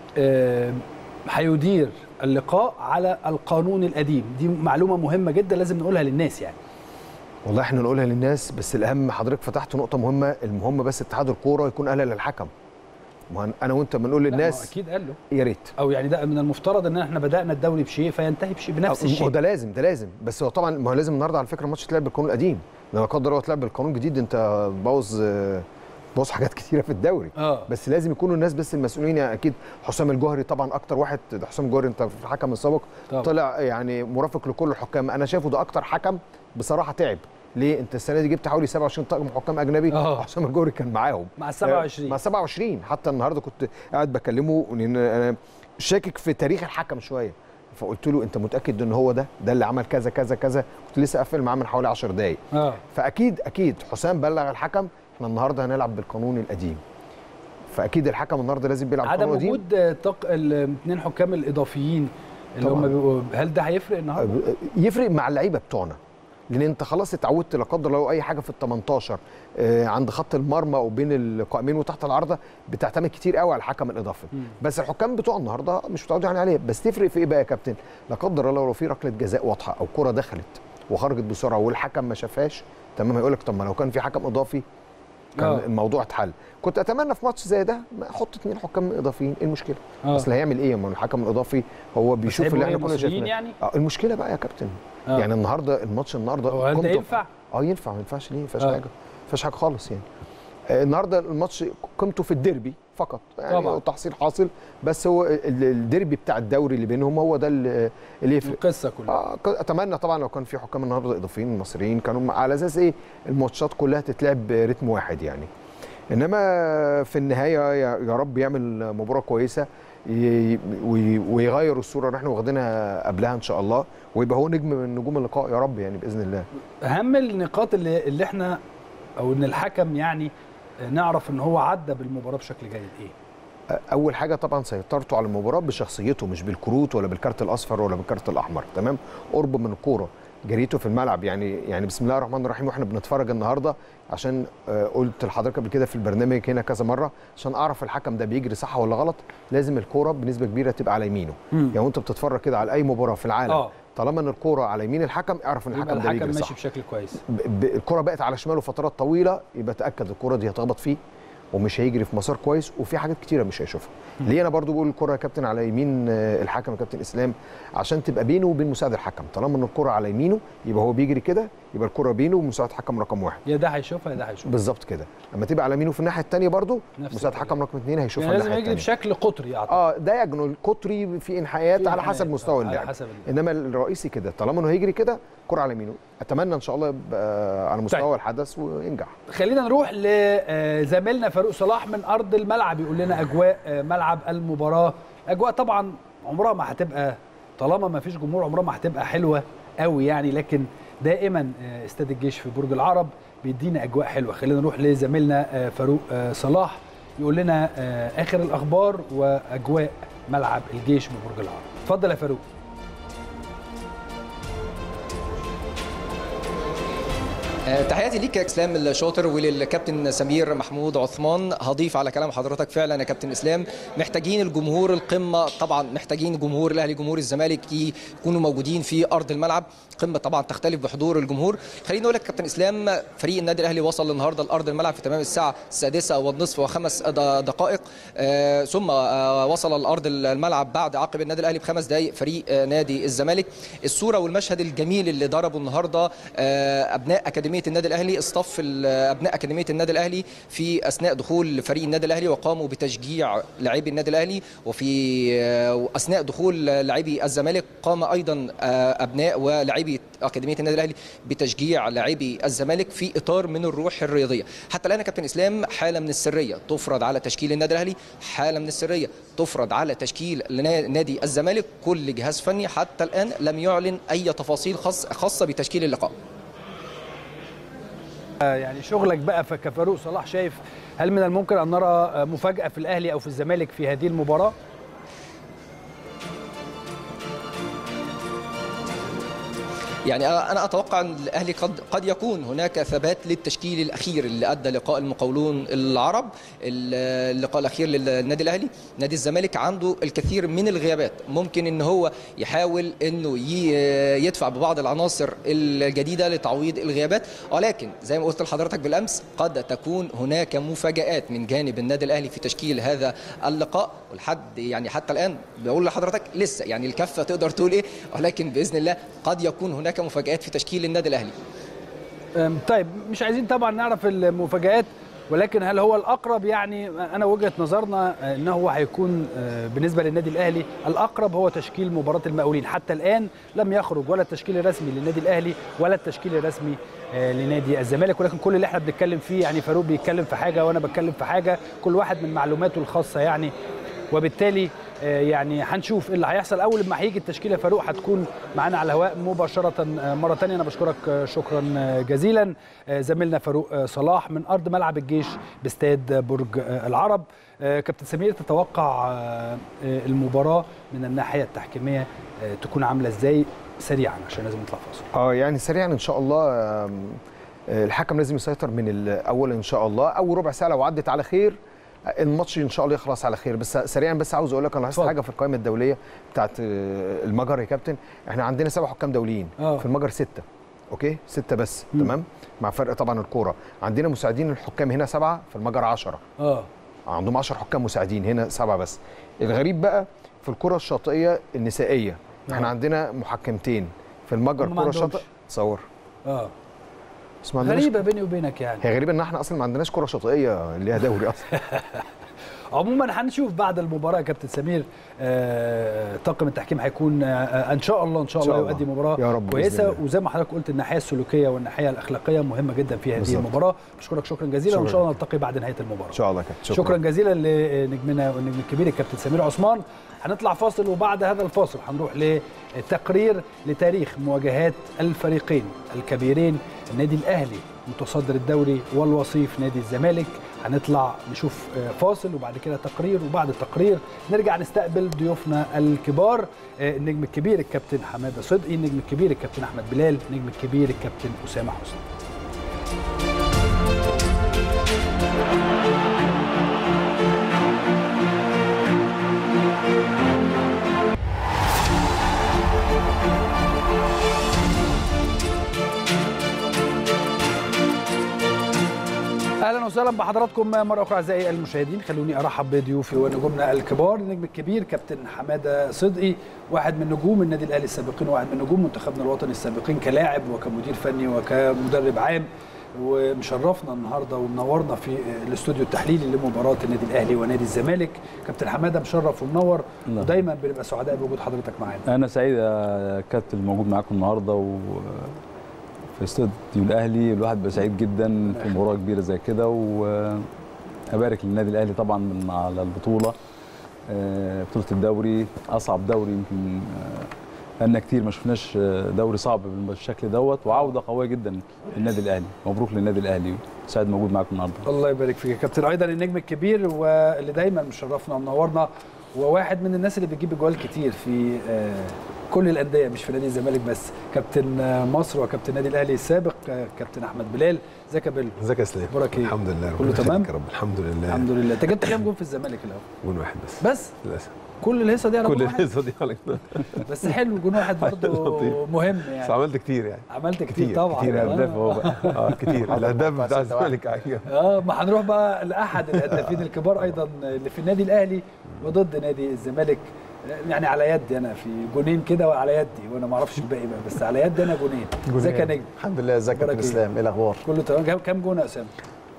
هيدير اللقاء على القانون القديم. دي معلومه مهمه جدا لازم نقولها للناس يعني. والله احنا نقولها للناس، بس الاهم حضرتك فتحت نقطه مهمه، المهم بس اتحاد الكوره يكون اهلا للحكم. ما انا وانت بنقول للناس اكيد قال له يا ريت، او يعني ده من المفترض ان احنا بدانا الدوري بشيء فينتهي بشيء بنفس الشيء. ده لازم بس هو طبعا ما هو لازم النهارده على فكره الماتش يتلعب بالقانون القديم، لو لا قدر الله اتلعب بالقانون الجديد انت بوظ حاجات كتيره في الدوري. بس لازم يكونوا الناس بس المسؤولين يعني. اكيد حسام الجوهري طبعا اكتر واحد، حسام الجوهري انت في الحكم السابق طلع يعني مرافق لكل الحكام، انا شايفه ده اكتر حكم بصراحه تعب. ليه؟ انت السنه دي جبت حوالي 27 طاقم حكام اجنبي، حسام الجوهري كان معاهم مع 27 حتى النهارده كنت قاعد بكلمه ان انا شاكك في تاريخ الحكم شويه، فقلت له انت متاكد ان هو ده اللي عمل كذا كذا كذا، كنت لسه قافل معاه من حوالي 10 دقائق. فاكيد حسام بلغ الحكم احنا النهارده هنلعب بالقانون القديم، فاكيد الحكم النهارده لازم بيلعب بالقانون القديم. عدم وجود الاثنين حكام الاضافيين اللي هم بيبقوا، هل ده هيفرق النهارده؟ يفرق مع اللعيبه بتوعنا، لان انت خلاص اتعودت لا قدر الله اي حاجه في ال 18 عند خط المرمى وبين القائمين وتحت العارضه بتعتمد كتير قوي على الحكم الاضافي. بس الحكام بتوع النهارده مش متعودين عليه. بس تفرق في ايه بقى يا كابتن؟ لا قدر الله لو في ركله جزاء واضحه او كره دخلت وخرجت بسرعه والحكم ما شافهاش، تمام، هيقول لك طب ما لو كان في حكم اضافي كان الموضوع اتحل. كنت اتمنى في ماتش زي ده احط 2 حكام اضافيين، ايه المشكله؟ اصل هيعمل ايه؟ ما الحكم الاضافي هو بيشوف اللي احنا كنا شايفينه يعني؟ المشكله بقى يا كابتن يعني النهارده الماتش هو ده ينفع؟ ينفع، ما ينفعش ليه؟ ما فيهاش حاجه، ما فيهاش حاجه خالص يعني. النهارده الماتش قيمته في الديربي فقط يعني طبعا. تحصيل حاصل، بس هو الديربي بتاع الدوري اللي بينهم هو ده اللي يفرق القصه كلها. اتمنى طبعا لو كان في حكام النهارده اضافيين مصريين كانوا على اساس ايه الماتشات كلها تتلعب برتم واحد يعني. انما في النهايه يا رب يعمل مباراه كويسه ويغير الصوره اللي احنا واخدينها قبلها ان شاء الله، ويبقى هو نجم من نجوم اللقاء يا رب يعني باذن الله. اهم النقاط اللي احنا او ان الحكم يعني نعرف ان هو عدى بالمباراه بشكل جيد ايه؟ اول حاجه طبعا سيطرته على المباراه بشخصيته، مش بالكروت ولا بالكارت الاصفر ولا بالكارت الاحمر، تمام؟ قرب من الكوره، جريته في الملعب يعني بسم الله الرحمن الرحيم. واحنا بنتفرج النهارده عشان قلت لحضرتك قبل كده في البرنامج هنا كذا مره، عشان اعرف الحكم ده بيجري صح ولا غلط لازم الكوره بنسبه كبيره تبقى على يمينه. يعني وانت بتتفرج كده على اي مباراه في العالم طالما ان الكوره على يمين الحكم اعرف ان الحكم ده بيجري صح. ماشي بشكل كويس. الكوره بقت على شماله فترات طويله يبقى تاكد الكوره دي هتخبط فيه ومش هيجري في مسار كويس، وفي حاجات كتيره مش هيشوفها. ليه انا برضو بقول الكره يا كابتن على يمين الحكم يا كابتن اسلام؟ عشان تبقى بينه وبين مساعد الحكم، طالما ان الكره على يمينه يبقى هو بيجري كده، يبقى الكره بينه ومساعد حكم رقم 1. يا ده هيشوفها يا ده هيشوفها بالظبط كده. اما تبقى على يمينه في الناحيه الثانيه برضو مساعد حكم رقم 2 هيشوفها يعني لازم يجري بشكل قطري اعتقد. دايجنال قطري في انحيات على حسب مستوى اللعب، انما الرئيسي كده طالما انه هيجري كده كره على يمينه. اتمنى ان شاء الله يبقى على مستوى الحدث وينجح. خلينا نروح لزميلنا فاروق صلاح من ارض الملعب يقول لنا اجواء ملعب المباراه. اجواء طبعا عمرها ما هتبقى، طالما ما فيش جمهور عمرها ما هتبقى حلوه قوي يعني، لكن دائما استاد الجيش في برج العرب بيدينا اجواء حلوه. خلينا نروح لزميلنا فاروق صلاح يقول لنا اخر الاخبار واجواء ملعب الجيش ببرج العرب. اتفضل يا فاروق. تحياتي ليك يا اسلام الشاطر وللكابتن سمير محمود عثمان. هضيف على كلام حضرتك فعلا يا كابتن اسلام، محتاجين الجمهور القمه طبعا، محتاجين جمهور الاهلي جمهور الزمالك يكونوا موجودين في ارض الملعب. قمه طبعا تختلف بحضور الجمهور. خليني اقول لك كابتن اسلام، فريق النادي الاهلي وصل النهارده لارض الملعب في تمام الساعه 6:30 دقائق، ثم وصل لارض الملعب بعد عقب النادي الاهلي ب5 دقائق فريق نادي الزمالك. الصوره والمشهد الجميل اللي ضربه النهارده ابناء اكاديميه النادي الاهلي، اصطف ابناء اكاديميه النادي الاهلي في اثناء دخول فريق النادي الاهلي وقاموا بتشجيع لاعبي النادي الاهلي، وفي اثناء دخول لاعبي الزمالك قام ايضا ابناء ولاعبي اكاديميه النادي الاهلي بتشجيع لاعبي الزمالك في اطار من الروح الرياضيه. حتى الان يا كابتن اسلام حاله من السريه تفرض على تشكيل النادي الاهلي، حاله من السريه تفرض على تشكيل نادي الزمالك. كل جهاز فني حتى الان لم يعلن اي تفاصيل خاصه بتشكيل اللقاء. يعني شغلك بقى كفاروق صلاح، شايف هل من الممكن ان نرى مفاجاه في الاهلي او في الزمالك في هذه المباراه؟ يعني انا اتوقع ان الاهلي قد يكون هناك ثبات للتشكيل الاخير اللي ادى لقاء المقاولون العرب، اللقاء الاخير للنادي الاهلي. نادي الزمالك عنده الكثير من الغيابات، ممكن ان هو يحاول انه يدفع ببعض العناصر الجديده لتعويض الغيابات، ولكن زي ما قلت لحضرتك بالامس قد تكون هناك مفاجآت من جانب النادي الاهلي في تشكيل هذا اللقاء. ولحد يعني حتى الان بقول لحضرتك لسه يعني الكفه تقدر تقول ايه، ولكن باذن الله قد يكون هناك مفاجآت في تشكيل النادي الاهلي. طيب مش عايزين طبعا نعرف المفاجآت، ولكن هل هو الاقرب؟ يعني انا وجهه نظرنا انه هو هيكون بالنسبه للنادي الاهلي الاقرب هو تشكيل مباراه المقاولين. حتى الان لم يخرج ولا التشكيل الرسمي للنادي الاهلي ولا التشكيل الرسمي لنادي الزمالك، ولكن كل اللي احنا بنتكلم فيه يعني فاروق بيتكلم في حاجه وانا بتكلم في حاجه، كل واحد من معلوماته الخاصه يعني، وبالتالي يعني هنشوف ايه اللي هيحصل. اول ما هيجي التشكيله فاروق هتكون معانا على الهواء مباشره مره ثانيه. انا بشكرك شكرا جزيلا زميلنا فاروق صلاح من ارض ملعب الجيش باستاد برج العرب. كابتن سمير، تتوقع المباراه من الناحيه التحكيميه تكون عامله ازاي سريعا عشان لازم نطلع فاصل؟ يعني سريعا ان شاء الله الحكم لازم يسيطر من الاول ان شاء الله. اول ربع ساعه لو عدت على خير الماتش ان شاء الله يخلص على خير. بس سريعا بس عاوز اقول لك انا لاحظت حاجه في القائمه الدوليه بتاعت المجر يا كابتن. احنا عندنا 7 حكام دوليين في المجر 6 اوكي 6 بس. تمام. مع فرق طبعا الكوره. عندنا مساعدين الحكام هنا 7، في المجر 10. عندهم 10 حكام مساعدين، هنا 7 بس. الغريب بقى في الكره الشاطئيه النسائيه احنا عندنا محكمتين، في المجر كره شاطئ تصور. غريبه بيني وبينك يعني. هي غريبه ان احنا اصلا ما عندناش كره شاطئيه ليها دوري اصلا. عموما هنشوف بعد المباراه يا كابتن سمير، طاقم التحكيم هيكون ان شاء الله يؤدي مباراه كويسه، وزي ما حضرتك قلت الناحيه السلوكيه والناحيه الاخلاقيه مهمه جدا في هذه المباراه. بشكرك شكرا جزيلا، وان شاء الله نلتقي بعد نهايه المباراه ان شاء الله. شكرا جزيلا لنجمنا والنجم الكبير الكابتن سمير عثمان. هنطلع فاصل، وبعد هذا الفاصل هنروح لتقرير لتاريخ مواجهات الفريقين الكبيرين، النادي الاهلي متصدر الدوري والوصيف نادي الزمالك. هنطلع نشوف فاصل وبعد كده تقرير، وبعد التقرير نرجع نستقبل ضيوفنا الكبار، النجم الكبير الكابتن حماده صدقي، النجم الكبير الكابتن احمد بلال، النجم الكبير الكابتن اسامه حسني. اهلا وسهلا بحضراتكم مره اخرى اعزائي المشاهدين. خلوني ارحب بضيوفي ونجومنا الكبار، النجم الكبير كابتن حماده صدقي، واحد من نجوم النادي الاهلي السابقين، وواحد من نجوم منتخبنا الوطني السابقين كلاعب وكمدير فني وكمدرب عام، ومشرفنا النهارده ومنورنا في الاستوديو التحليلي لمباراه النادي الاهلي ونادي الزمالك. كابتن حماده مشرف ومنور، ودايما بنبقى سعداء بوجود حضرتك معانا. انا سعيد يا كابتن موجود معاكم النهارده في استوديو الاهلي. الواحد بيبقى سعيد جدا في مباراه كبيره زي كده، وابارك للنادي الاهلي طبعا على البطوله، بطوله الدوري، اصعب دوري يمكن بقالنا كتير ما شفناش دوري صعب بالشكل دوت، وعوده قويه جدا للنادي الاهلي. مبروك للنادي الاهلي، سعيد موجود معاكم النهارده. الله يبارك فيك يا كابتن. ايضا النجم الكبير واللي دايما مشرفنا ومنورنا، وواحد من الناس اللي بتجيب جوال كتير في كل الانديه مش في نادي الزمالك بس، كابتن مصر وكابتن النادي الاهلي السابق كابتن احمد بلال. ازيك يا بلال؟ ازيك يا اسلام؟ اخبارك ايه؟ الحمد لله، كله تمام يا رب. الحمد لله الحمد لله. انت جبت كام جون في الزمالك الاول؟ جون واحد بس للاسف. كل الهيصه دي على كل الهيصه دي على بس حلو، جون واحد برضه مهم يعني. بس عملت كتير يعني. عملت كتير طبعا. كتير اهداف اهو بقى. كتير الاهداف بتاع الزمالك. ما هنروح بقى لاحد الهدافين الكبار ايضا اللي في النادي الاهلي وضد نادي الزمالك، يعني على يدي انا في جونين كده وعلى يدي، وانا ما اعرفش الباقي بقى، بس على يدي انا جونين. ازيك يا نجم؟ الحمد لله. ازيك يا كابتن اسلام؟ ايه الاخبار؟ كله تمام. كام جون يا اسامه؟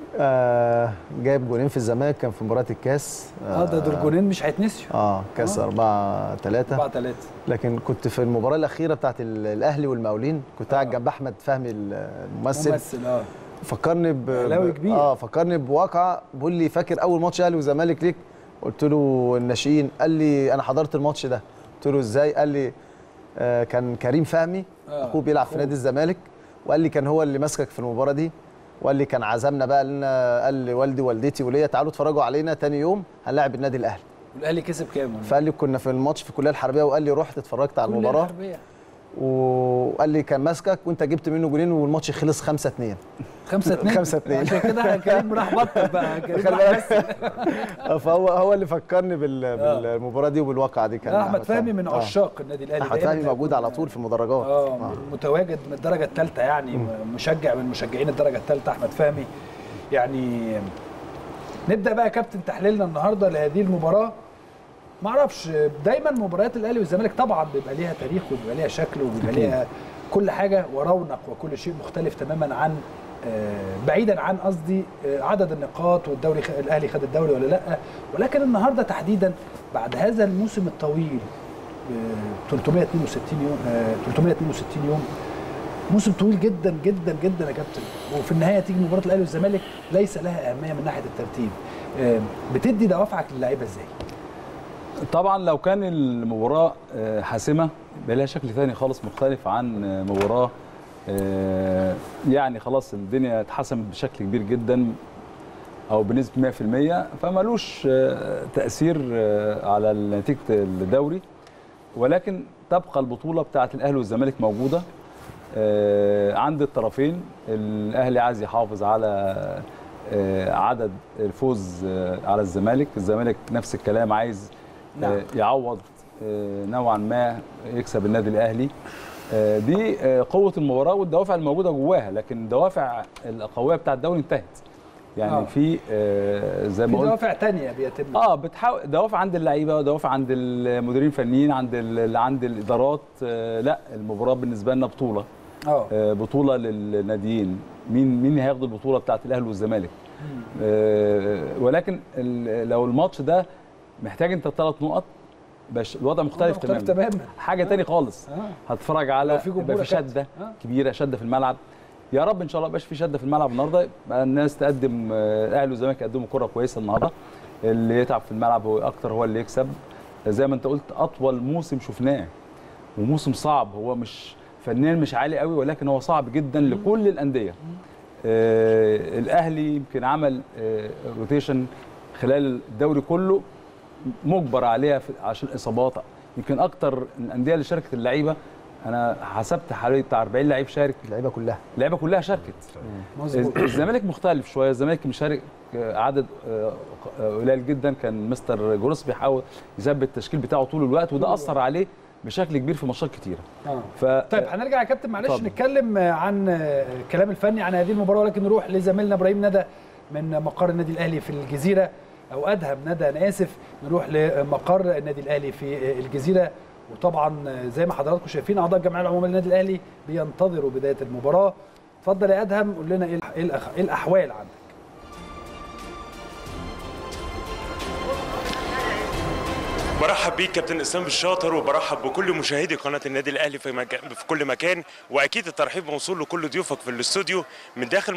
جايب جونين في الزمالك، كان في مباراه الكاس. ده دول جونين مش هيتنسيوا. كاس 4-3. لكن كنت في المباراه الاخيره بتاعت الاهلي والمقاولين، كنت قاعد جنب احمد فهمي الممثل. فكرني كبير. فكرني بواقعه، بيقول لي فاكر اول ماتش اهلي وزمالك ليك؟ قلت له الناشئين. قال لي انا حضرت الماتش ده. قلت له ازاي؟ قال لي كان كريم فهمي اخوه بيلعب في نادي الزمالك، وقال لي كان هو اللي ماسكك في المباراه دي، وقال لي كان عزمنا بقى لنا، قال لي والدي ووالدتي وليا تعالوا اتفرجوا علينا تاني يوم هنلاعب النادي الاهلي. والاهلي كسب كام؟ فقال لي كنا في الماتش في الكليه الحربيه، وقال لي رحت اتفرجت على المباراه، وقال لي كان ماسكك وانت جبت منه جولين والماتش خلص 5-2. 5-2 عشان كده كريم راح بطل بقى. فهو اللي فكرني بالمباراه دي وبالواقعه دي. كان احمد فهمي من عشاق النادي الاهلي، احمد فهمي موجود على طول في المدرجات. متواجد من الدرجه الثالثه يعني، مشجع من مشجعين الدرجه الثالثه احمد فهمي يعني. نبدا بقى يا كابتن تحليلنا النهارده لهذه المباراه. ما اعرفش، دايما مباريات الاهلي والزمالك طبعا بيبقى ليها تاريخ وبيبقى ليها شكل وبيبقى ليها كل حاجه ورونق وكل شيء مختلف تماما عن بعيدا عن قصدي عدد النقاط والدوري، الاهلي خد الدوري ولا لا. ولكن النهارده تحديدا بعد هذا الموسم الطويل 362 يوم، موسم طويل جدا جدا جدا يا كابتن، وفي النهايه تيجي مباراه الاهلي والزمالك ليس لها اهميه من ناحيه الترتيب. بتدي دوافعك للعيبه ازاي؟ طبعا لو كان المباراه حاسمه يبقى لها شكل ثاني خالص مختلف عن مباراه يعني خلاص الدنيا اتحسمت بشكل كبير جدا او بنسبه 100%، فمالوش تاثير على نتيجه الدوري. ولكن تبقى البطوله بتاعه الاهلي والزمالك موجوده عند الطرفين. الاهلي عايز يحافظ على عدد الفوز على الزمالك، الزمالك نفس الكلام عايز يعوض نوعا ما يكسب النادي الاهلي. دي قوه المباراه والدوافع الموجوده جواها، لكن الدوافع القويه بتاع الدوري انتهت. يعني في زي ما قلت في دوافع ثانيه بيتم بتحاول، دوافع عند اللعيبه ودوافع عند المديرين الفنيين، عند الادارات. لا، المباراه بالنسبه لنا بطوله. بطوله للناديين. مين هياخد البطوله بتاعت الاهلي والزمالك؟ ولكن لو الماتش ده محتاج انت 3 نقط، الوضع مختلف تماما. حاجه تاني خالص. هتتفرج على يبقى في شده كبيره، شده في الملعب. يا رب ان شاء الله ما يبقاش في شده في الملعب النهارده، يبقى الناس تقدم، الاهلي والزمالك يقدموا كره كويسه النهارده. اللي يتعب في الملعب هو اكتر هو اللي يكسب. زي ما انت قلت اطول موسم شفناه، وموسم صعب، هو مش فنيا مش عالي قوي، ولكن هو صعب جدا لكل الانديه. الاهلي يمكن عمل روتيشن خلال الدوري كله مجبر عليها عشان الاصابات. يمكن اكتر الانديه اللي شاركت اللعيبه، انا حسبت حوالي بتاع 40 لعيب شارك. اللعيبه كلها شاركت. الزمالك مختلف شويه، الزمالك مشارك عدد قليل جدا. كان مستر جروس بيحاول يثبت التشكيل بتاعه طول الوقت، وده اثر عليه بشكل كبير في ماتشات كتيره. طيب هنرجع يا كابتن، معلش نتكلم عن الكلام الفني عن هذه المباراه، ولكن نروح لزميلنا ابراهيم ندى من مقر النادي الاهلي في الجزيره، او ادهم ندى انا اسف. نروح لمقر النادي الاهلي في الجزيره، وطبعا زي ما حضراتكم شايفين اعضاء الجمعيه العموميه للنادي الاهلي بينتظروا بدايه المباراه. اتفضل يا ادهم، قول لنا ايه الاحوال عندك. برحب بيك كابتن اسلام الشاطر، وبرحب بكل مشاهدي قناه النادي الاهلي في كل مكان، واكيد الترحيب موصول لكل ضيوفك في الاستوديو من داخل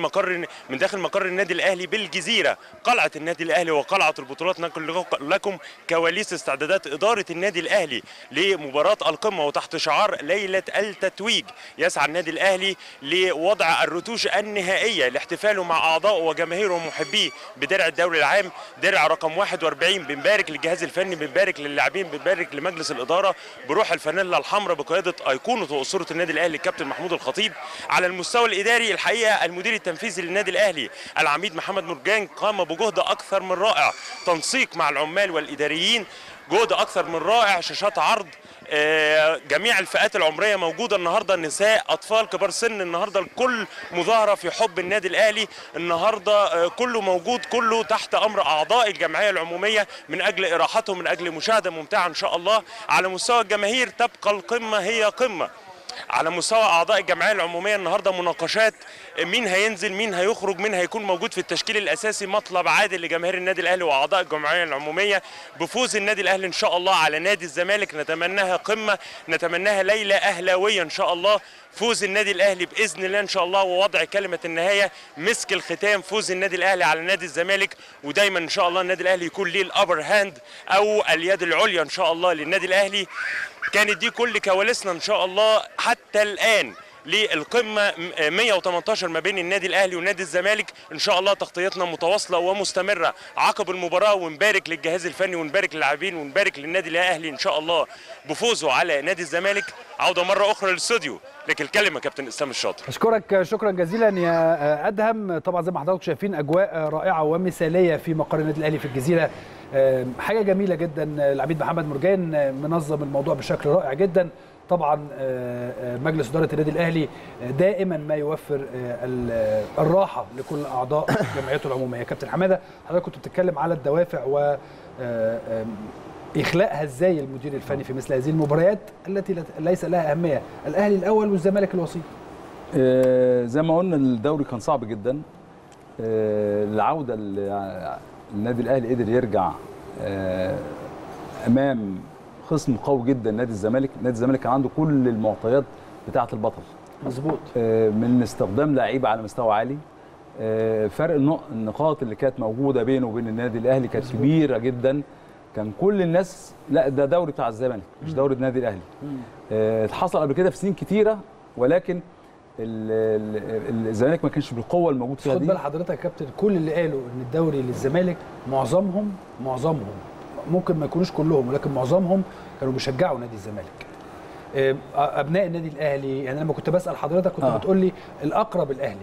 مقر النادي الاهلي بالجزيره، قلعه النادي الاهلي وقلعه البطولات. ننقل لكم كواليس استعدادات اداره النادي الاهلي لمباراه القمه، وتحت شعار ليله التتويج يسعى النادي الاهلي لوضع الرتوش النهائيه لاحتفاله مع اعضائه وجماهيره ومحبيه بدرع الدوري العام، درع رقم 41. بنبارك للجهاز الفني، بنبارك للاعبين، بنبارك لمجلس الاداره بروح الفانيلا الحمراء بقياده ايقونه واسطوره النادي الاهلي الكابتن محمود الخطيب. على المستوى الاداري الحقيقه المدير التنفيذي للنادي الاهلي العميد محمد مرجان قام بجهد اكثر من رائع، تنسيق مع العمال والاداريين، جهد اكثر من رائع، شاشات عرض، جميع الفئات العمريه موجوده النهارده، نساء، اطفال، كبار سن. النهارده الكل مظاهره في حب النادي الاهلي، النهارده كله موجود، كله تحت امر اعضاء الجمعيه العموميه من اجل اراحتهم، من اجل مشاهده ممتعه ان شاء الله. على مستوى الجماهير تبقى القمه هي قمه. على مستوى اعضاء الجمعيه العموميه النهارده مناقشات، مين هينزل، مين هيخرج، مين هيكون موجود في التشكيل الاساسي. مطلب عادل لجماهير النادي الاهلي واعضاء الجمعيه العموميه بفوز النادي الاهلي ان شاء الله على نادي الزمالك. نتمناها قمه، نتمناها ليله اهلاويه ان شاء الله. فوز النادي الاهلي باذن الله ان شاء الله، ووضع كلمه النهايه مسك الختام، فوز النادي الاهلي على نادي الزمالك. ودايما ان شاء الله النادي الاهلي يكون ليه الابر هاند او اليد العليا ان شاء الله للنادي الاهلي. كانت دي كل كواليسنا ان شاء الله حتى الان للقمه 118 ما بين النادي الاهلي ونادي الزمالك. ان شاء الله تغطيتنا متواصله ومستمره عقب المباراه، ونبارك للجهاز الفني ونبارك للاعبين ونبارك للنادي الاهلي ان شاء الله بفوزه على نادي الزمالك. عوده مره اخرى للاستوديو، لك الكلمه كابتن اسلام الشاطر. اشكرك شكرا جزيلا يا ادهم. طبعا زي ما حضراتكم شايفين اجواء رائعه ومثاليه في مقر النادي الاهلي في الجزيره، حاجه جميله جدا. العميد محمد مرجان منظم الموضوع بشكل رائع جدا. طبعا مجلس اداره النادي الاهلي دائما ما يوفر الراحه لكل اعضاء جمعيته العموميه. كابتن حماده، حضرتك كنت بتتكلم على الدوافع و اخلاقها ازاي المدير الفني في مثل هذه المباريات التي ليس لها اهميه، الاهلي الاول والزمالك الوسيط. زي ما قلنا الدوري كان صعب جدا. العوده النادي الاهلي قدر يرجع امام خصم قوي جدا نادي الزمالك. نادي الزمالك كان عنده كل المعطيات بتاعه البطل. مظبوط. من استخدام لعيبه على مستوى عالي، فرق النقاط اللي كانت موجوده بينه وبين النادي الاهلي كانت كبيره جدا. كان كل الناس لا ده دوري بتاع الزمالك مش دوري النادي الاهلي. اتحصل قبل كده في سنين كتيره، ولكن الزمالك ما كانش بالقوه الموجود فيها دي. خد بال حضرتك يا كابتن، كل اللي قالوا ان الدوري للزمالك معظمهم ممكن ما يكونوش كلهم، ولكن معظمهم كانوا بيشجعوا نادي الزمالك. ابناء النادي الاهلي، يعني لما كنت بسال حضرتك كنت بتقول لي الاقرب الاهلي،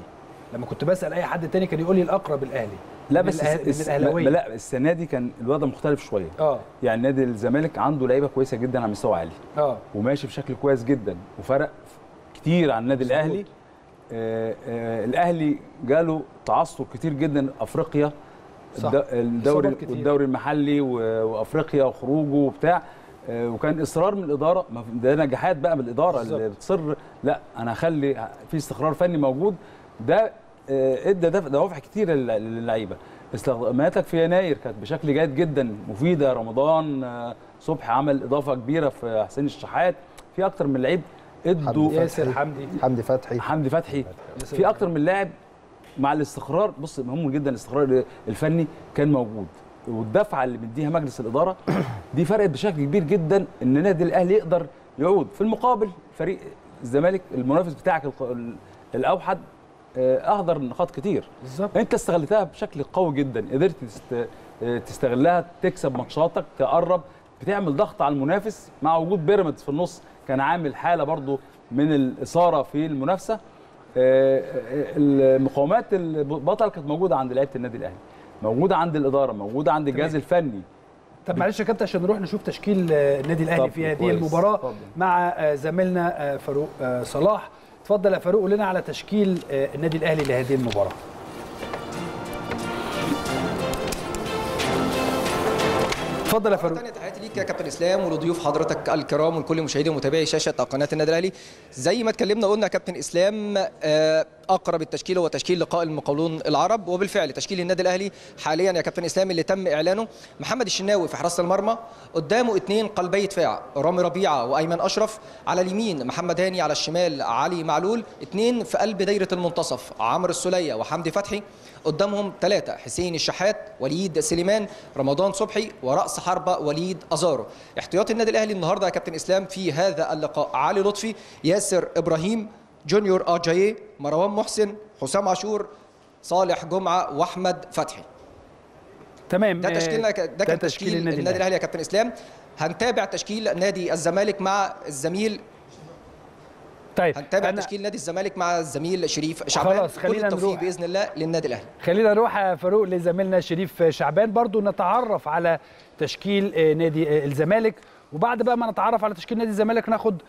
لما كنت بسال اي حد تاني كان يقول لي الاقرب الاهلي. لا بس الاهلاويه لا السنه دي كان الوضع مختلف شويه. يعني نادي الزمالك عنده لعيبه كويسه جدا على مستوى عالي. وماشي بشكل كويس جدا وفرق كتير عن النادي الاهلي. الاهلي جاله تعثر كتير جدا، افريقيا الدوري المحلي وافريقيا وخروجه وبتاع، وكان اصرار من الاداره، ده نجاحات بقى من الاداره اللي بتصر لا انا هخلي في استقرار فني موجود. ده ادى دوافع كتير للعيبه. استخداماتك في يناير كانت بشكل جيد جدا مفيده. رمضان صبحي عمل اضافه كبيره في حسين الشحات، في اكتر من لعيب ادوا، ياسر حمدي فتحي في اكتر من لاعب مع الاستقرار. بص مهم جدا الاستقرار الفني كان موجود، والدفعه اللي مديها مجلس الاداره دي فرقت بشكل كبير جدا ان النادي الاهلي يقدر يعود. في المقابل فريق الزمالك المنافس بتاعك الاوحد اهدر نقاط كتير بالظبط، انت استغلتها بشكل قوي جدا، قدرت تستغلها، تكسب ماتشاتك، تقرب، بتعمل ضغط على المنافس مع وجود بيراميدز في النص كان عامل حاله برضو من الاثاره في المنافسه. المقاومات البطل كانت موجوده عند لعيبه النادي الاهلي، موجوده عند الاداره، موجوده عند الجهاز الفني. طب معلش يا كابتن عشان نروح نشوف تشكيل النادي الاهلي في هذه المباراه مع زميلنا فاروق صلاح. اتفضل يا فاروق، قول لنا على تشكيل النادي الاهلي لهذه المباراه. اتفضل يا فاروق. تحياتي ليك يا كابتن اسلام ولضيوف حضرتك الكرام ولكل مشاهدي ومتابعي شاشه قناه النادي الاهلي. زي ما اتكلمنا قلنا يا كابتن اسلام اقرب التشكيل هو تشكيل لقاء المقاولون العرب، وبالفعل تشكيل النادي الاهلي حاليا يا كابتن اسلام اللي تم اعلانه: محمد الشناوي في حراسه المرمى، قدامه 2 قلبي دفاع رامي ربيعه وايمن اشرف، على اليمين محمد هاني، على الشمال علي معلول، 2 في قلب دايره المنتصف عمرو السوليه وحمدي فتحي، قدامهم 3 حسين الشحات، وليد سليمان، رمضان صبحي، ورأس حربة وليد أزارو. احتياطي النادي الأهلي النهارده يا كابتن إسلام في هذا اللقاء: علي لطفي، ياسر إبراهيم، جونيور أجاييه، مروان محسن، حسام عاشور، صالح جمعة، وأحمد فتحي. تمام، ده تشكيلنا، ده كان تشكيل النادي الأهلي يا كابتن إسلام. هنتابع تشكيل نادي الزمالك مع الزميل. طيب هنتابع تشكيل نادي الزمالك مع الزميل شريف شعبان. خلاص خلينا نروح باذن الله للنادي الاهلي. خلينا نروح يا فاروق لزميلنا شريف شعبان برضو نتعرف على تشكيل نادي الزمالك، وبعد بقى ما نتعرف على تشكيل نادي الزمالك ناخد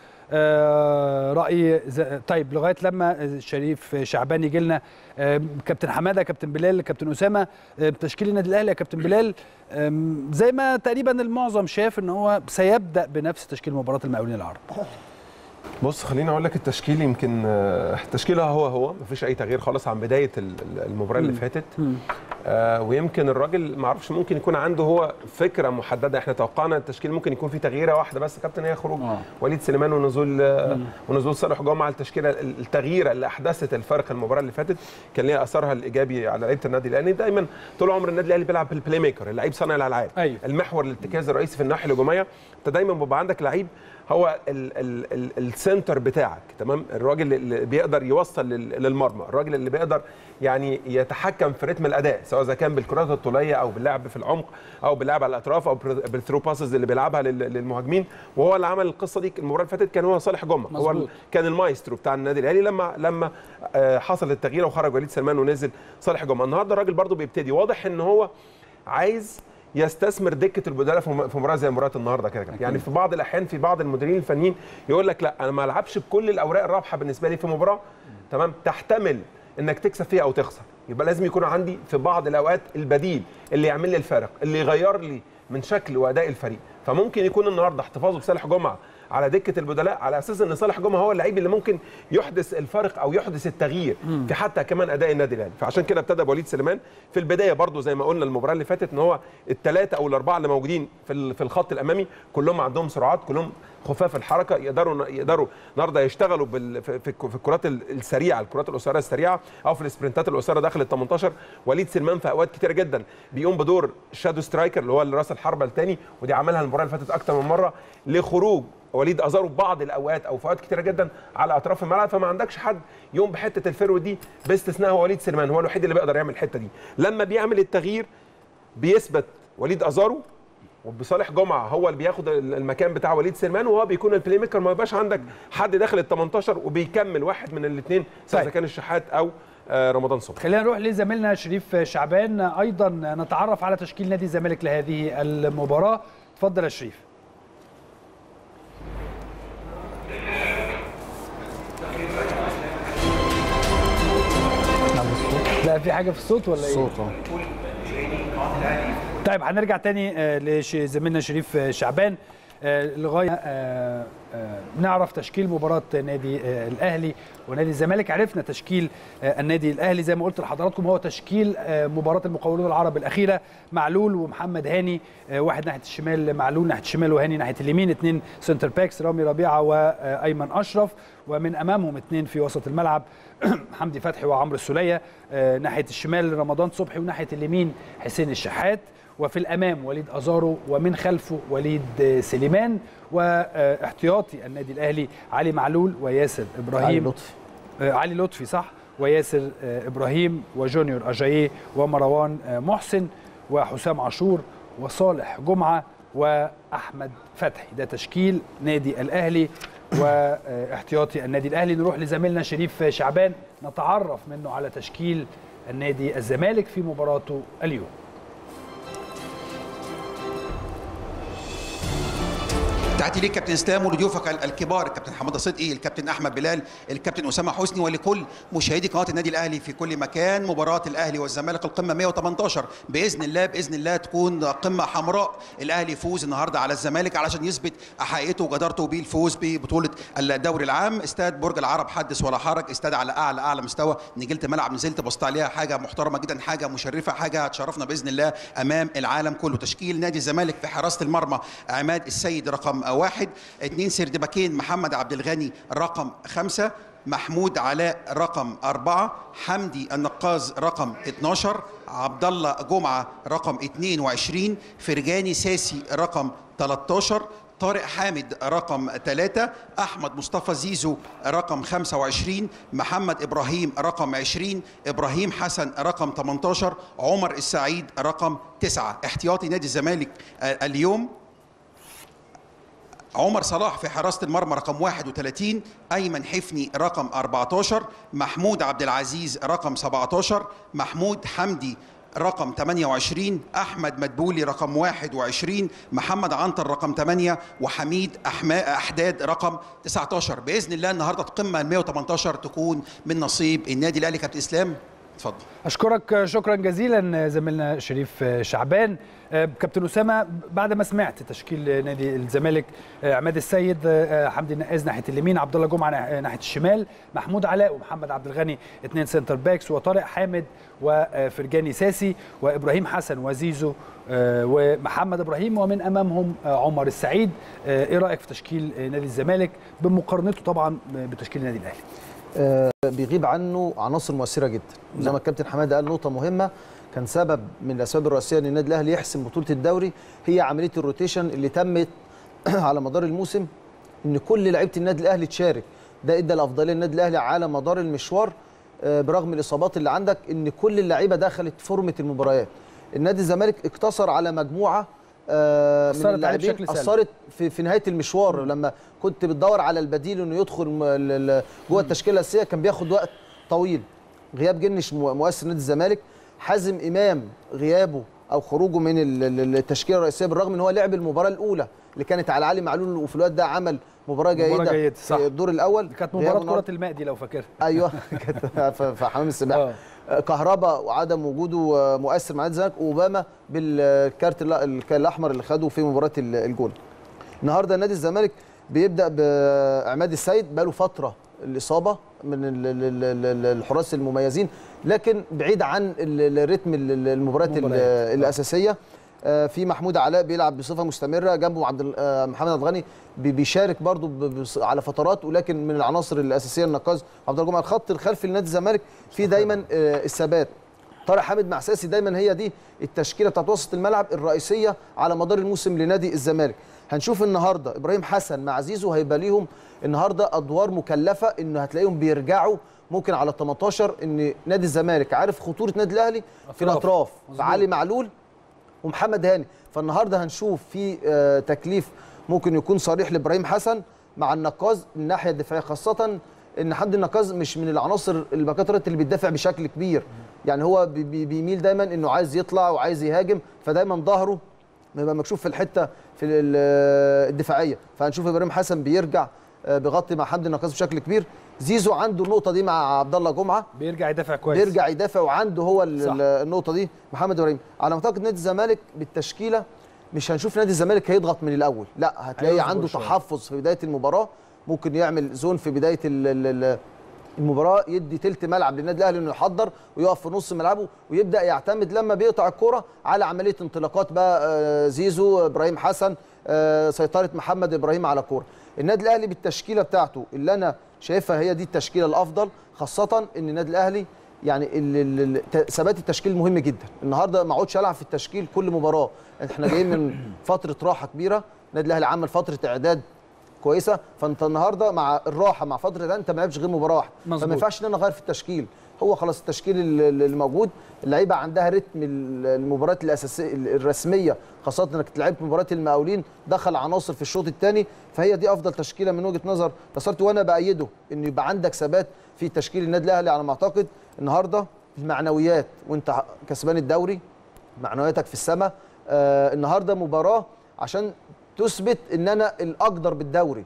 راي طيب لغايه لما شريف شعبان يجي لنا. كابتن حماده، كابتن بلال، كابتن اسامه، تشكيل النادي الاهلي يا كابتن بلال زي ما تقريبا المعظم شاف ان هو سيبدا بنفس تشكيل مباراه المقاولين العرب. بص خليني اقول لك التشكيل، يمكن تشكيلها هو مفيش اي تغيير خالص عن بدايه المباراه اللي فاتت. ويمكن الراجل ما اعرفش ممكن يكون عنده هو فكره محدده. احنا توقعنا التشكيل ممكن يكون فيه تغييره واحده بس كابتن، هي خروج وليد سليمان ونزول صالح جمعه. التشكيله التغييره اللي احدثت الفرق المباراه اللي فاتت كان ليها اثرها الايجابي على لعيبه النادي الاهلي. دايما طول عمر النادي الاهلي بيلعب بالبلاي ميكر، اللعيب صانع الالعاب. أيوه. المحور الارتكاز الرئيسي في الناحيه الهجوميه، انت دايما بيبقى عندك لعيب هو السنتر بتاعك، تمام؟ الراجل اللي بيقدر يوصل للمرمى، الراجل اللي بيقدر يعني يتحكم في رتم الاداء، سواء اذا كان بالكرات الطوليه او باللعب في العمق او باللعب على الاطراف او بالثرو باسز اللي بيلعبها للمهاجمين. وهو اللي عمل القصه دي المباراه اللي فاتت، كان هو صالح جمعه، هو كان المايسترو بتاع النادي الاهلي لما حصل التغيير وخرج وليد سليمان ونزل صالح جمعه. النهارده الراجل برده بيبتدي، واضح ان هو عايز يستثمر دكه البدلاء في مباراه زي مباراه النهارده كده. يعني في بعض الاحيان في بعض المديرين الفنيين يقول لك لا انا ما العبش بكل الاوراق الرابحه بالنسبه لي في مباراه، تمام، تحتمل انك تكسب فيها او تخسر، يبقى لازم يكون عندي في بعض الاوقات البديل اللي يعمل لي الفارق، اللي يغير لي من شكل واداء الفريق. فممكن يكون النهارده احتفاظه بصالح جمعه على دكه البدلاء على اساس ان صالح جمعه هو اللعيب اللي ممكن يحدث الفرق او يحدث التغيير في حتى كمان اداء النادي الاهلي. فعشان كده ابتدى بوليد سليمان في البدايه برضو زي ما قلنا المباراه اللي فاتت ان هو الثلاثه او الاربعه اللي موجودين في الخط الامامي كلهم عندهم سرعات، كلهم خفاف الحركه، يقدروا النهارده يشتغلوا في الكرات السريعه، الكرات القصيره السريعه او في السبرنتات القصيره داخل ال 18. وليد سليمان في اوقات كتيره جدا بيقوم بدور شادو سترايكر اللي هو راس الحربه الثاني، ودي عملها المباراه اللي فاتت اكتر من مره لخروج وليد ازارو بعض الاوقات او في اوقات كتيره جدا على اطراف الملعب. فما عندكش حد يقوم بحته الفيرود دي باستثناء هو وليد سليمان، هو الوحيد اللي بيقدر يعمل الحته دي. لما بيعمل التغيير بيثبت وليد ازارو، وبصالح جمعه هو اللي بياخد المكان بتاع وليد سليمان، وهو بيكون البلاي ميكر. ما يبقاش عندك حد داخل ال 18 وبيكمل واحد من الاثنين، سواء اذا كان الشحات او رمضان صبحي. خلينا نروح لزميلنا شريف شعبان ايضا نتعرف على تشكيل نادي الزمالك لهذه المباراه. اتفضل يا شريف. لا في حاجه في الصوت ولا ايه؟ الصوت طيب هنرجع تاني لزميلنا شريف شعبان لغايه نعرف تشكيل مباراه نادي الاهلي ونادي الزمالك. عرفنا تشكيل النادي الاهلي زي ما قلت لحضراتكم، هو تشكيل مباراه المقاولون العرب الاخيره، معلول ومحمد هاني، واحد ناحيه الشمال، معلول ناحيه الشمال وهاني ناحيه اليمين، اثنين سنتر باكس رامي ربيعه وايمن اشرف، ومن امامهم اثنين في وسط الملعب حمدي فتحي وعمرو السوليه، ناحيه الشمال رمضان صبحي وناحيه اليمين حسين الشحات، وفي الامام وليد ازارو، ومن خلفه وليد سليمان، واحتياطي النادي الاهلي علي معلول وياسر ابراهيم، علي لطفي صح، وياسر ابراهيم وجونيور اجاييه ومروان محسن وحسام عاشور وصالح جمعه واحمد فتحي. ده تشكيل نادي الاهلي واحتياطي النادي الاهلي. نروح لزميلنا شريف شعبان نتعرف منه على تشكيل النادي الزمالك في مباراته اليوم. تحياتي ليك كابتن اسلام ولضيوفك الكبار، الكابتن حماده صدقي، الكابتن احمد بلال، الكابتن اسامه حسني، ولكل مشاهدي قناه النادي الاهلي في كل مكان. مباراه الاهلي والزمالك القمه 118 باذن الله تكون قمه حمراء. الاهلي يفوز النهارده على الزمالك علشان يثبت احقيته وجدارته بالفوز ببطوله الدوري العام. استاد برج العرب حدث ولا حرج، استاد على اعلى مستوى. نجلت ملعب نزلت بصت عليها، حاجه محترمه جدا، حاجه مشرفه، حاجه هتشرفنا باذن الله امام العالم كله. تشكيل نادي الزمالك في حراسه المرمى عماد السيد رقم 1، 2 سردباكين محمد عبد الغني رقم 5، محمود علاء رقم 4، حمدي النقاز رقم 12، عبد الله جمعه رقم 22، فرجاني ساسي رقم 13، طارق حامد رقم 3، احمد مصطفى زيزو رقم 25، محمد ابراهيم رقم 20، ابراهيم حسن رقم 18، عمر السعيد رقم 9. احتياطي نادي الزمالك اليوم عمر صلاح في حراسة المرمى رقم 31، أيمن حفني رقم 14، محمود عبد العزيز رقم 17، محمود حمدي رقم 28، أحمد مدبولي رقم 21، محمد عنتر رقم 8، وحميد أحداد رقم 19. بإذن الله النهاردة القمة 118 تكون من نصيب النادي الأهلي. كابتن إسلام اتفضل. أشكرك شكرا جزيلا زميلنا شريف شعبان. كابتن أسامة، بعد ما سمعت تشكيل نادي الزمالك، عماد السيد، حمدي النقاز ناحية اليمين، عبد الله جمعة ناحية الشمال، محمود علاء ومحمد عبد الغني 2 سنتر باكس، وطارق حامد وفرجاني ساسي وإبراهيم حسن وزيزو ومحمد إبراهيم، ومن أمامهم عمر السعيد. إيه رأيك في تشكيل نادي الزمالك بمقارنته طبعا بتشكيل النادي الأهلي؟ بيغيب عنه عناصر مؤثره جدا، زي ما الكابتن حماده قال نقطه مهمه. كان سبب من الاسباب الرئيسيه ان النادي الاهلي يحسم بطوله الدوري هي عمليه الروتيشن اللي تمت على مدار الموسم، ان كل لعيبه النادي الاهلي تشارك. ده ادى الافضليه للنادي الاهلي على مدار المشوار، برغم الاصابات اللي عندك، ان كل اللعيبه دخلت فورمه المباريات. النادي الزمالك اقتصر على مجموعه من اللاعبين اثرت في نهايه المشوار. لما كنت بتدور على البديل انه يدخل جوه التشكيله الاساسيه كان بياخد وقت طويل. غياب جنش مؤثر نادي الزمالك، حازم امام غيابه او خروجه من التشكيله الرئيسيه، بالرغم ان هو لعب المباراه الاولى اللي كانت على علي معلول، وفي الوقت ده عمل مباراه جيده في الدور الاول. كانت مباراه كره الماء دي لو فاكرها. ايوه كانت في حمام السباحه. كهربا وعدم وجوده مؤثر مع نادي الزمالك، واوباما بالكارت الاحمر اللي خده في مباراه الجول. النهارده نادي الزمالك بيبدا بعماد السيد، بقاله فتره الاصابه من الحراس المميزين، لكن بعيد عن الريتم المباريات الاساسيه. في محمود علاء بيلعب بصفه مستمره جنبه محمد عبد الغني، بيشارك برضه على فترات، ولكن من العناصر الاساسيه النقاز عبد الله جمعه. الخط الخلفي لنادي الزمالك في دايما الثبات. طارق حامد مع ساسي، دايما هي دي التشكيله بتاعت وسط الملعب الرئيسيه على مدار الموسم لنادي الزمالك. هنشوف النهارده ابراهيم حسن مع زيزو هيبقى ليهم النهارده ادوار مكلفه، انه هتلاقيهم بيرجعوا ممكن على 18. ان نادي الزمالك عارف خطوره نادي الاهلي في الاطراف، في علي معلول ومحمد هاني. فالنهارده هنشوف في تكليف ممكن يكون صريح لابراهيم حسن مع النقاز من الناحيه الدفاعيه، خاصه ان حمدي النقاز مش من العناصر الباكات اللي بتدافع بشكل كبير، يعني هو بيميل دايما انه عايز يطلع وعايز يهاجم، فدايما ظهره بيبقى مكشوف في الحته في الدفاعيه. فهنشوف ابراهيم حسن بيرجع بيغطي مع حمدي النقاز بشكل كبير. زيزو عنده النقطه دي مع عبد الله جمعه، بيرجع يدافع كويس، بيرجع يدافع وعنده هو النقطه دي. محمد ابراهيم على ما اعتقد نادي الزمالك بالتشكيله مش هنشوف نادي الزمالك هيضغط من الاول، لا هتلاقي عنده تحفظ في بدايه المباراه، ممكن يعمل زون في بدايه المباراه، يدي تلت ملعب للنادي الاهلي انه يحضر ويقف في نص ملعبه ويبدا يعتمد لما بيقطع الكره على عمليه انطلاقات بقى زيزو، ابراهيم حسن، سيطره محمد ابراهيم على الكوره. النادي الاهلي بالتشكيله بتاعته اللي انا شايفها هي دي التشكيله الافضل، خاصه ان النادي الاهلي يعني ثبات التشكيل مهم جدا. النهارده ما اقعدش العب في التشكيل كل مباراه، احنا جايين من فتره راحه كبيره، النادي الاهلي عمل فتره اعداد كويسه، فانت النهارده مع الراحه مع فتره الاعداد انت ما لعبش غير مباراه واحده، فما ينفعش ان انا اغير في التشكيل. هو خلاص التشكيل اللي موجود، اللعيبه عندها رتم المباريات الاساسيه الرسميه، خاصه انك لعبت مباراه المقاولين دخل عناصر في الشوط الثاني، فهي دي افضل تشكيله من وجهه نظر تصرت، وانا بايده ان يبقى عندك ثبات في تشكيل النادي الاهلي. على ما اعتقد النهارده المعنويات وانت كسبان الدوري، معنوياتك في السماء. النهارده مباراه عشان تثبت ان انا الاقدر بالدوري.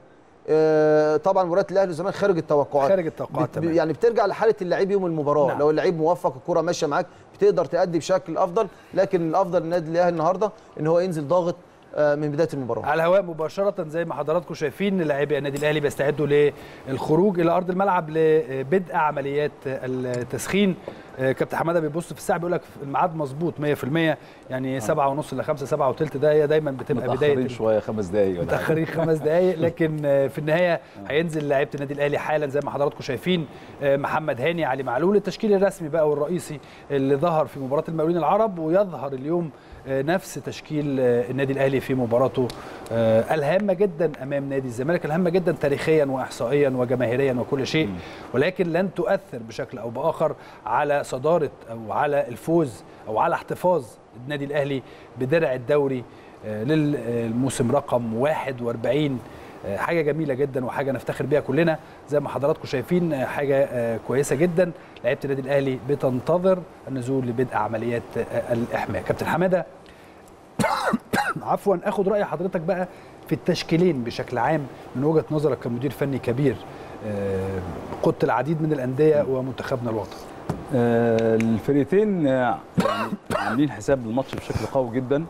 طبعا مباراه الاهلي والزمالك خارج التوقعات، تمام. يعني بترجع لحاله اللعيب يوم المباراه. نعم. لو اللعيب موفق الكره ماشيه معاك بتقدر تأدي بشكل افضل، لكن الافضل للنادي الاهلي النهارده ان هو ينزل ضاغط من بدايه المباراه. على الهواء مباشره زي ما حضراتكم شايفين لاعبي النادي الاهلي بيستعدوا للخروج الى ارض الملعب لبدء عمليات التسخين. كابتن حماده بيبص في الساعه بيقول لك الميعاد مظبوط 100%، يعني 7:30 ل 5 7:15 ده هي دايما بتبقى بدايه متاخرين شويه 5 دقائق متاخرين 5 دقائق، لكن في النهايه هينزل لاعيبه النادي الاهلي حالا زي ما حضراتكم شايفين. محمد هاني، علي معلول، التشكيل الرسمي بقى والرئيسي اللي ظهر في مباراه المقاولين العرب، ويظهر اليوم نفس تشكيل النادي الاهلي في مباراته الهامه جدا امام نادي الزمالك، الهامه جدا تاريخيا واحصائيا وجماهيريا وكل شيء، ولكن لن تؤثر بشكل او باخر على صداره او على الفوز او على احتفاظ النادي الاهلي بدرع الدوري للموسم رقم 41. حاجه جميله جدا وحاجه نفتخر بيها كلنا زي ما حضراتكم شايفين، حاجه كويسه جدا. لعيبه النادي الاهلي بتنتظر النزول لبدء عمليات الاحماء. كابتن حماده عفوا، اخد راي حضرتك بقى في التشكيلين بشكل عام من وجهه نظرك كمدير فني كبير قدت العديد من الانديه ومنتخبنا الوطني. الفريقين يعني عاملين حساب للماتش بشكل قوي جدا.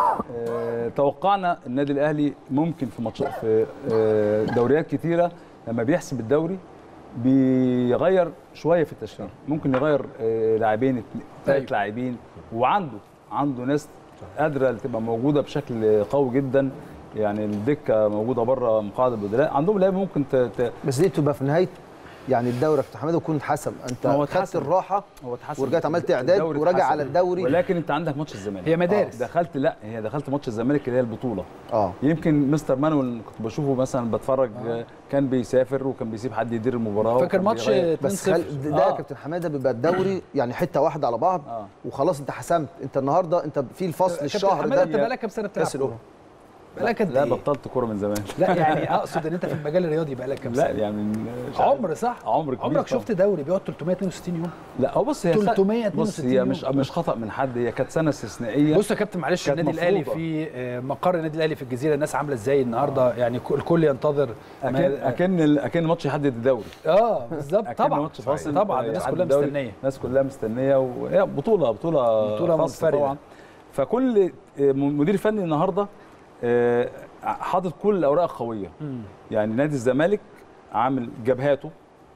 توقعنا النادي الاهلي ممكن في ماتشات في دوريات كتيره لما بيحسب الدوري بيغير شويه في التشكيل، ممكن يغير لاعبين 3 لاعبين، وعنده ناس قادره تبقى موجوده بشكل قوي جدا، يعني الدكه موجوده بره مقاعد البدلاء، عندهم لعيبه ممكن بس دي تبقى في نهايه يعني الدوري كابتن حماده يكون اتحسم، انت خدت الراحه ورجعت عملت اعداد وراجع على الدوري، ولكن انت عندك ماتش الزمالك، هي مدارس دخلت ماتش الزمالك اللي هي البطوله. يمكن مستر مانويل كنت بشوفه مثلا بتفرج كان بيسافر وكان بيسيب حد يدير المباراه، فاكر ماتش بس ده يا كابتن حماده بيبقى الدوري يعني حته واحده على بعض وخلاص انت حسمت. انت النهارده انت في الفصل الشهر ده انت بقالك كام سنه بتلعب؟ لا بطلت كوره من زمان. لا يعني اقصد ان انت في المجال الرياضي بقالك كام سنه؟ لا يعني عمر صح؟ عمر كبير. عمرك شفت دوري بيقعد 362 يوم؟ لا هو بص، هي 362 هي مش خطا من حد، هي كانت سنه استثنائيه. بص يا كابتن معلش، النادي الاهلي في مقر النادي الاهلي في الجزيره الناس عامله ازاي النهارده؟ يعني الكل ينتظر اكن ماتش يحدد الدوري. بالظبط طبعا طبعا الناس كلها مستنيه، الناس كلها مستنيه، وهي بطوله منفرده طبعا. فكل مدير فني النهارده حاطط كل الاوراق القويه. يعني نادي الزمالك عامل جبهاته،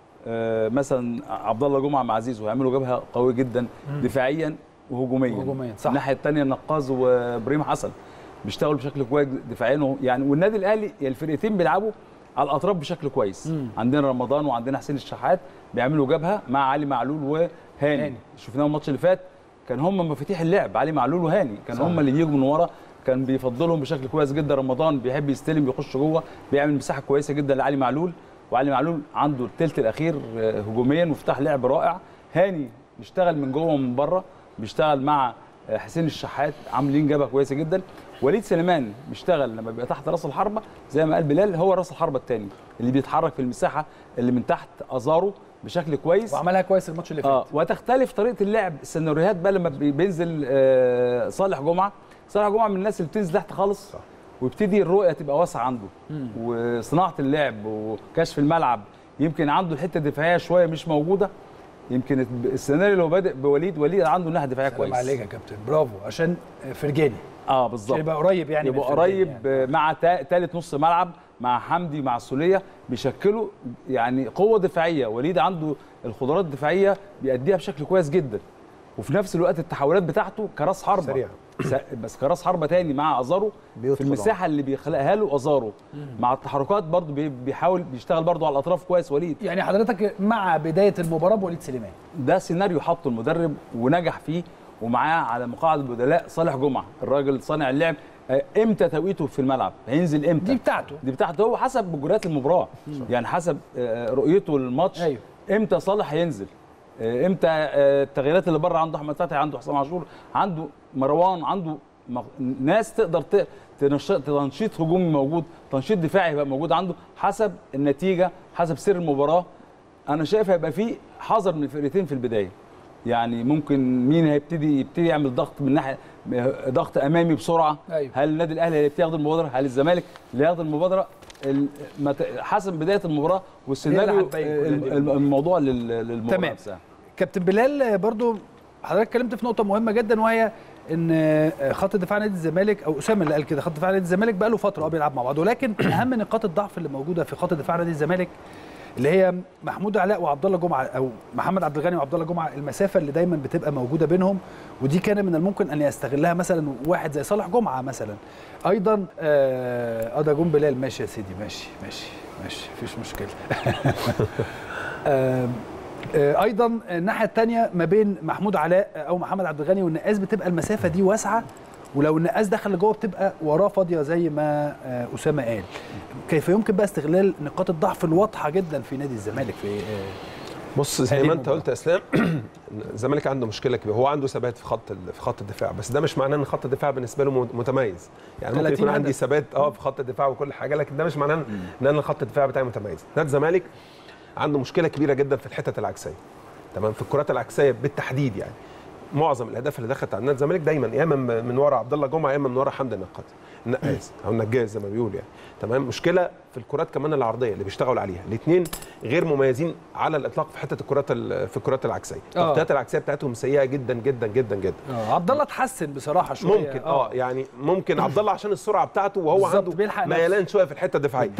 مثلا عبد الله جمعه مع زيزو هيعملوا جبهه قويه جدا دفاعيا وهجوميا صح. الناحيه الثانيه النقاز وابراهيم حسن بيشتغلوا بشكل كويس دفاعيا يعني. والنادي الاهلي الفرقتين بيلعبوا على الاطراف بشكل كويس. عندنا رمضان وعندنا حسين الشحات بيعملوا جبهه مع علي معلول وهاني. شفناهم الماتش اللي فات كان هم مفاتيح اللعب، علي معلول وهاني كان هم اللي يجوا من ورا، كان بيفضلهم بشكل كويس جدا. رمضان بيحب يستلم بيخش جوه، بيعمل مساحه كويسه جدا لعلي معلول، وعلي معلول عنده الثلث الاخير هجوميا مفتاح لعب رائع. هاني بيشتغل من جوه ومن بره، بيشتغل مع حسين الشحات، عاملين جبهه كويسه جدا. وليد سليمان بيشتغل لما بيبقى تحت راس الحربه زي ما قال بلال، هو راس الحربه الثاني اللي بيتحرك في المساحه اللي من تحت ازارو بشكل كويس، وعملها كويس الماتش اللي فات. وتختلف طريقه اللعب، السيناريوهات بقى لما بينزل صالح جمعه من الناس اللي بتنزل تحت خالص، ويبتدي الرؤيه تبقى واسعه عنده، وصناعه اللعب وكشف الملعب. يمكن عنده الحته الدفاعيه شويه مش موجوده، يمكن السيناريو اللي هو بادئ وليد عنده ناحيه دفاعيه كويس. سلام عليك يا كابتن، برافو، عشان فرجاني بالظبط يبقى قريب، يعني يبقى قريب يعني. مع ثالث نص ملعب مع حمدي مع السوليه بيشكلوا يعني قوه دفاعيه. وليد عنده القدرات الدفاعيه بيأديها بشكل كويس جدا، وفي نفس الوقت التحولات بتاعته كراس حربه سريع بس كراس حربه تاني مع ازارو في المساحه اللي بيخلقها له ازارو مع التحركات برضه بيحاول بيشتغل برضه على الاطراف كويس وليد. يعني حضرتك مع بدايه المباراه بوليد سليمان ده سيناريو حطه المدرب ونجح فيه، ومعاه على مقاعد البدلاء صالح جمعه الراجل صانع اللعب. امتى توقيته في الملعب هينزل امتى، دي بتاعته هو حسب مجريات المباراه، يعني حسب رؤيته للماتش. أيوه. امتى صالح هينزل، امتى التغييرات اللي بره، عنده احمد فتحي، عنده حسام عاشور، عنده مروان، عنده ناس تقدر تنشيط هجومي موجود، تنشيط دفاعي يبقى موجود عنده حسب النتيجه، حسب سير المباراه. انا شايف هيبقى في حذر من الفرقتين في البدايه، يعني ممكن مين يبتدي يعمل ضغط من ناحيه ضغط امامي بسرعه. أيوه. هل النادي الاهلي اللي ياخد المبادره، هل الزمالك اللي ياخد المبادره، حسب بدايه المباراه والسيناريو الموضوع للمباراه. تمام. كابتن بلال، برضو حضرتك اتكلمت في نقطه مهمه جدا، وهي ان خط دفاع نادي الزمالك، او اسامه اللي قال كده، خط دفاع نادي الزمالك بقى له فتره بيلعب مع بعض، ولكن اهم نقاط الضعف اللي موجوده في خط دفاع نادي الزمالك اللي هي محمود علاء وعبد الله جمعه، او محمد عبد الغني وعبد الله جمعه، المسافه اللي دايما بتبقى موجوده بينهم، ودي كان من الممكن ان يستغلها مثلا واحد زي صالح جمعه مثلا. ايضا ده جون بلال، ماشي يا سيدي، ماشي مفيش مشكله. ايضا الناحيه الثانيه ما بين محمود علاء او محمد عبد الغني والنقاس بتبقى المسافه دي واسعه، ولو النقاس دخل لجوه بتبقى وراه فاضيه زي ما اسامه قال. كيف يمكن بقى استغلال نقاط الضعف الواضحه جدا في نادي الزمالك في بص زي ما انت قلت يا اسلام، الزمالك عنده مشكله كبيره، هو عنده ثبات في خط الدفاع، بس ده مش معناه ان خط الدفاع بالنسبه له متميز. يعني ممكن يكون عندي ثبات في خط الدفاع وكل حاجه، لكن ده مش معناه ان انا خط الدفاع بتاعي متميز. نادي الزمالك عنده مشكله كبيره جدا في الحتت العكسيه، تمام، في الكرات العكسيه بالتحديد. يعني معظم الاهداف اللي دخلت على نادي الزمالك دايما يا اما من ورا عبد الله جمعه يا اما من ورا حمدي النقاز او النجاز زي ما بيقول يعني، تمام. مشكله في الكرات كمان العرضيه اللي بيشتغلوا عليها، الاثنين غير مميزين على الاطلاق في حته الكرات العكسيه. التغطيات العكسيه بتاعتهم سيئه جدا جدا جدا جدا. عبد الله اتحسن بصراحه شويه، ممكن يعني ممكن عبد الله عشان السرعه بتاعته، وهو عنده ميلان شويه في الحته الدفاعيه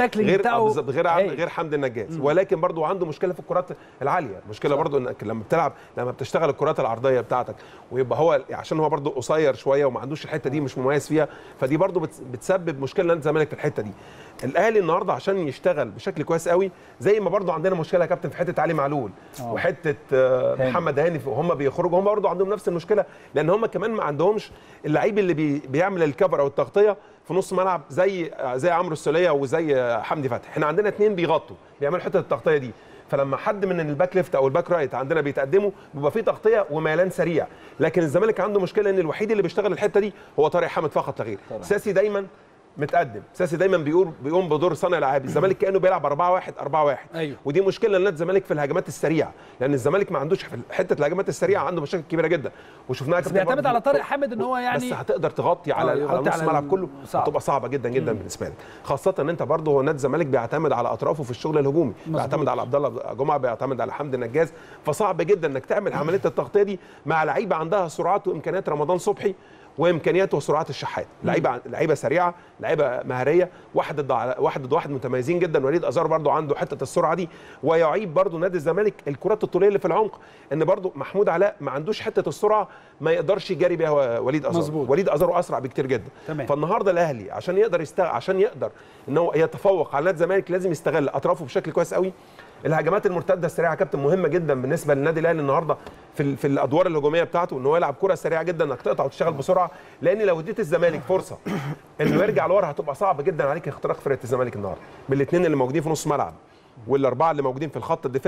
غير حمدي النجاز، ولكن برضه عنده مشكله في الكرات العاليه. مشكله برضه انك لما بتشتغل الكرات العرضيه بتاعتك ويبقى هو عشان هو برضه قصير شويه وما عندوش الحته دي، مش مميز فيها، فدي برضه بتسبب مشكله لنادي الزمالك في الحته دي. الاهلي النهارده عشان يشتغل بشكل كويس قوي، زي ما برضه عندنا مشكله يا كابتن في حته علي معلول وحته محمد هاني، وهم بيخرجوا هم برضه عندهم نفس المشكله، لان هم كمان ما عندهمش اللعيب اللي بيعمل الكفر او التغطيه في نص ملعب زي عمرو السوليه وزي حمدي فتحي. احنا عندنا اثنين بيغطوا بيعملوا حته التغطيه دي، فلما حد من الباك ليفت او الباك رايت عندنا بيتقدموا بيبقى فيه تغطيه وميلان سريع. لكن الزمالك عنده مشكله ان الوحيد اللي بيشتغل الحته دي هو طارق حامد فقط لا غير. ساسي دايما متقدم، ساسي دايما بيقوم بدور صانع العاب. الزمالك كانه بيلعب 4-1 أيوه. ودي مشكله لنادي الزمالك في الهجمات السريعه، لان الزمالك ما عندوش في حته الهجمات السريعه، عنده مشاكل كبيره جدا وشفناها. بس بيعتمد على طارق حامد ان هو يعني بس هتقدر تغطي على نص الملعب كله، هتبقى صعبه جدا جدا بالنسبه لك، خاصه ان انت برضه هو نادي الزمالك بيعتمد على اطرافه في الشغل الهجومي، بيعتمد على عبد الله جمعه، بيعتمد على حمدي النجاز، فصعب جدا انك تعمل عمليه التغطيه دي مع لعيبه عندها سرعات وامكانيات رمضان صبحي وامكانياته وسرعات الشحات. لعيبه سريعه، لعيبه مهاريه، واحد ضد واحد متميزين جدا. وليد ازار برضو عنده حته السرعه دي، ويعيب برضو نادي الزمالك الكرات الطوليه اللي في العمق، ان برضو محمود علاء ما عندوش حته السرعه ما يقدرش يجري بيها وليد ازار. مزبوط. وليد ازار اسرع بكتير جدا. تمام. فالنهارده الاهلي عشان يقدر ان هو يتفوق على نادي الزمالك لازم يستغل اطرافه بشكل كويس قوي. الهجمات المرتده السريعه كابتن مهمه جدا بالنسبه للنادي الاهلي النهارده في الادوار الهجوميه بتاعته، ان هو يلعب كره سريعه جدا انك تقطع وتشتغل بسرعه، لان لو اديت الزمالك فرصه انه يرجع لورا هتبقى صعب جدا عليك اختراق فرقه الزمالك النهارده بالاثنين اللي موجودين في نص ملعب والاربعه اللي موجودين في الخط الدفاعي.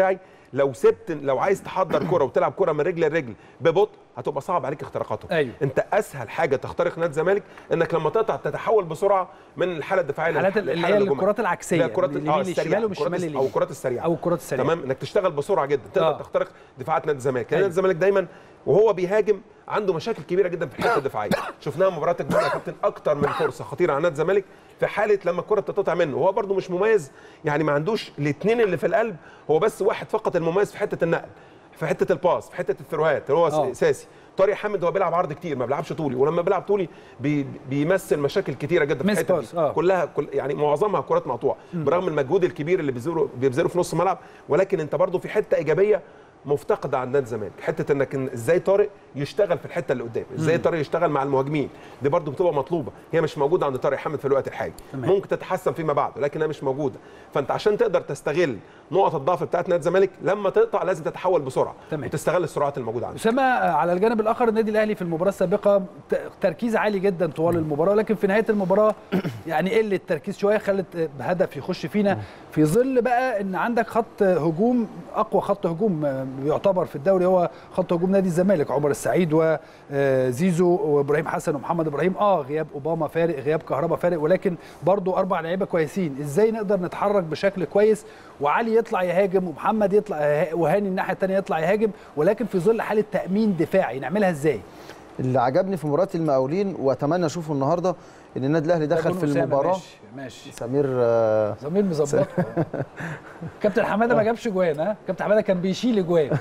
لو عايز تحضر كره وتلعب كره من رجل لرجل ببطء هتبقى صعب عليك اختراقاتهم. أيوه. انت اسهل حاجه تخترق نادي الزمالك انك لما تقطع تتحول بسرعه من الحاله الدفاعيه الحالات اللي هي الكرات العكسيه، الكرات الشمال والشمال او الكرات السريعه تمام، انك تشتغل بسرعه جدا تقدر تخترق دفاعات نادي الزمالك. نادي الزمالك دايما وهو بيهاجم عنده مشاكل كبيره جدا في الحته الدفاعيه. شفناها مباراه الجونه يا كابتن، اكتر من فرصه خطيره على نادي الزمالك في حاله لما الكره بتتقطع منه، وهو برده مش مميز يعني، ما عندوش الاثنين اللي في القلب، هو بس واحد فقط المميز في حته النقل، في حته الباس، في حته الثروات، هو اساسي. طارق حامد هو بيلعب عرض كتير، ما بيلعبش طولي، ولما بيلعب طولي بيمثل مشاكل كتيره جدا في الحته دي. كلها يعني معظمها كرات مقطوعه، برغم المجهود الكبير اللي بيبذله في نص الملعب، ولكن انت برده في حته ايجابيه مفتقده عند نادي الزمالك، حته انك ازاي طارق يشتغل في الحته اللي قدام، ازاي طارق يشتغل مع المهاجمين، دي برده بتبقى مطلوبه، هي مش موجوده عند طارق حامد في الوقت الحالي. ممكن تتحسن فيما بعد لكنها مش موجوده. فانت عشان تقدر تستغل نقط الضعف بتاعت نادي الزمالك لما تقطع لازم تتحول بسرعه وتستغل السرعات الموجوده عندك. اسامه، على الجانب الاخر النادي الاهلي في المباراه السابقه تركيز عالي جدا طوال المباراه، لكن في نهايه المباراه يعني قل التركيز شويه، خلت بهدف يخش فينا في ظل بقى ان عندك خط هجوم، اقوى خط هجوم بيعتبر في الدوري هو خط هجوم نادي الزمالك، عمر السعيد وزيزو وابراهيم حسن ومحمد ابراهيم. غياب اوباما فارق، غياب كهربا فارق، ولكن برضو 4 لعيبه كويسين. ازاي نقدر نتحرك بشكل كويس وعلي يطلع يهاجم ومحمد يطلع وهاني الناحيه الثانيه يطلع يهاجم، ولكن في ظل حاله تامين دفاعي نعملها ازاي؟ اللي عجبني في مباراه المقاولين واتمنى اشوفه النهارده ان النادي الاهلي دخل في المباراه. ماشي سمير مظبط. كابتن حماده ما جابش جوان، كابتن حماده كان بيشيل اجوان.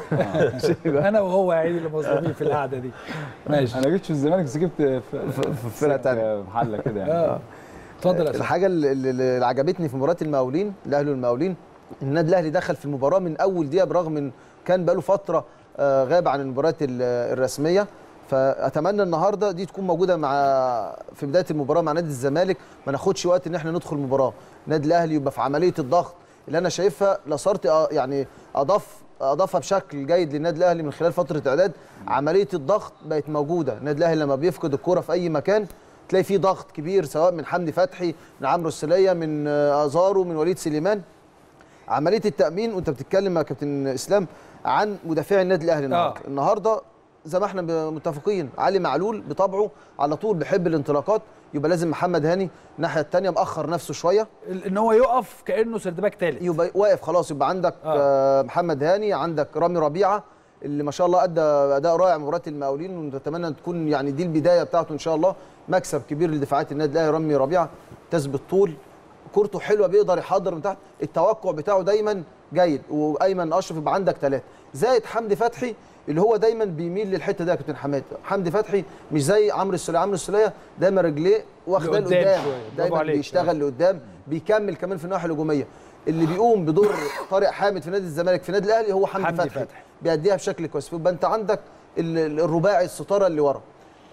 انا وهو يا عيني اللي مظلومين في القعده دي. ماشي. انا جبت في الزمالك بس جبت في فرقه ثانيه محله كده يعني. اتفضل. الحاجه اللي عجبتني في مباراه المقاولين، الاهلي والمقاولين، النادي الاهلي دخل في المباراه من اول دقيقه، برغم ان كان بقاله فتره غاب عن المباريات الرسميه. فاتمنى النهارده دي تكون موجوده في بدايه المباراه مع نادي الزمالك، ما ناخدش وقت ان احنا ندخل المباراه. النادي الاهلي يبقى في عمليه الضغط اللي انا شايفها لاسارتي يعني اضافها بشكل جيد للنادي الاهلي من خلال فتره اعداد. عمليه الضغط بقت موجوده، النادي الاهلي لما بيفقد الكره في اي مكان تلاقي فيه ضغط كبير، سواء من حمدي فتحي، من عمرو السوليه، من ازارو، من وليد سليمان. عمليه التامين، وانت بتتكلم يا كابتن اسلام عن مدافعي النادي الاهلي النهارده زي ما احنا متفقين، علي معلول بطبعه على طول بيحب الانطلاقات، يبقى لازم محمد هاني الناحيه الثانيه مأخر نفسه شويه، ان هو يقف كانه سردباك ثالث، يبقى واقف خلاص. يبقى عندك محمد هاني، عندك رامي ربيعه اللي ما شاء الله ادى اداء رائع مباراه المقاولين، ونتمنى ان تكون يعني دي البدايه بتاعته ان شاء الله. مكسب كبير لدفاعات النادي الاهلي. رامي ربيعه تثبت طول، كورته حلوه، بيقدر يحضر من تحت، التوقع بتاعه دايما جيد. وايمن اشرف يبقى عندك 3 زائد حمدي فتحي اللي هو دايما بيميل للحته دي يا كابتن حماد. حمدي فتحي مش زي عمرو السوليه، عمرو السوليه دايما رجليه واخده لقدام، دايما بيشتغل لقدام، بيكمل كمان في الناحيه الهجوميه. اللي بيقوم بدور طارق حامد في نادي الزمالك في نادي الاهلي هو حمدي فتحي، بيأديها بشكل كويس. يبقى انت عندك الرباعي الستاره اللي ورا.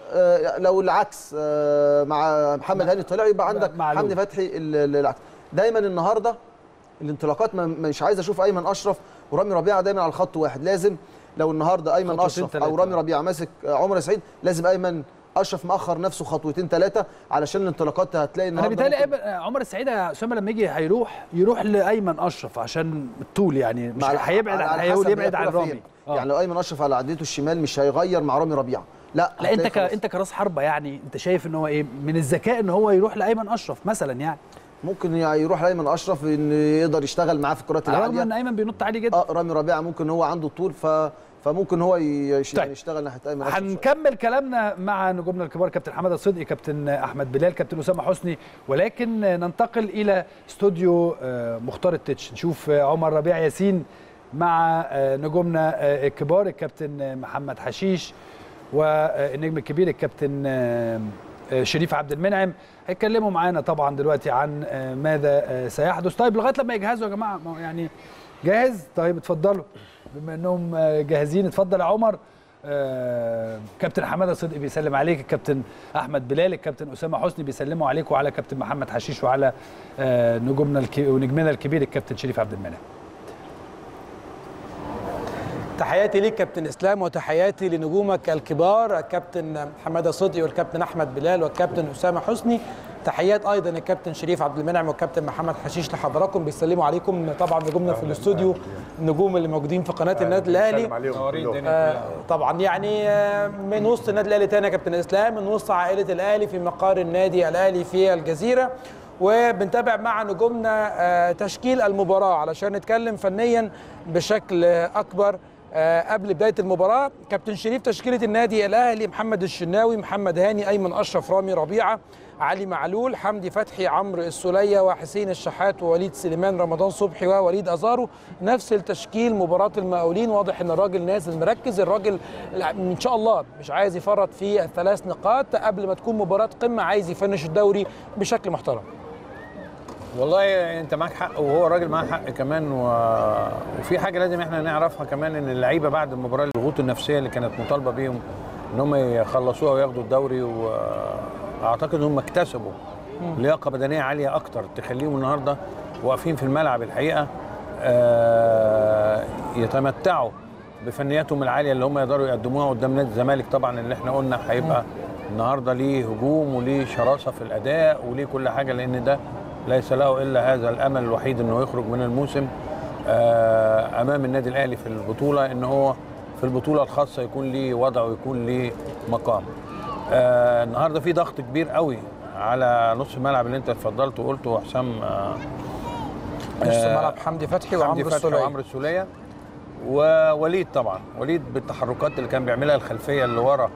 لو العكس مع محمد هاني طلع، يبقى عندك حمدي فتحي العكس. دايما النهارده الانطلاقات مش عايز اشوف ايمن اشرف ورامي ربيعه دايما على الخط واحد. لازم لو النهارده ايمن اشرف او رامي ربيعه ماسك عمر سعيد، لازم ايمن اشرف مأخر نفسه 2-3 علشان الانطلاقات هتلاقي النهارده. انا بيتهيألي عمر السعيد يا اسامه لما يجي يروح لايمن اشرف عشان الطول، يعني مش هيبعد، هيحاول يبعد عن رامي. يعني لو ايمن اشرف على عديته الشمال مش هيغير مع رامي ربيعه. لا انت كراس حربه، يعني انت شايف ان هو من الذكاء ان هو يروح لايمن اشرف مثلا، يعني ممكن يروح لايمن اشرف ان يقدر يشتغل معاه في الكرات العاليه، رغم ان ايمن بينط عالي جدا. رامي ربيعه ممكن هو عنده طول، فممكن هو يشتغل ناحيه ايمن اشرف. هنكمل كلامنا مع نجومنا الكبار كابتن حماده صدقي، كابتن احمد بلال، كابتن اسامه حسني، ولكن ننتقل الى استوديو مختار التتش، نشوف عمر ربيع ياسين مع نجومنا الكبار الكابتن محمد حشيش والنجم الكبير الكابتن شريف عبد المنعم. هيتكلموا معانا طبعا دلوقتي عن ماذا سيحدث. طيب لغايه لما يجهزوا يا جماعه، يعني جاهز؟ طيب اتفضلوا بما انهم جاهزين. اتفضل يا عمر. كابتن حماده صدقي بيسلم عليك، الكابتن احمد بلال، الكابتن اسامه حسني بيسلموا عليك وعلى كابتن محمد حشيش وعلى نجمنا الكبير الكابتن شريف عبد المنعم. تحياتي ليك كابتن اسلام، وتحياتي لنجومك الكبار الكابتن حماده صدقي والكابتن احمد بلال والكابتن اسامه حسني. تحيات ايضا الكابتن شريف عبد المنعم والكابتن محمد حشيش لحضراتكم، بيسلموا عليكم طبعا نجومنا في الاستوديو، النجوم اللي موجودين في قناه النادي الاهلي. طبعا يعني من وسط النادي الاهلي تاني يا كابتن اسلام، من وسط عائله الاهلي في مقر النادي الاهلي في الجزيره، وبنتابع مع نجومنا تشكيل المباراه علشان نتكلم فنيا بشكل اكبر. قبل بدايه المباراه كابتن شريف، تشكيله النادي الاهلي: محمد الشناوي، محمد هاني، ايمن اشرف، رامي ربيعه، علي معلول، حمدي فتحي، عمرو السوليه، وحسين الشحات، ووليد سليمان، رمضان صبحي، ووليد ازارو. نفس التشكيل مباراه المقاولين. واضح ان الراجل نازل مركز، الراجل ان شاء الله مش عايز يفرط في الثلاث نقاط قبل ما تكون مباراه قمه، عايز يفنش الدوري بشكل محترم. والله انت معاك حق وهو الراجل معاه حق كمان، وفي حاجه لازم احنا نعرفها كمان، ان اللعيبه بعد المباراه الضغوط النفسيه اللي كانت مطالبه بيهم ان هم يخلصوها وياخدوا الدوري، واعتقد ان هم اكتسبوا لياقه بدنيه عاليه اكتر تخليهم النهارده واقفين في الملعب الحقيقه يتمتعوا بفنياتهم العاليه اللي هم يقدروا يقدموها قدام نادي الزمالك. طبعا اللي احنا قلنا هيبقى النهارده ليه هجوم وليه شراسه في الاداء وليه كل حاجه، لان ده ليس له الا هذا الامل الوحيد انه يخرج من الموسم امام النادي الاهلي في البطوله، ان هو في البطوله الخاصه يكون ليه وضع ويكون ليه مقام. النهارده في ضغط كبير قوي على نص الملعب اللي انت اتفضلت وقلته حسام. نص الملعب حمدي فتحي وعمرو السوليه ووليد. طبعا وليد بالتحركات اللي كان بيعملها الخلفيه اللي ورا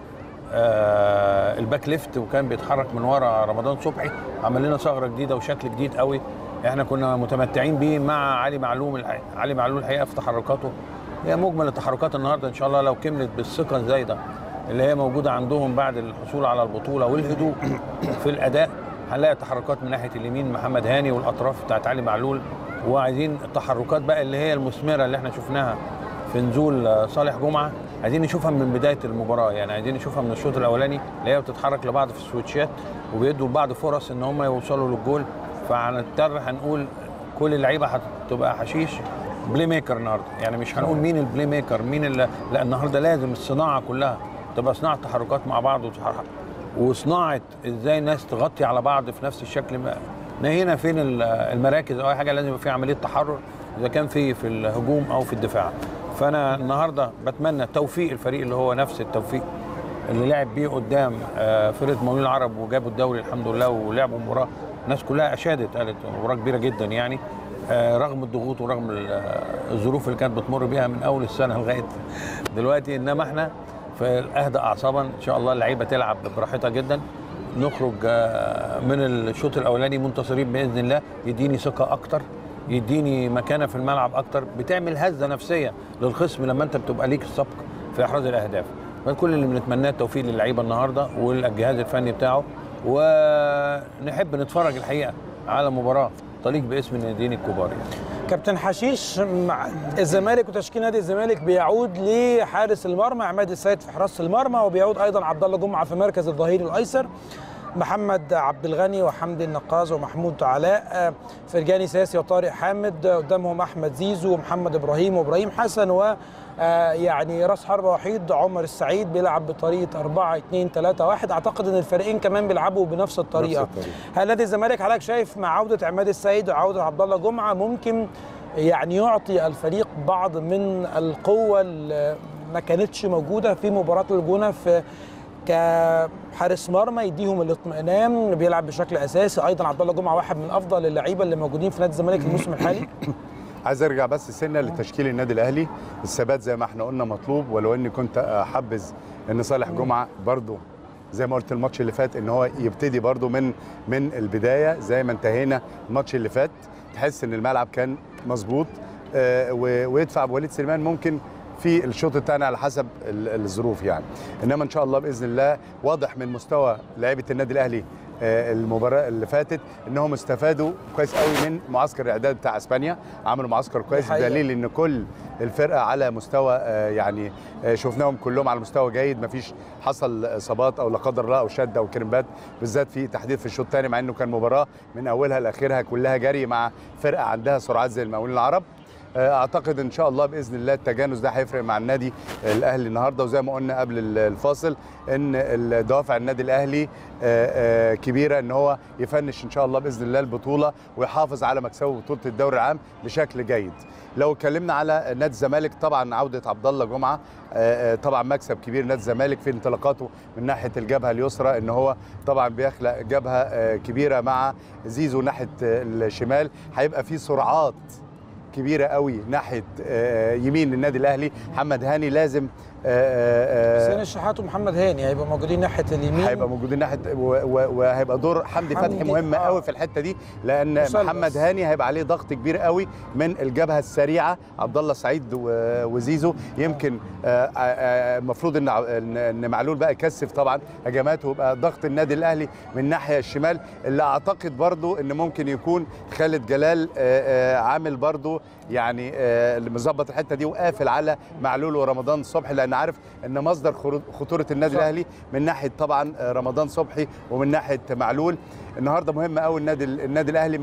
الباك ليفت، وكان بيتحرك من ورا رمضان صبحي، عمل لنا ثغره جديده وشكل جديد قوي احنا كنا متمتعين بيه مع علي معلول. علي معلول الحقيقه في تحركاته هي مجمل التحركات النهارده ان شاء الله لو كملت بالثقه الزايده اللي هي موجوده عندهم بعد الحصول على البطوله والهدوء في الاداء، هنلاقي تحركات من ناحيه اليمين محمد هاني والاطراف بتاعت علي معلول، وعايزين التحركات بقى اللي هي المثمره اللي احنا شفناها في نزول صالح جمعه، عايزين نشوفها من بدايه المباراه، يعني عايزين نشوفها من الشوط الاولاني اللي هي بتتحرك لبعض في السويتشات وبيدوا لبعض فرص ان هم يوصلوا للجول. فهنضطر هنقول كل اللعيبه هتبقى حشيش بلاي ميكر النهارده، يعني مش هنقول مين البلاي ميكر مين لا النهارده لازم الصناعه كلها تبقى صناعه تحركات مع بعض وصناعه ازاي الناس تغطي على بعض في نفس الشكل. نهينا فين المراكز او اي حاجه، لازم يبقى في عمليه تحرر اذا كان في الهجوم او في الدفاع. فانا النهارده بتمنى توفيق الفريق اللي هو نفس التوفيق اللي لعب بيه قدام فرقه المقاولين العرب وجابوا الدوري الحمد لله ولعبوا مباراه الناس كلها اشادت قالت مباراه كبيره جدا يعني، رغم الضغوط ورغم الظروف اللي كانت بتمر بيها من اول السنه لغايه دلوقتي، انما احنا في اهدى اعصابا ان شاء الله اللعيبه تلعب براحتها جدا، نخرج من الشوط الاولاني منتصرين باذن الله، يديني ثقه اكتر، يديني مكانه في الملعب اكتر، بتعمل هزه نفسيه للخصم لما انت بتبقى ليك السبق في احراز الاهداف. فكل اللي بنتمناه التوفيق للعيبه النهارده والجهاز الفني بتاعه، ونحب نتفرج الحقيقه على مباراه تليق باسم الناديين الكبار يعني. كابتن حشيش، مع الزمالك وتشكيل نادي الزمالك بيعود لحارس المرمى عماد السيد في حراسه المرمى، وبيعود ايضا عبد الله جمعه في مركز الظهير الايسر، محمد عبد الغني وحمدي النقاز ومحمود علاء، فرجاني ساسي وطارق حامد، قدامهم احمد زيزو ومحمد ابراهيم وابراهيم حسن، و يعني راس حربة وحيد عمر السعيد بيلعب بطريقه 4-2-3-1. اعتقد ان الفريقين كمان بيلعبوا بنفس الطريقه. هل نادي الزمالك حضرتك شايف مع عوده عماد السيد وعوده عبد الله جمعه ممكن يعني يعطي الفريق بعض من القوه اللي ما كانتش موجوده في مباراه الجونه في كحارس مرمى، يديهم الاطمئنان، بيلعب بشكل اساسي؟ ايضا عبد الله جمعه واحد من افضل اللعيبه اللي موجودين في نادي الزمالك الموسم الحالي. عايز ارجع بس سنه لتشكيل النادي الاهلي، الثبات زي ما احنا قلنا مطلوب، ولو اني كنت احبذ ان صالح جمعه برضو زي ما قلت الماتش اللي فات ان هو يبتدي برضو من البدايه زي ما انتهينا الماتش اللي فات، تحس ان الملعب كان مظبوط، ويدفع بوليد سليمان ممكن في الشوط الثاني على حسب الظروف يعني. انما ان شاء الله باذن الله واضح من مستوى لعيبه النادي الاهلي المباراه اللي فاتت انهم استفادوا كويس قوي من معسكر الاعداد بتاع اسبانيا، عملوا معسكر كويس بدليل ان كل الفرقه على مستوى يعني شفناهم كلهم على مستوى جيد، ما فيش حصل اصابات او لا قدر الله او شد او كريمبات، بالذات في تحديد في الشوط الثاني، مع انه كان مباراه من اولها لاخرها كلها جري مع فرقه عندها سرعات زي المقاولين العرب. اعتقد ان شاء الله باذن الله التجانس ده هيفرق مع النادي الاهلي النهارده، وزي ما قلنا قبل الفاصل ان دوافع النادي الاهلي كبيره ان هو يفنش ان شاء الله باذن الله البطوله ويحافظ على مكسبه بطوله الدوري العام بشكل جيد. لو اتكلمنا على نادي الزمالك، طبعا عوده عبد الله جمعه طبعا مكسب كبير نادي الزمالك في انطلاقاته من ناحيه الجبهه اليسرى، ان هو طبعا بيخلق جبهه كبيره مع زيزو ناحيه الشمال، هيبقى في سرعات كبيره قوي ناحيه يمين النادي الاهلي. محمد هاني لازم حسين الشحات ومحمد هاني هيبقوا موجودين ناحيه اليمين، هيبقى موجودين ناحيه وهيبقى دور حمدي فتحي مهم قوي في الحته دي، لان محمد هاني هيبقى عليه ضغط كبير قوي من الجبهه السريعه عبد الله سعيد وزيزو. يمكن المفروض ان معلول بقى يكثف طبعا هجماته ويبقى ضغط النادي الاهلي من الناحيه الشمال، اللي اعتقد برضو ان ممكن يكون خالد جلال عامل برضو يعني اللي مظبط الحته دي وقافل على معلول ورمضان صبحي، لان عارف ان مصدر خطوره النادي الاهلي من ناحيه طبعا رمضان صبحي ومن ناحيه معلول. النهارده مهم قوي النادي الاهلي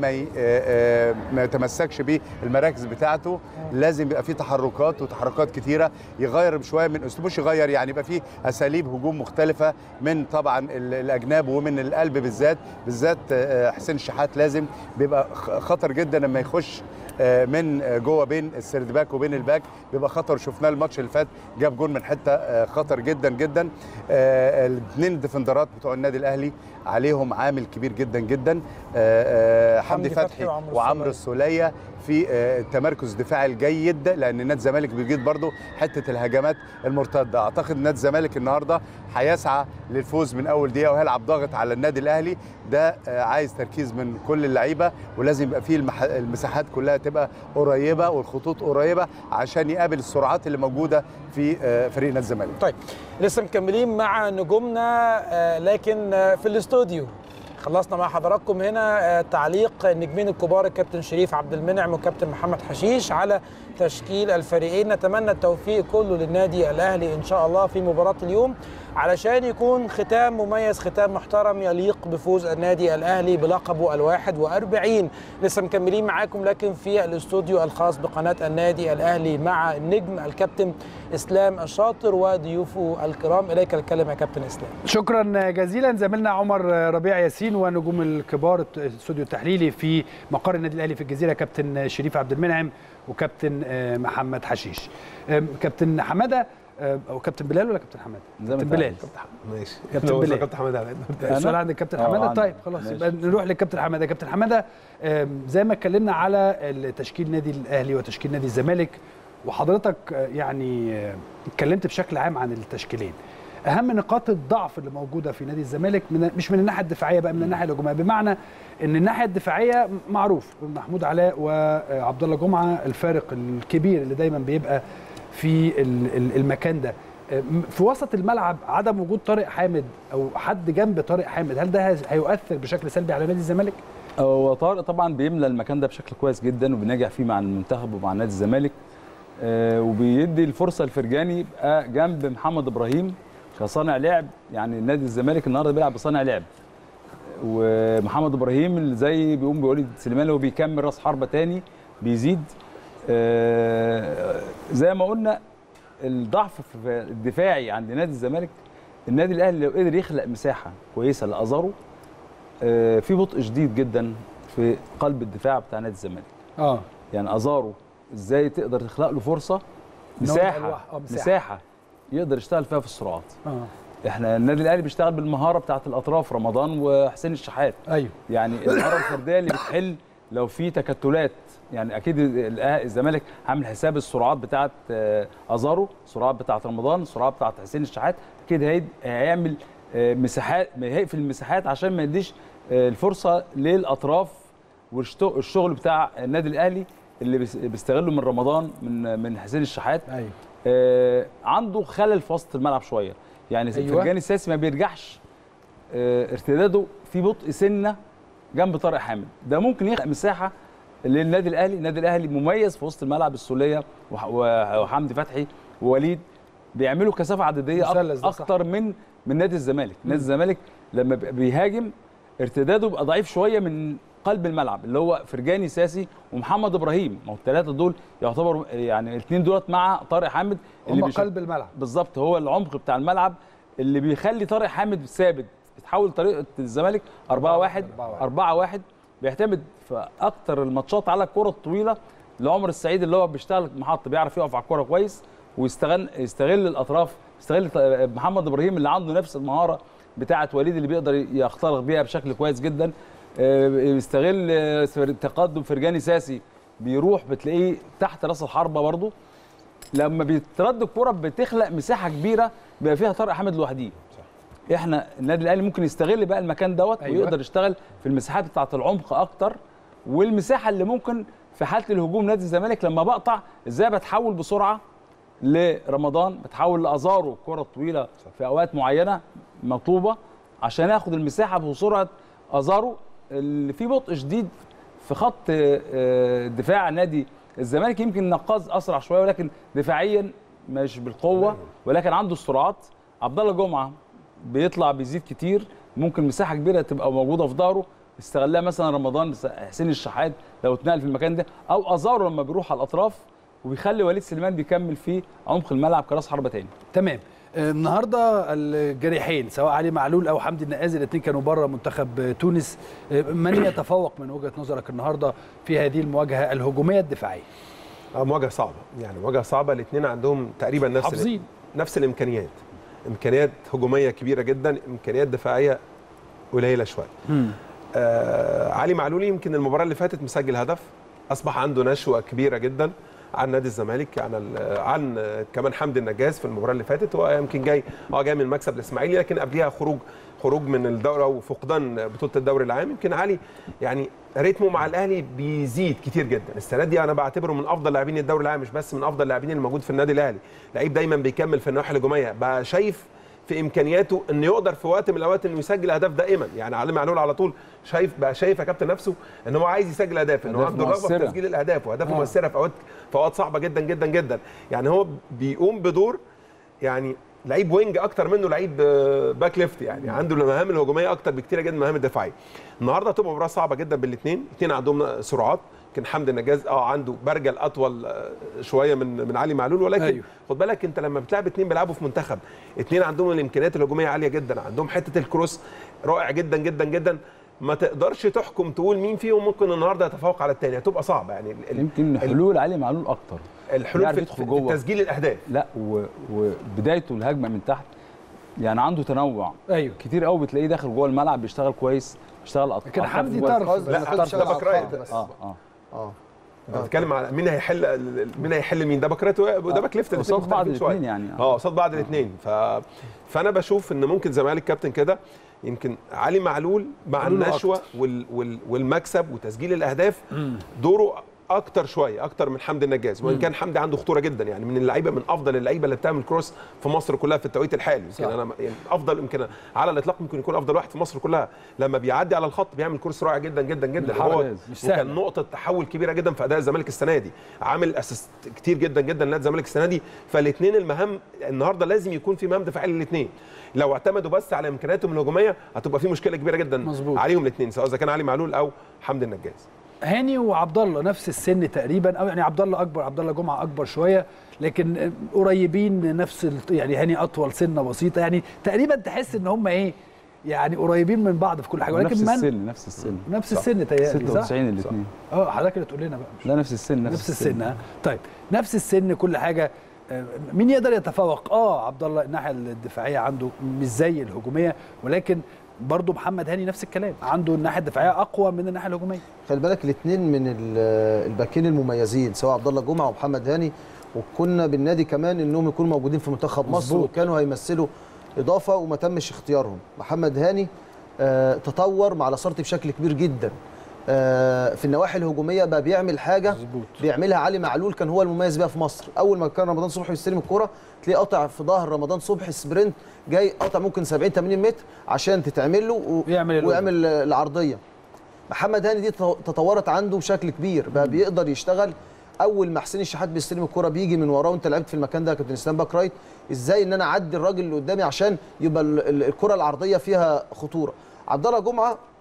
ما يتمسكش بالمراكز بتاعته، لازم يبقى فيه تحركات كتيره، يغير بشويه من اسلوبه، مش يغير يعني يبقى فيه اساليب هجوم مختلفه من طبعا الاجناب ومن القلب بالذات حسين الشحات لازم بيبقى خطر جدا لما يخش من جوه بين السردباك وبين الباك، بيبقى خطر. شفناه الماتش اللي فات جاب جون من حته خطر جدا جدا. الاثنين ديفندرات بتوع النادي الاهلي عليهم عامل كبير جدا جدا، حمدي فتحي وعمرو السوليه في التمركز الدفاعي الجيد، لان نادي الزمالك بيجيد برضو حته الهجمات المرتده. اعتقد نادي الزمالك النهارده هيسعى للفوز من اول دقيقه وهيلعب ضاغط على النادي الاهلي، ده عايز تركيز من كل اللعيبه، ولازم يبقى فيه المساحات كلها تبقى قريبه والخطوط قريبه عشان يقابل السرعات اللي موجوده في فريق نادي الزمالك. طيب لسه مكملين مع نجومنا، لكن في الاستوديو خلصنا مع حضراتكم هنا تعليق النجمين الكبار الكابتن شريف عبد المنعم والكابتن محمد حشيش على تشكيل الفريقين. نتمنى التوفيق كله للنادي الاهلي ان شاء الله في مباراه اليوم، علشان يكون ختام مميز، ختام محترم يليق بفوز النادي الاهلي بلقبه ال41. لسه مكملين معاكم لكن في الاستوديو الخاص بقناه النادي الاهلي مع النجم الكابتن اسلام الشاطر وضيوفه الكرام. اليك الكلمه يا كابتن اسلام. شكرا جزيلا زميلنا عمر ربيع ياسين ونجوم الكبار الاستوديو التحليلي في مقر النادي الاهلي في الجزيره، كابتن شريف عبد المنعم وكابتن محمد حشيش. كابتن حماده او كابتن بلال ولا كابتن حماده؟ كابتن بلال. ماشي كابتن بلال. كابتن حماده السؤال عند الكابتن حماده. طيب خلاص يبقى نروح للكابتن حماده. كابتن حماده، زي ما اتكلمنا على تشكيل نادي الاهلي وتشكيل نادي الزمالك، وحضرتك يعني اتكلمت بشكل عام عن التشكيلين. اهم نقاط الضعف اللي موجوده في نادي الزمالك مش من الناحيه الدفاعيه بقى، من الناحيه الهجوميه، بمعنى ان الناحيه الدفاعيه معروف محمود علاء وعبد الله جمعه الفارق الكبير اللي دايما بيبقى في المكان ده. في وسط الملعب عدم وجود طارق حامد او حد جنب طارق حامد، هل ده هيؤثر بشكل سلبي على نادي الزمالك؟ هو طارق طبعا بيملى المكان ده بشكل كويس جدا وبينجح فيه مع المنتخب ومع نادي الزمالك، وبيدي الفرصه لفرجاني يبقى جنب محمد ابراهيم كصانع لعب. يعني نادي الزمالك النهارده بيلعب بصانع لعب، ومحمد ابراهيم اللي زي بيقوم بيقول سليمان هو بيكمل راس حربه تاني بيزيد. زي ما قلنا الضعف في الدفاعي عند نادي الزمالك، النادي الاهلي لو قدر يخلق مساحه كويسه لازارو في بطء شديد جدا في قلب الدفاع بتاع نادي الزمالك. يعني ازارو ازاي تقدر تخلق له فرصه مساحه يقدر يشتغل فيها في السرعات. احنا النادي الاهلي بيشتغل بالمهاره بتاعه الاطراف رمضان وحسين الشحات. ايوه يعني المهاره الفرديه اللي بتحل لو في تكتلات. يعني اكيد الزمالك عامل حساب السرعات بتاعه ازارو، السرعات بتاعه رمضان، السرعات بتاعه حسين الشحات، اكيد هيعمل مساحات، هيقفل المساحات عشان ما يديش الفرصه للاطراف. والشغل بتاع النادي الاهلي اللي بيستغله من رمضان من حسين الشحات. ايوه عنده خلل في وسط الملعب شويه، يعني فرجاني الساسي ما بيرجعش، ارتداده في بطء سنه جنب طارق حامد، ده ممكن يخلق مساحه للنادي الاهلي. النادي الاهلي مميز في وسط الملعب، السوليه وحمدي فتحي ووليد بيعملوا كثافه عدديه اكتر من نادي الزمالك. نادي الزمالك لما بيهاجم ارتداده بيبقى ضعيف شويه قلب الملعب اللي هو فرجاني ساسي ومحمد ابراهيم. ما هو الثلاثه دول يعتبروا يعني الاثنين دولت مع طارق حامد اللي هم قلب الملعب بالظبط، هو العمق بتاع الملعب اللي بيخلي طارق حامد ثابت. بتحول طريقه الزمالك 4-1 بيعتمد في اكتر الماتشات على الكره الطويله لعمر السعيد اللي هو بيشتغل محط، بيعرف يقف على الكره كويس ويستغل الاطراف، يستغل محمد ابراهيم اللي عنده نفس المهاره بتاعه وليد اللي بيقدر يخترق بيها بشكل كويس جدا. بيستغل تقدم فرجاني ساسي، بيروح بتلاقيه تحت راس الحربه برضه. لما بيترد الكره بتخلق مساحه كبيره بيبقى فيها طارق حامد لوحده. احنا النادي الاهلي ممكن يستغل بقى المكان دوت ويقدر يشتغل في المساحات بتاعه العمق اكتر، والمساحه اللي ممكن في حاله الهجوم نادي الزمالك لما بقطع ازاي بتحول بسرعه لرمضان، بتحول لازارو الكره الطويله في اوقات معينه مطلوبه عشان ياخد المساحه بسرعه ازارو اللي فيه بطء شديد في خط دفاع نادي الزمالك. يمكن نقاز اسرع شويه ولكن دفاعيا مش بالقوه، ولكن عنده السرعات. عبد الله جمعه بيطلع بيزيد كتير، ممكن مساحه كبيره تبقى موجوده في ظهره استغلها مثلا رمضان، حسين الشحات لو اتنقل في المكان ده، او ازارو لما بيروح على الاطراف وبيخلي وليد سليمان بيكمل في عمق الملعب كراس حربه تاني. تمام. النهارده الجريحين سواء علي معلول او حمدي النقازي الاثنين كانوا بره منتخب تونس. من يتفوق من وجهه نظرك النهارده في هذه المواجهه الهجوميه الدفاعيه؟ مواجهه صعبه، يعني مواجهه صعبه. الاثنين عندهم تقريبا نفس الامكانيات، امكانيات هجوميه كبيره جدا، امكانيات دفاعيه قليله شويه. علي معلول يمكن المباراه اللي فاتت مسجل هدف، اصبح عنده نشوه كبيره جدا عن نادي الزمالك، عن كمان حمدي النجاز في المباراه اللي فاتت. هو يمكن جاي من مكسب الاسماعيلي، لكن قبليها خروج من الدوره وفقدان بطوله الدوري العام. يمكن علي يعني ريتمه مع الاهلي بيزيد كتير جدا السنه دي. انا بعتبره من افضل لاعبين الدوري العام، مش بس من افضل اللاعبين اللي موجود في النادي الاهلي. لعيب دايما بيكمل في النواحي الهجوميه، بقى شايف في امكانياته انه يقدر في وقت من الاوقات انه يسجل اهداف دائما. يعني علي معلول على طول شايف يا كابتن نفسه ان هو عايز يسجل اهداف، ان هو عنده رغبه في تسجيل الاهداف واهداف مؤثره في اوقات صعبه جدا جدا جدا. يعني هو بيقوم بدور يعني لعيب وينج اكتر منه لعيب باك ليفت، يعني عنده المهام الهجوميه اكتر بكتير جدا من المهام الدفاعيه. النهارده هتبقى مباراه صعبه جدا بالاثنين عندهم سرعات. يمكن حمدي النجاز عنده برجل اطول شويه من علي معلول، ولكن خد بالك انت لما بتلعب اثنين بيلعبوا في منتخب، اثنين عندهم الامكانيات الهجوميه عاليه جدا، عندهم حته الكروس رائع جدا جدا جدا. ما تقدرش تحكم تقول مين فيهم ممكن النهارده يتفوق على الثاني، هتبقى صعبه. يعني يمكن حلول علي معلول اكتر، الحلول في تسجيل الاهداف، لا وبدايته الهجمه من تحت، يعني عنده تنوع كتير قوي، بتلاقيه داخل جوه الملعب بيشتغل كويس، بيشتغل اطراف. لكن حمدي طرف، ده باك رايت بس. بتتكلم على مين هيحل مين، ده باك رايت وده باك ليفت، قصاد بعض الاثنين يعني قصاد بعض الاثنين. فانا بشوف ان ممكن زمالك كابتن كده يمكن علي معلول مع النشوه والمكسب وتسجيل الاهداف دوره اكتر شويه، اكتر من حمدي النجاز. وان كان حمدي عنده خطوره جدا، يعني من اللعيبه، من افضل اللعيبه اللي بتعمل كروس في مصر كلها في التوقيت الحالي. يمكن انا يعني افضل، يمكن على الاطلاق ممكن يكون افضل واحد في مصر كلها. لما بيعدي على الخط بيعمل كروس رائع جدا جدا جدا. هو وكان نقطه تحول كبيره جدا في اداء الزمالك السنه دي، عامل اسيست كتير جدا جدا لنادي الزمالك السنه دي. فالاثنين المهام النهارده لازم يكون في مهام دفاعيه للاثنين. لو اعتمدوا بس على امكانياتهم الهجوميه هتبقى في مشكله كبيره جدا مزبوط عليهم الاثنين، سواء اذا كان علي معلول او حمدي النجاز. هاني وعبد الله نفس السن تقريبا، او يعني عبد الله اكبر، عبد الله جمعه اكبر شويه، لكن قريبين نفس يعني هاني اطول سنه بسيطه، يعني تقريبا تحس ان هم يعني قريبين من بعض في كل حاجه، ولكن نفس السن تهيألي 96 الاثنين. حضرتك اللي تقول لنا بقى. لا نفس السن. طيب نفس السن كل حاجه. مين يقدر يتفوق؟ عبد الله الناحيه الدفاعيه عنده مش زي الهجوميه، ولكن برضه محمد هاني نفس الكلام، عنده الناحيه الدفاعيه اقوى من الناحيه الهجوميه. خلي بالك الاثنين من الباكين المميزين، سواء عبد الله جمعه ومحمد هاني، وكنا بالنادي كمان انهم يكونوا موجودين في منتخب مصر وكانوا هيمثلوا اضافه وما تمش اختيارهم. محمد هاني تطور مع لاسارتي بشكل كبير جدا. في النواحي الهجوميه بقى بيعمل حاجه بيعملها علي معلول كان هو المميز بيها في مصر. اول ما كان رمضان صبحي بيستلم الكوره تلاقيه قاطع في ظهر رمضان صبحي سبرنت، جاي قاطع ممكن 70 80 متر عشان تتعمل له ويعمل العرضيه. محمد هاني دي تطورت عنده بشكل كبير، بقى بيقدر يشتغل. اول ما حسين الشحات بيستلم الكوره بيجي من وراه، وانت لعبت في المكان ده يا كابتن اسلام باك رايت، ازاي ان انا اعدي الراجل اللي قدامي عشان يبقى الكره العرضيه فيها خطوره. عبد الله جمعه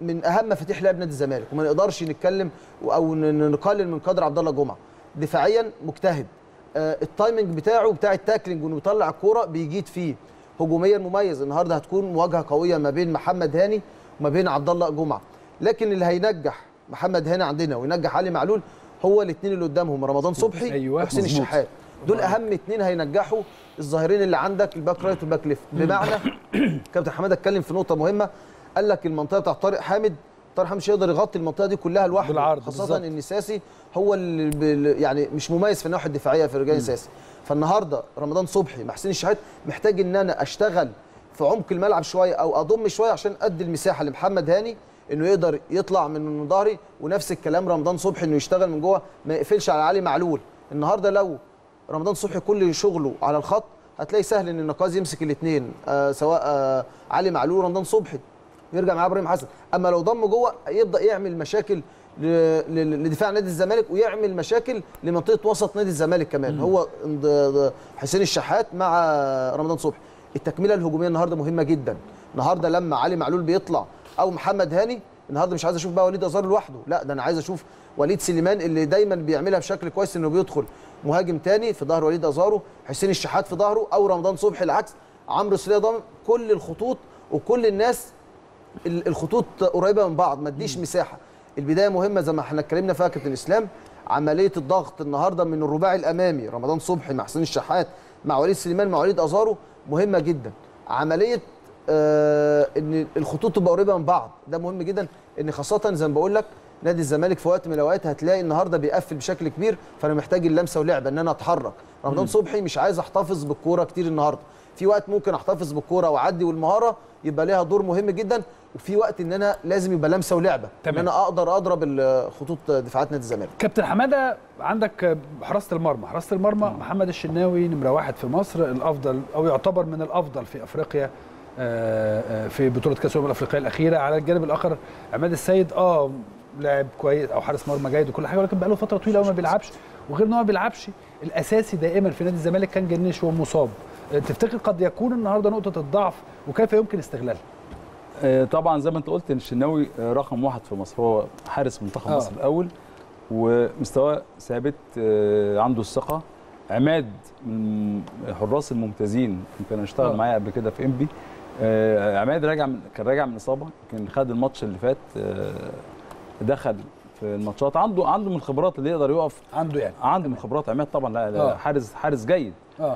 من اهم مفاتيح لعب نادي الزمالك، وما نقدرش نتكلم او نقلل من قدر عبد الله جمعه. دفاعيا مجتهد، التايمنج بتاعه بتاع التاكلينج وانه بيطلع الكوره بيجيد فيه، هجوميا مميز. النهارده هتكون مواجهه قويه ما بين محمد هاني وما بين عبد الله جمعه، لكن اللي هينجح محمد هاني عندنا وينجح علي معلول هو الاثنين اللي قدامهم، رمضان صبحي وحسين الشحات. دول اهم اثنين هينجحوا الظاهرين اللي عندك، الباك رايت والباك ليفت. بمعنى كابتن حماده اتكلم في نقطه مهمه، قال لك المنطقه بتاع طارق حامد مش هيقدر يغطي المنطقه دي كلها لوحده، خاصه ان ساسي هو اللي يعني مش مميز في الناحيه الدفاعيه في رجال ساسي. فالنهارده رمضان صبحي مع حسين الشحات محتاج ان انا اشتغل في عمق الملعب شويه او اضم شويه عشان ادي المساحه لمحمد هاني انه يقدر يطلع من ظهري، ونفس الكلام رمضان صبحي انه يشتغل من جوه ما يقفلش على علي معلول. النهارده لو رمضان صبحي كل شغله على الخط هتلاقي سهل ان النقاز يمسك الاثنين، سواء علي معلول ورمضان صبحي، يرجع معاه ابراهيم حسن. اما لو ضم جوه يبدا يعمل مشاكل لدفاع نادي الزمالك ويعمل مشاكل لمنطقه وسط نادي الزمالك كمان. هو حسين الشحات مع رمضان صبحي. التكمله الهجوميه النهارده مهمه جدا. النهارده لما علي معلول بيطلع او محمد هاني، النهارده مش عايز اشوف بقى وليد ازارو لوحده، لا ده انا عايز اشوف وليد سليمان اللي دايما بيعملها بشكل كويس، انه بيدخل مهاجم تاني في ظهر وليد ازارو، حسين الشحات في ظهره، او رمضان صبحي العكس، عمرو سليه ضامن. كل الخطوط وكل الناس الخطوط قريبه من بعض، ما تديش مساحه. البدايه مهمه زي ما احنا اتكلمنا فيها كابتن اسلام. عمليه الضغط النهارده من الرباعي الامامي رمضان صبحي مع حسين الشحات مع وليد سليمان مع وليد ازارو مهمه جدا. عمليه ان الخطوط تبقى قريبه من بعض ده مهم جدا، ان خاصه زي ما بقول لك نادي الزمالك في وقت من الاوقات هتلاقي النهارده بيقفل بشكل كبير، فانا محتاج اللمسه ولعبه ان انا اتحرك. رمضان صبحي مش عايز احتفظ بالكوره كتير النهارده، في وقت ممكن احتفظ بالكوره واعدي والمهاره يبقى ليها دور مهم جدا، وفي وقت ان انا لازم يبقى لمسه ولعبه ان انا اقدر اضرب الخطوط دفاعات نادي الزمالك. كابتن حماده، عندك حراسه المرمى محمد الشناوي نمره 1 في مصر، الافضل او يعتبر من الافضل في افريقيا في بطوله كاس الامم الافريقيه الاخيره. على الجانب الاخر عماد السيد لاعب كويس او حارس مرمى جيد وكل حاجه، ولكن بقى له فتره طويله وما بيلعبش، وغير ان هو ما بيلعبش الاساسي دائما في نادي الزمالك كان جنش وهو مصاب. تفتكر قد يكون النهارده نقطه الضعف وكيف يمكن استغلالها؟ طبعا زي ما انت قلت ان الشناوي رقم 1 في مصر، هو حارس منتخب مصر الاول ومستواه ثابت، عنده الثقه. عماد من الحراس الممتازين، يمكن اشتغل معايا قبل كده في انبي. عماد كان راجع من اصابه، كان خد الماتش اللي فات، دخل في الماتشات، عنده من الخبرات اللي يقدر يقف، عنده من خبرات عماد طبعا. لا حارس جيد.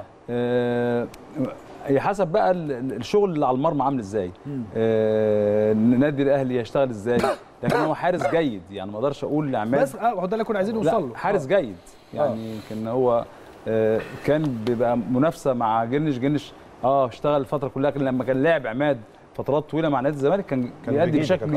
هي حسب بقى الشغل اللي على المرمى عامل ازاي، النادي الاهلي يشتغل ازاي، لكن هو حارس جيد، يعني ما اقدرش اقول لعماد بس هو ده اللي كنا عايزين نوصل له. حارس جيد يعني. كان هو كان بيبقى منافسه مع جنش اشتغل الفتره كلها، لكن لما كان لاعب عماد فترات طويله مع نادي الزمالك كان بيأدي بشكل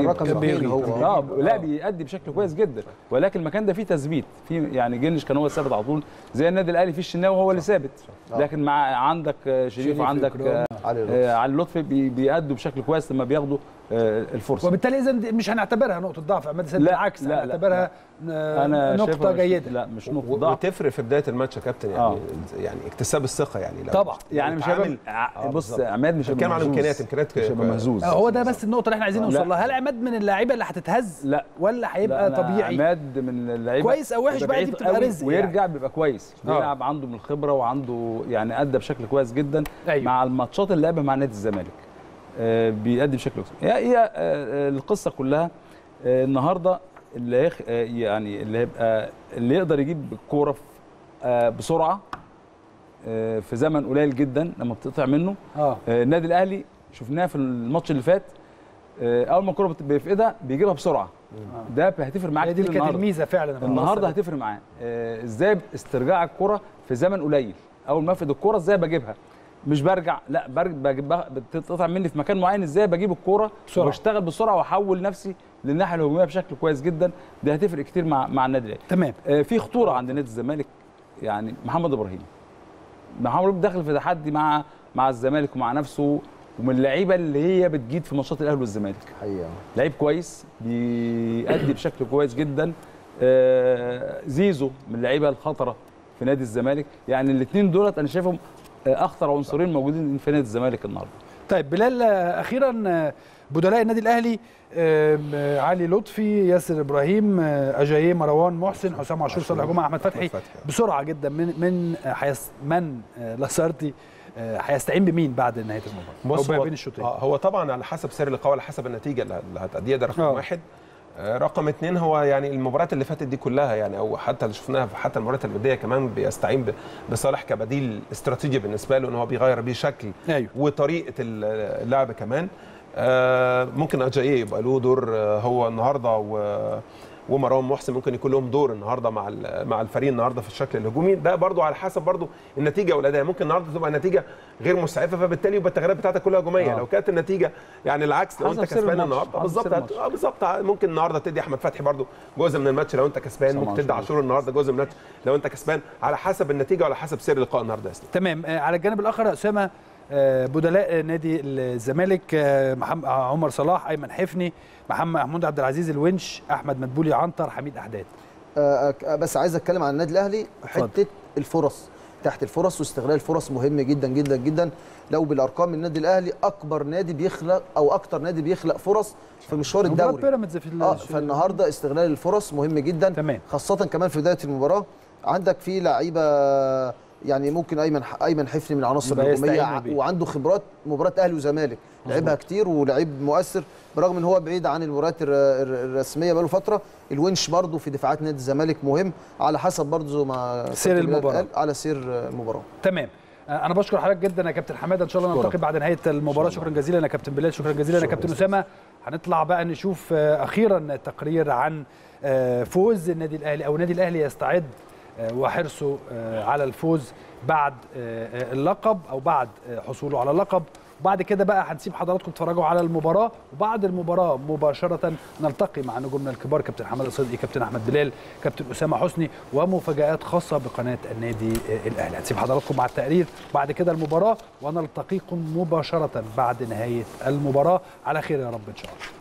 بيأدي بشكل كويس جدا، ولكن المكان ده فيه تثبيت، يعني جنش كان هو الثابت على طول، زي النادي الاهلي فيه الشناوي هو اللي ثابت، لكن مع عندك شريف وعندك علي لطفي بيأدوا بشكل كويس لما بياخدوا الفرصه. وبالتالي اذا مش هنعتبرها نقطه ضعف عماد السيد، بالعكس هنعتبرها نقطه جيده. لا مش نقطه ضعف، وتفرق في بدايه الماتش يا كابتن يعني اكتساب الثقه يعني. طبعا يعني مش هيبقى بص عماد مش هيبقى على امكانيات مش هيبقى مهزوز. هو ده بس النقطه اللي احنا عايزين نوصل لها. هل عماد من اللعيبه اللي هتتهز؟ لا، ولا هيبقى طبيعي؟ عماد من اللعيبه كويس او وحش بقى دي بتبقى رزق، ويرجع بيبقى كويس، بيلعب عنده من الخبره وعنده يعني ادى بشكل كويس جدا. مع الماتشات اللي لعبها مع نادي الزمالك بيأدي بشكل كويس. هي القصه كلها النهارده اللي يعني اللي يقدر يجيب الكوره بسرعه في زمن قليل جدا لما بتقطع منه. النادي الاهلي شفناه في الماتش اللي فات، اول ما الكوره في ايدها بيجيبها بسرعه. ده هتفرق معاه كتير. دي كانت الميزه فعلا النهارده هتفرق معاه ازاي استرجاع الكوره في زمن قليل. اول ما افقد الكوره ازاي بجيبها، مش برجع، لا بجيبها بتتقطع مني في مكان معين، ازاي بجيب الكوره واشتغل بسرعه واحول نفسي للناحيه الهجوميه بشكل كويس جدا. ده هتفرق كتير مع النادي الاهلي. تمام. في خطوره عند نادي الزمالك، يعني محمد ابراهيم داخل في تحدي مع الزمالك ومع نفسه، ومن اللعيبه اللي هي بتجيد في ماتشات الاهلي والزمالك. حقيقه لعيب كويس بيأدي بشكل كويس جدا. زيزو من اللعيبه الخطره في نادي الزمالك، يعني الاثنين دولت انا شايفهم اخطر عنصرين موجودين في نادي الزمالك النهارده. طيب بلال، اخيرا بدلاء النادي الاهلي علي لطفي، ياسر ابراهيم، اجاييه، مروان محسن، حسام عاشور، صالح جمعه، احمد فتحي. بسرعه جدا من لاسارتي هيستعين بمين بعد نهايه المباراه؟ بص، بين الشوطين هو طبعا على حسب سير اللقاء وعلى حسب النتيجه اللي هتأديها، ده رقم واحد. رقم اثنين هو يعني المباريات اللي فاتت دي كلها يعني، او حتى اللي شفناها حتى المباريات الوديه كمان بيستعين بصالح كبديل استراتيجي بالنسبه له، ان هو بيغير بيه شكل وطريقه اللعب كمان. ممكن اجاييه يبقى له دور هو النهارده، ومروان محسن ممكن يكون لهم دور النهارده مع الفريق النهارده في الشكل الهجومي ده، برضو على حسب برضو النتيجه والاداء. ممكن النهارده تبقى النتيجه غير مسعفه، فبالتالي يبقى التغييرات بتاعتك كلها هجوميه. لو كانت النتيجه يعني العكس، لو انت كسبان النهارده بالظبط ممكن النهارده تدي احمد فتحي برضو جزء من الماتش لو انت كسبان، ممكن تدي عاشور النهارده جزء من الماتش لو انت كسبان، على حسب النتيجه وعلى حسب سير اللقاء النهارده. تمام. على الجانب الاخر اسامه، بدلاء نادي الزمالك محمد عمر صلاح، ايمن حفني، محمود عبد العزيز الونش، احمد مدبولي، عنتر، حميد احداد. بس عايز اتكلم عن النادي الاهلي حته الفرص، تحت الفرص واستغلال الفرص مهم جدا جدا جدا. لو بالارقام النادي الاهلي اكبر نادي بيخلق او اكتر نادي بيخلق فرص في مشوار الدوري. فالنهارده استغلال الفرص مهم جدا. تمام. خاصه كمان في بدايه المباراه عندك في لعيبه يعني ممكن ايمن حفني من العناصر الهجوميه وعنده خبرات مباراه اهلي وزمالك، لعبها كتير ولعيب مؤثر برغم ان هو بعيد عن المباريات الرسميه بقاله فتره. الونش برضه في دفاعات نادي الزمالك مهم، على حسب برضه ما سير المباراه، على سير المباراه. تمام. انا بشكر حضرتك جدا يا كابتن حماده، ان شاء الله نلتقي بعد نهايه المباراه. شكرا جزيلا يا كابتن بلال، شكرا جزيلا يا كابتن اسامه. هنطلع بقى نشوف اخيرا تقرير عن فوز النادي الاهلي، او النادي الاهلي يستعد وحرصه على الفوز بعد اللقب او بعد حصوله على اللقب. وبعد كده بقى هنسيب حضراتكم تتفرجوا على المباراه، وبعد المباراه مباشره نلتقي مع نجومنا الكبار كابتن حماده صدقي، كابتن احمد بلال، كابتن اسامه حسني، ومفاجات خاصه بقناه النادي الاهلي. هنسيب حضراتكم مع التقرير، بعد كده المباراه، ونلتقيكم مباشره بعد نهايه المباراه على خير يا رب ان شاء الله.